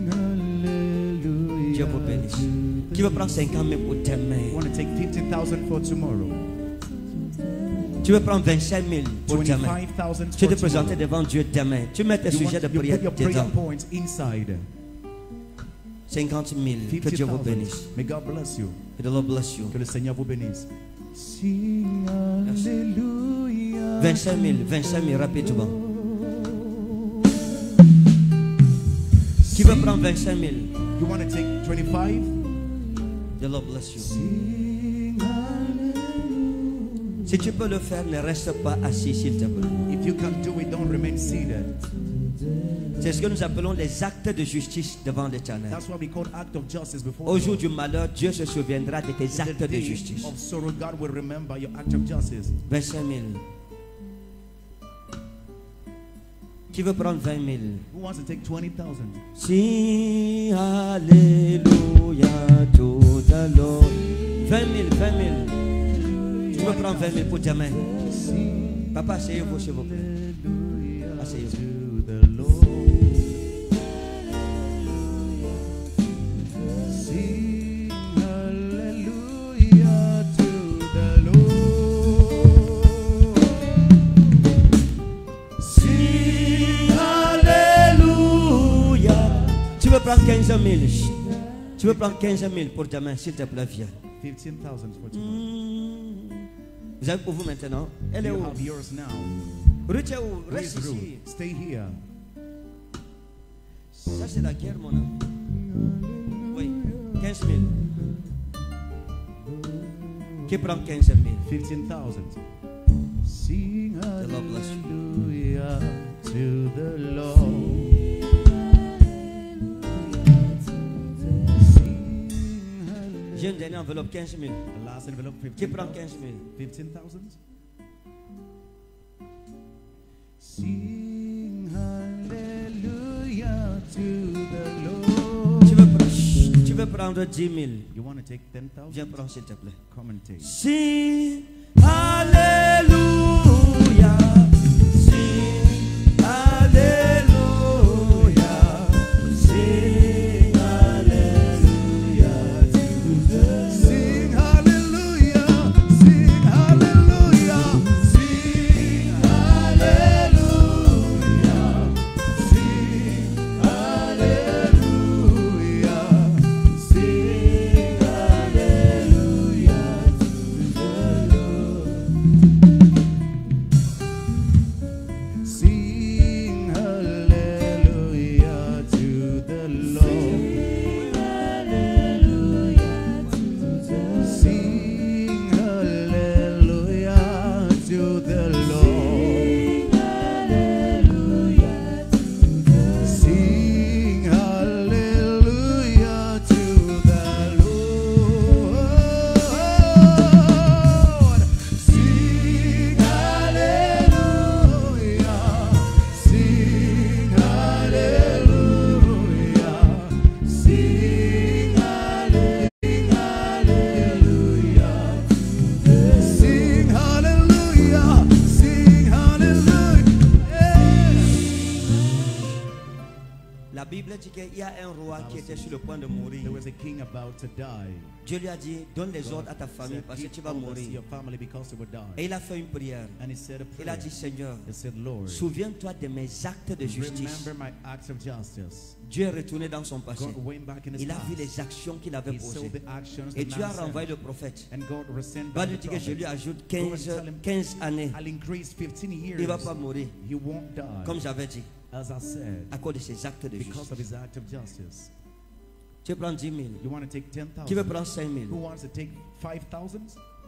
Dieu vous bénisse. Qui veut prendre cinquante mille pour You demain? want to take fifty thousand for tomorrow. Tu veux prendre vingt-cinq mille pour demain? Twenty-five thousand Tu for te présenter tomorrow. devant Dieu demain. Tu mets tes You, sujets want, de you prière put your prayer dedans. points inside. cinquante mille. Que Fifty Dieu vous thousand. bénisse. May God bless you. Que the Lord bless you. Que le Seigneur vous bénisse. Merci. vingt-cinq mille. vingt-cinq mille rapidement. Qui veut prendre vingt-cinq mille? You want to take twenty-five? The Lord bless you. Si tu peux le faire, ne reste pas assis, s'il te plaît. If you can do it, don't remain seated. C'est ce que nous appelons les actes de justice devant l'Éternel. That's what we call act of justice before Au the jour Lord. du malheur, Dieu se souviendra de tes In the actes de day justice. of sorrow, God will remember your act of justice. vingt-cinq mille. Qui veut prendre vingt mille? Who wants to take twenty thousand? Si, alléluia, tout à l'heure. vingt mille, vingt mille. Tu veux prendre vingt mille pour demain? Papa, asseyez-vous, s'il vous plaît. Asseyez-vous. Sing hallelujah to the Lord. Si, alléluia. Tu veux prendre quinze mille? Tu veux prendre quinze mille pour demain, s'il te plaît, viens. Fifteen thousand for tomorrow. Hmm. Vous avez pour vous maintenant? Elle est You où? have yours now. Ruth est où? Where Reste is ici. Ruth? Stay here. Ça, c'est la guerre, mon ami. Oui, quinze mille. Qui prend quinze mille? Fifteen thousand. Sing The Lord bless you. hallelujah to the Lord. J'ai une dernière enveloppe, quinze mille. The last envelope, Qui fifteen prend thousand. quinze mille? Fifteen thousand. Sing hallelujah to the Lord. Tu veux, pre- Chut, tu veux prendre dix mille? You want to take ten thousand? Viens prendre, s'il te plaît. Come and take. Si, alléluia. Si, alléluia. Si, alléluia. Bible dit qu'il y a un roi qui était sur le point de mourir. There was a king about to die. Dieu lui a dit, donne les ordres à ta famille Said, parce que "Give tu vas orders to mourir. your family because they will die." Et il a fait une prière. And he said a Il a prayer. dit, Seigneur, He said, Lord, souviens-toi de mes actes de justice. remember my acts of justice. Dieu est retourné dans son passé. God went back in his Il a past. vu les actions qu'il avait He saw posées. the actions Et the Dieu a man said. renvoyé le prophète. And God resent Va by lui the dire que je lui prophet. ajoute Go and quinze, tell him, quinze années. I'll increase fifteen years. Il ne va pas mourir. He won't die. Comme j'avais dit. As I said, à cause de ses actes de because of justice. his act of justice. Tu veux prendre dix mille. You want to take ten thousand? Qui veut prendre cinq mille? Who wants to take five thousand?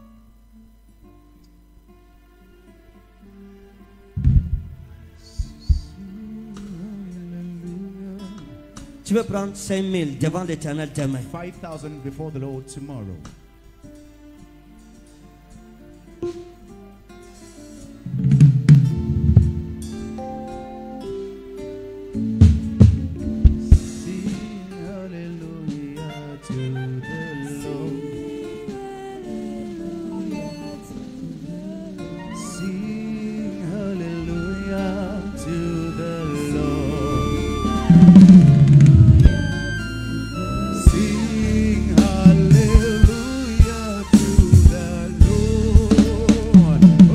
Tu veux prendre cinq mille devant l'Éternel demain. five thousand before the Lord tomorrow. Sing hallelujah to the Lord. Sing hallelujah to the Lord. Sing hallelujah to the Lord. Oh,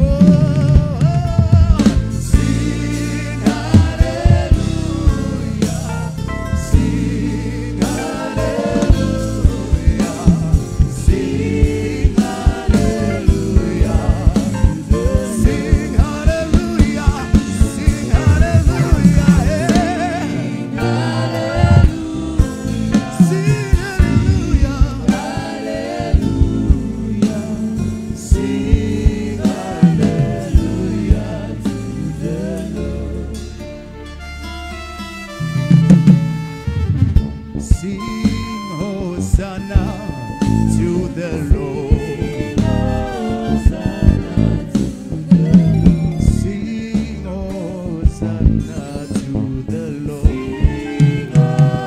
sing hallelujah. Sing hallelujah. Sing hallelujah. Sing hallelujah. Sing hallelujah. Sing Hosanna to the Lord. Sing Hosanna to the Lord.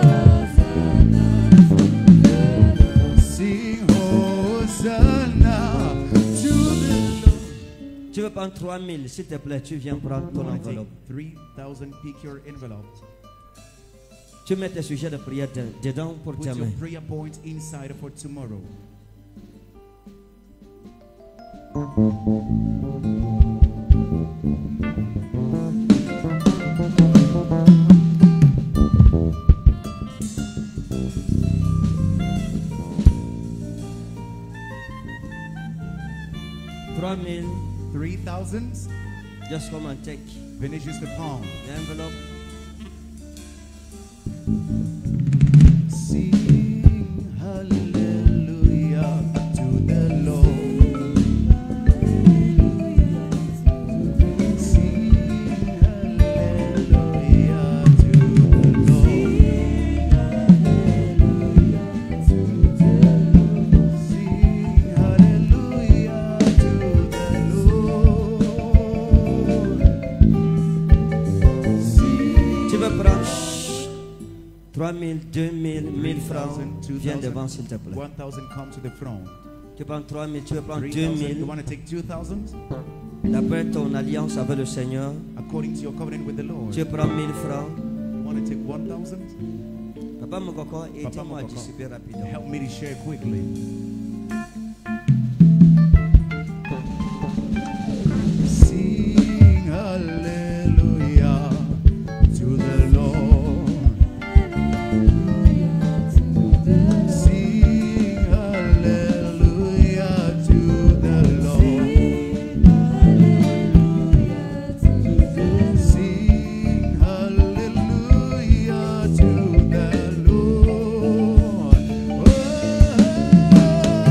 Sing Hosanna to the Lord. Tu veux prendre trois mille, s'il te plaît, tu viens prendre ton I want to take enveloppe. three thousand, pick your envelope. Tu mets tes sujets de prière de- dedans pour Put your demain. prayer points inside for tomorrow. trois mille, Three thousands. just come and take Finish just the palm. the envelope. Sing hallelujah to the Lord. Sing hallelujah to the Lord. Sing hallelujah to the Lord. Sing Tu veux prendre trois mille, deux mille, mille francs. two Viens thousand, devant, s'il te plaît. one thousand, come to the front. Tu prends trois mille, tu veux prendre three deux thousand, mille. you want to take two thousand? D'après ton alliance avec le Seigneur, According to your covenant with the Lord. tu prends mille francs. You want to take one thousand? Papa Mokoko, Papa aide-moi à Mokoko, distribuer rapidement. help me to share quickly. Sing hallelujah to the Lord. Sing hallelujah to the Lord. Sing hallelujah to the Lord. Oh,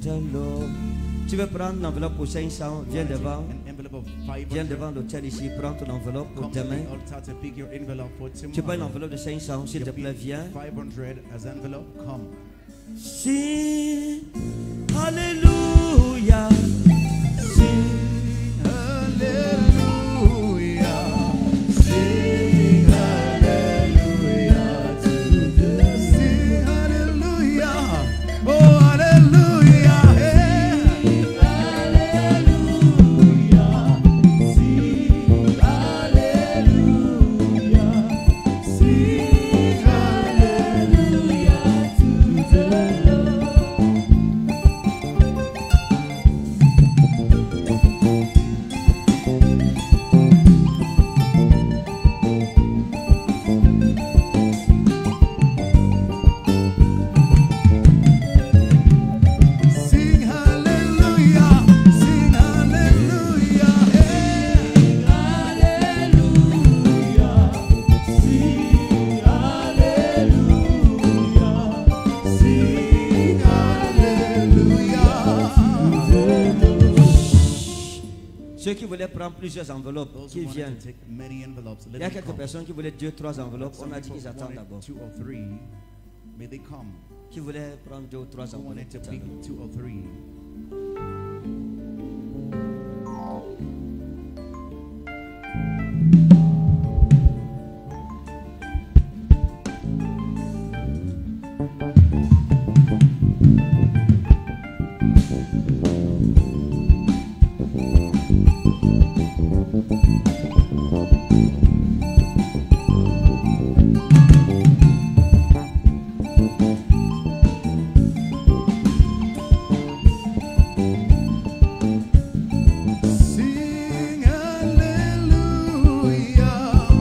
l'eau. Tu veux prendre l'enveloppe pour cinq cents, viens devant. Viens devant l'hôtel ici, prends ton enveloppe pour demain. Tu prends une enveloppe de cinq cents, s'il te plaît, viens. Sing Hallelujah. Sing Hallelujah. Sing Hallelujah to the Sing Hallelujah. Oh Hallelujah. Sing Hallelujah. Sing Hallelujah. Sing Hallelujah to the Sing hallelujah, sing hallelujah, sing hallelujah, sing hallelujah, sing hallelujah. Ceux qui voulaient prendre plusieurs enveloppes, qui viennent. Il y a quelques personnes qui voulaient deux, trois enveloppes. On a dit qu'ils attendent d'abord. Qui voulaient prendre deux ou trois enveloppes. Sing hallelujah,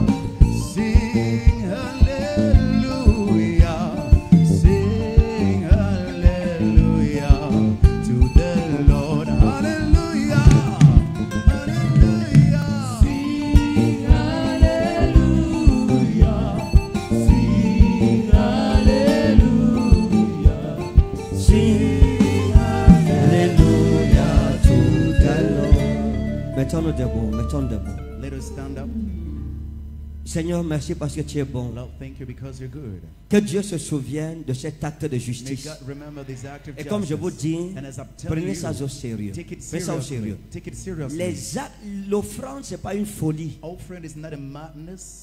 sing hallelujah, sing hallelujah to the Lord. Hallelujah, hallelujah. Sing hallelujah, sing hallelujah, sing hallelujah to the Lord. Mettons-nous debout, mettons-nous debout. Let us stand up. Seigneur, merci parce que tu es bon. Lord, thank you because you're good. Que Dieu se souvienne de cet acte de May justice. God remember this act of Et comme je vous justice. dis, And as I'm telling prenez you, ça au sérieux. take it Prenez ça au seriously. sérieux. Take it seriously. Les actes, l'offrande, c'est pas une folie. Offering is not a madness.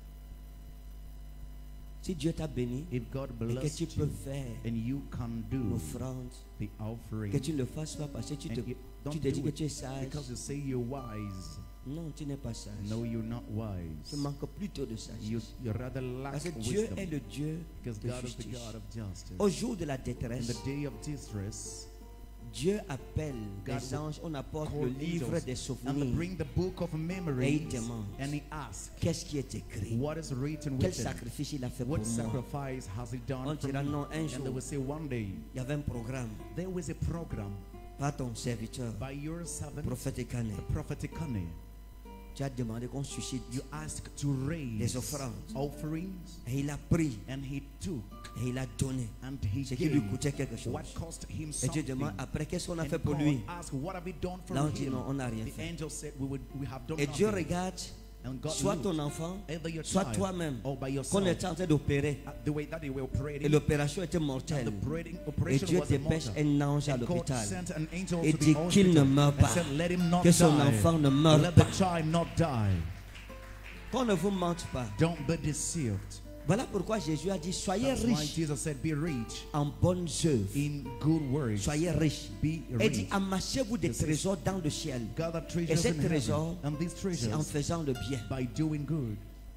Si Dieu t'a béni If God et que bless tu peux you faire and you can do l'offrande, the offering, que tu ne le fasses pas parce que tu te, and you don't tu te dis do que it tu es sage. because you say you're wise. Non, tu n'es pas sage. No, you're not Tu wise. manques plutôt de You, sagesse. you rather lack Parce que Dieu wisdom. est le Dieu Because de God is the justice. God of justice. Au jour de la In détresse, the day of distress, Dieu appelle God les anges, on apporte call le livre angels des and souvenirs. bring the book of Et il memories, demande, and he asks, qu'est-ce qui est écrit? what is written Quel within? sacrifice il a fait pour What moi? sacrifice has he On done for dira me? non, un And they jour, will say one day, il y avait un programme there was a program par ton serviteur, by your servant, prophète Ekane. the prophet Ekane. Tu as demandé qu'on suscite You asked to raise les offrandes. offerings, Et il a pris and he took, et il a donné and he ce qui lui gave coûtait quelque chose. what cost him Et Dieu something. demande après qu'est-ce qu'on a And fait pour God lui? asked, what have we done for Là on dit him? non, on n'a rien The fait. angel said, we, would, we have done Et Dieu nothing. regarde And God soit looked, ton enfant, either your soit child toi-même, or by qu'on yourself, est en train d'opérer. uh, the way that they were Et operating, l'opération était and mortelle. the operating, Et operation Dieu was dépêche immortal. un ange à And God l'hôpital. sent an angel Et to dit the qu'il ne hospital meure and pas. said, let him not Que son die. enfant ne meure Let pas. the child not die. Qu'on ne vous mente pas. Don't be deceived. Voilà pourquoi Jésus a dit soyez That's why riches Jesus said, be rich en bonnes œuvres. in good works. Soyez riches. Be Et dit rich. amassez-vous des This is- trésors dans le ciel. Gather Et treasures ces in heaven. trésors, And these c'est en treasures faisant le bien. by doing good.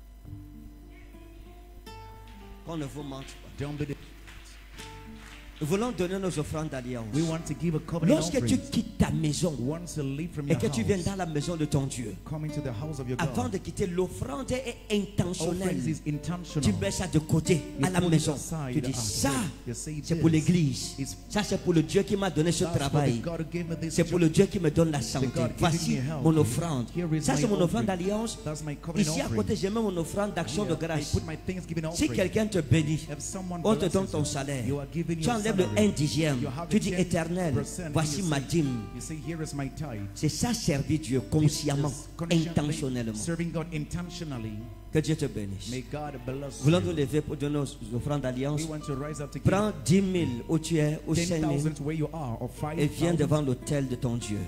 Qu'on ne vous mente pas. Don't be deceived. Nous voulons donner nos offrandes d'alliance. We want to give a covenant Lorsque tu offering. quittes ta maison Once you leave from et your que tu viens house, dans la maison de ton Dieu, come into the house of your avant God. de quitter, l'offrande est intentionnelle. Offerings is Tu intentional. mets ça de côté You à la put it maison. aside Tu dis at ça, home. You say c'est pour this l'église. is- Ça, c'est pour le Dieu qui m'a donné ce That's for travail. the God who gave me this C'est pour job. le Dieu qui me donne la The santé. God giving Voici me health. mon offrande. Here is Ça, my c'est mon offrande offering. d'alliance. That's my covenant Ici à offering. côté, j'ai même mon offrande d'action Here, de I grâce. put my Thanksgiving Si offering. quelqu'un te bénit, If someone on te blesses donne ton you, salaire. you are giving Tu your enlèves enlèves le un dixième. Tu dis éternel, voici ma dîme. C'est ça servir Dieu consciemment, intentionnellement. Que Dieu te bénisse. Voulons nous lever pour donner nos offrandes d'alliance. Prends dix mille où tu es, ou cinq mille, et viens devant l'autel de ton Dieu.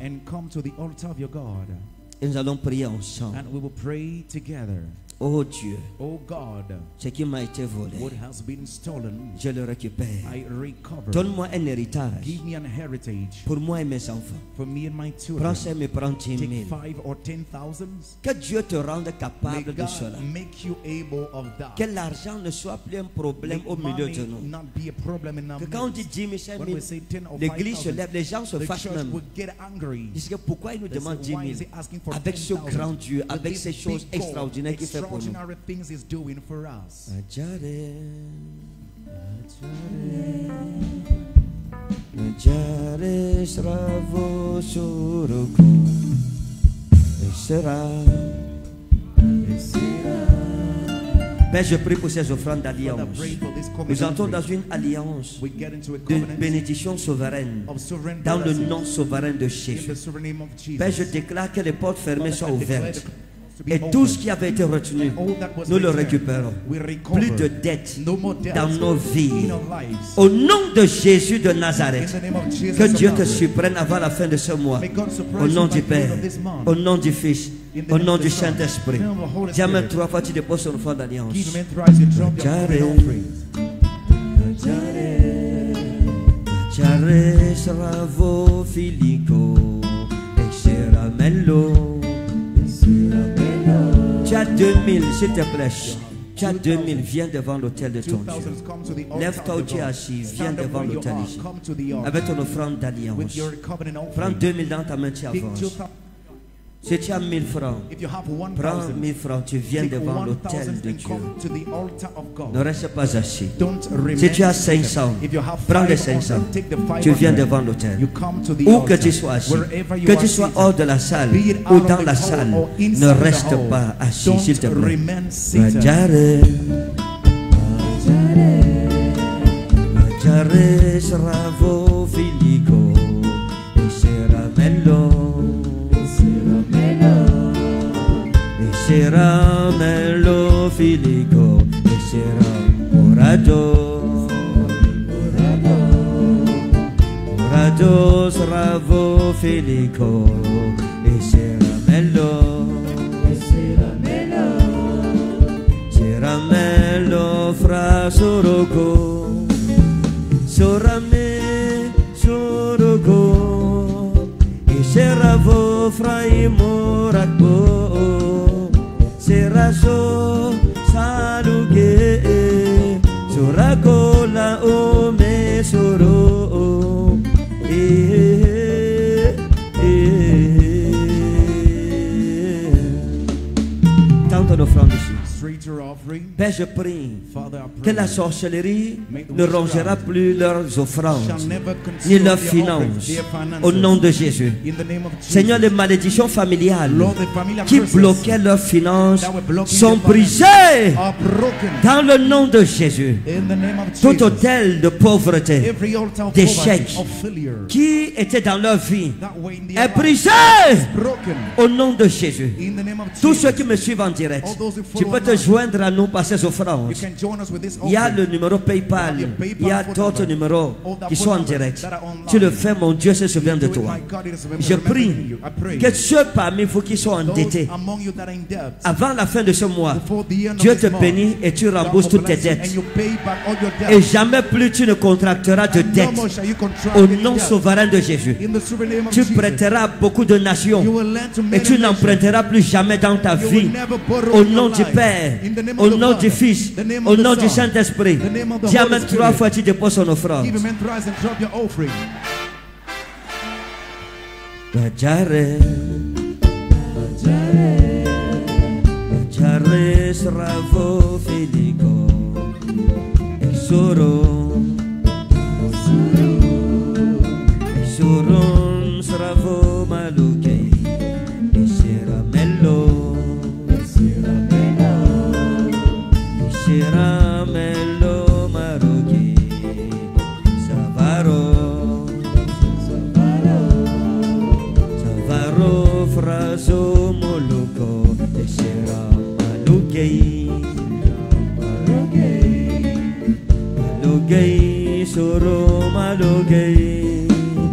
Et nous allons prier ensemble. Oh Dieu, oh God, ce qui m'a été volé, what has been stolen, je le récupère. I recover. Donne-moi un héritage. Give me an heritage. Pour moi et mes enfants. For me and my children. Prends ça et me prends dix mille. Take five or ten thousands. Que Dieu te rende capable May de God cela. Make you able of that. Que l'argent ne soit plus un problème May au milieu de nous. not be a problem in our Que quand on dit dix mille, cinq mille, ten l'église se lève, les gens se the fâchent church même. would get angry. Ils disent que pourquoi il nous They demande say, dix why is mille he asking for avec ce ten thousand? grand Dieu, With avec this ces choses big God, extraordinaires qu'il fait pour nous. extraordinary things he's doing for us. Adjare, adjare, sravo suroko, et sera, et sera. Père, je prie pour ces offrandes d'alliance. Nous entrons dans une alliance de bénédiction souveraine dans le nom souverain de Jésus. Père, je déclare que les portes fermées soient ouvertes. Et tout ce qui avait été retenu, nous le récupérons. Plus de dettes dans nos vies. Au nom de Jésus de Nazareth, que Dieu te surprenne avant la fin de ce mois. Au nom du Père, au nom du Fils, au nom du Saint-Esprit. Diamètre trois fois, tu déposes sur le fond d'alliance. Jare sravo filico et sera mello. Tu as deux mille, s'il te plaît. Tu as deux mille, viens devant l'autel de ton Dieu. Lève-toi où tu es assis, viens devant l'autel ici. Avec ton offrande d'alliance. Prends deux mille dans ta main, tu avances. Si tu as mille francs, prends mille francs, tu viens devant l'autel de Dieu. Ne reste pas assis. Si tu as cinq cents, prends les cinq cents. Tu viens devant l'autel. Où que tu sois assis, que tu sois hors de la salle ou dans la salle, ne reste pas assis, s'il te plaît. Adjare, adjare, sravo filico, et sera mello. Sera mello filico, e sera orado, orado sravo filico, e sera mello, sera mello fra soroko, sorame soroko, e sera vo fra imorakbo. Seraso saluge surakola o mesoro eh eh tant ton offrande ici. Père, je prie que la sorcellerie ne rongera plus leurs offrandes ni leurs finances au nom de Jésus. Seigneur, les malédictions familiales qui bloquaient leurs finances sont brisées dans le nom de Jésus. Tout hôtel de pauvreté, d'échec qui était dans leur vie est brisé au nom de Jésus. Tous ceux qui me suivent en direct, tu peux te joindre à nous par ces offrandes. Il y a le numéro PayPal, il y a d'autres numéros qui sont en direct. Tu le fais, mon Dieu se souvient de toi. Je prie que ceux parmi vous qui sont endettés, avant la fin de ce mois, Dieu te bénit et tu rembourses toutes tes dettes. Et jamais plus tu ne contracteras de dettes. Au nom souverain de Jésus, tu prêteras à beaucoup de nations et tu n'emprunteras plus jamais dans ta vie. Au nom du Père, au nom du Fils, au nom du Saint-Esprit. Diamètre trois fois tu déposes son offrande. Adjare, adjare sravo filico, exoro, exoro sravo maluke, esera mello, esera mello maruke, frazo moloko esera malugei malugei soro malugei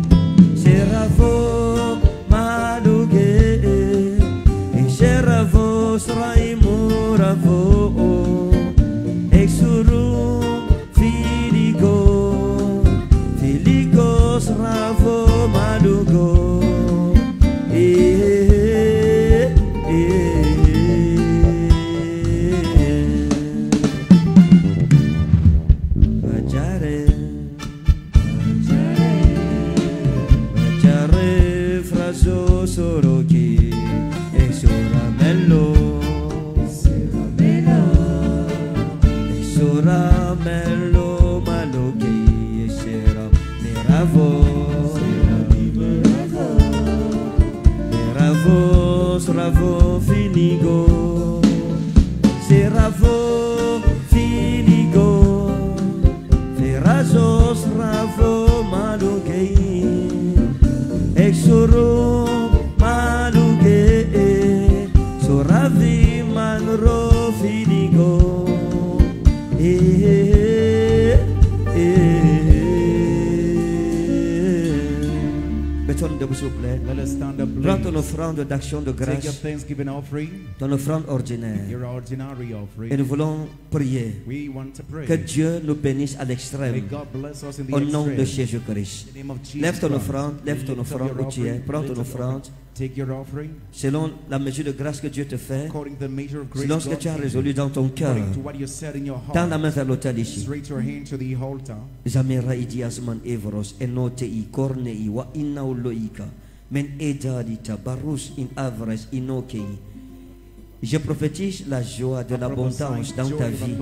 seravo malugei seravo sraimu ravo exuru filigo filigo sravo malugo Soroki e soramello e soramello maloki e sera meravo meravo sravo finigo seravo finigo ferazo sravo maloki e soro manro finigo eh Mettons debout s'il vous plaît. Prends ton offrande d'action de grâce, ton offrande ordinaire, et nous voulons prier que Dieu nous bénisse à l'extrême au nom de Jésus-Christ. Lève ton offrande, lève ton offrande où tu es, prends ton offrande. Selon la mesure de grâce que Dieu te fait, selon ce que tu as résolu dans ton cœur, tends la main vers l'autel ici. Zamira idiasman evros enotei cornei wa inauloika men edadita barus in avres inokei. Je prophétise la joie de l'abondance dans ta vie.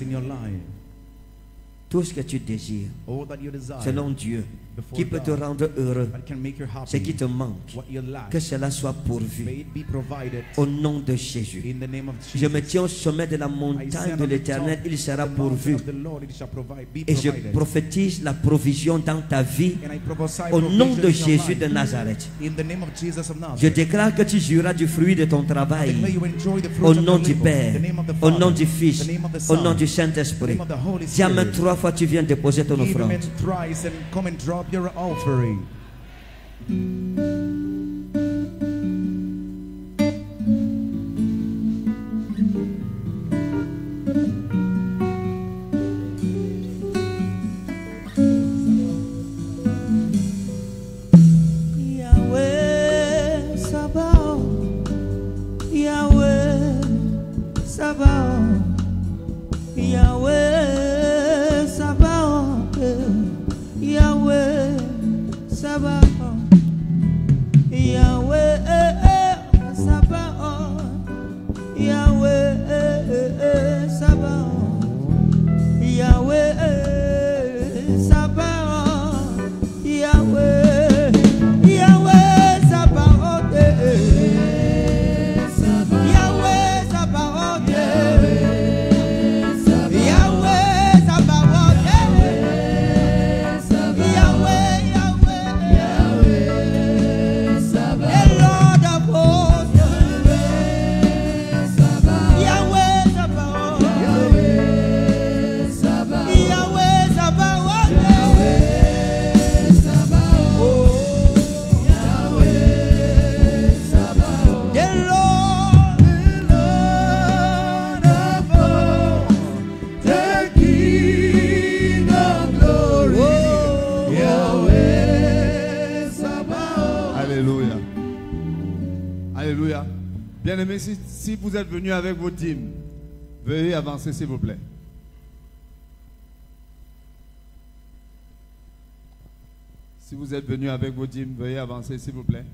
Tout ce que tu désires, selon Dieu, qui peut te rendre heureux, ce qui te manque, que cela soit pourvu au nom de Jésus. Je me tiens au sommet de la montagne de l'Éternel, il sera pourvu. Et je prophétise la provision dans ta vie au nom de Jésus de Nazareth. Je déclare que tu jouiras du fruit de ton travail au nom du Père, au nom du Fils, au nom du Saint-Esprit. Tiens, trois fois tu viens déposer ton offrande. Your offering. Yahweh Sabaoth, Yahweh Sabaoth, Yahweh Sabaoth, Yahweh Sabaoth, Yahweh Sabaoth, Yahweh Sabaoth, Yahweh Sabaoth, Yahweh, Yahweh Sabaoth, Yahweh Sabaoth, Alléluia. Bien-aimés, si, si vous êtes venus avec vos dîmes, veuillez avancer s'il vous plaît. Si vous êtes venus avec vos dîmes, veuillez avancer s'il vous plaît.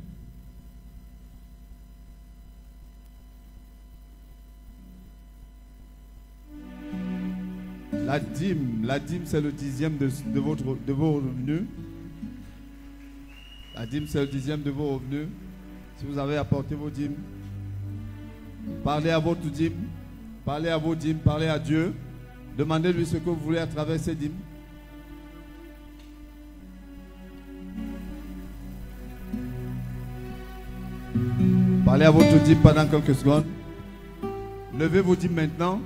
La dîme, la dîme c'est le dixième de, de, votre, de vos revenus. La dîme c'est le dixième de vos revenus. Si vous avez apporté vos dîmes, parlez à votre dîme, parlez à vos dîmes, parlez à Dieu. Demandez-lui ce que vous voulez à travers ces dîmes. Parlez à votre dîme pendant quelques secondes. Levez vos dîmes maintenant.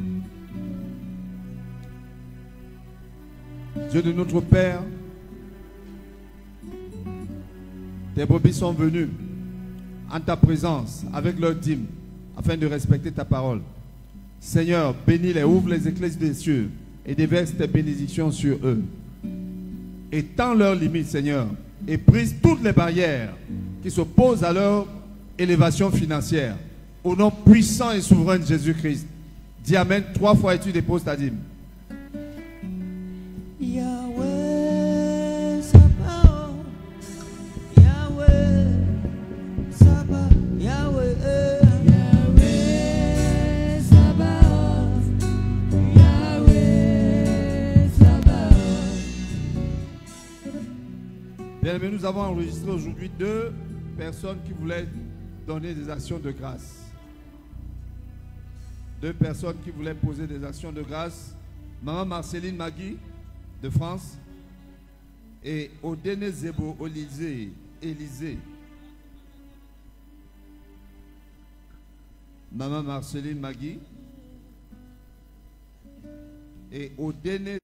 Dieu de notre Père, tes brebis sont venues en ta présence avec leurs dîmes afin de respecter ta parole. Seigneur, bénis-les, ouvre les écluses des cieux et déverse tes bénédictions sur eux. Étends leurs limites, Seigneur, et brise toutes les barrières qui s'opposent à leur élévation financière. Au nom puissant et souverain de Jésus-Christ, dis Amen trois fois et tu déposes ta dîme. Yahweh Sabaoth, Yahweh Sabaoth, Yahweh, Yahweh Sabaoth, Yahweh Sabaoth. Bien aimé, nous avons enregistré aujourd'hui deux personnes qui voulaient donner des actions de grâce. Deux personnes qui voulaient poser des actions de grâce. Maman Marceline Magui de France et Odene Zebo Olysée, Élysée. Maman Marceline Magui et Odene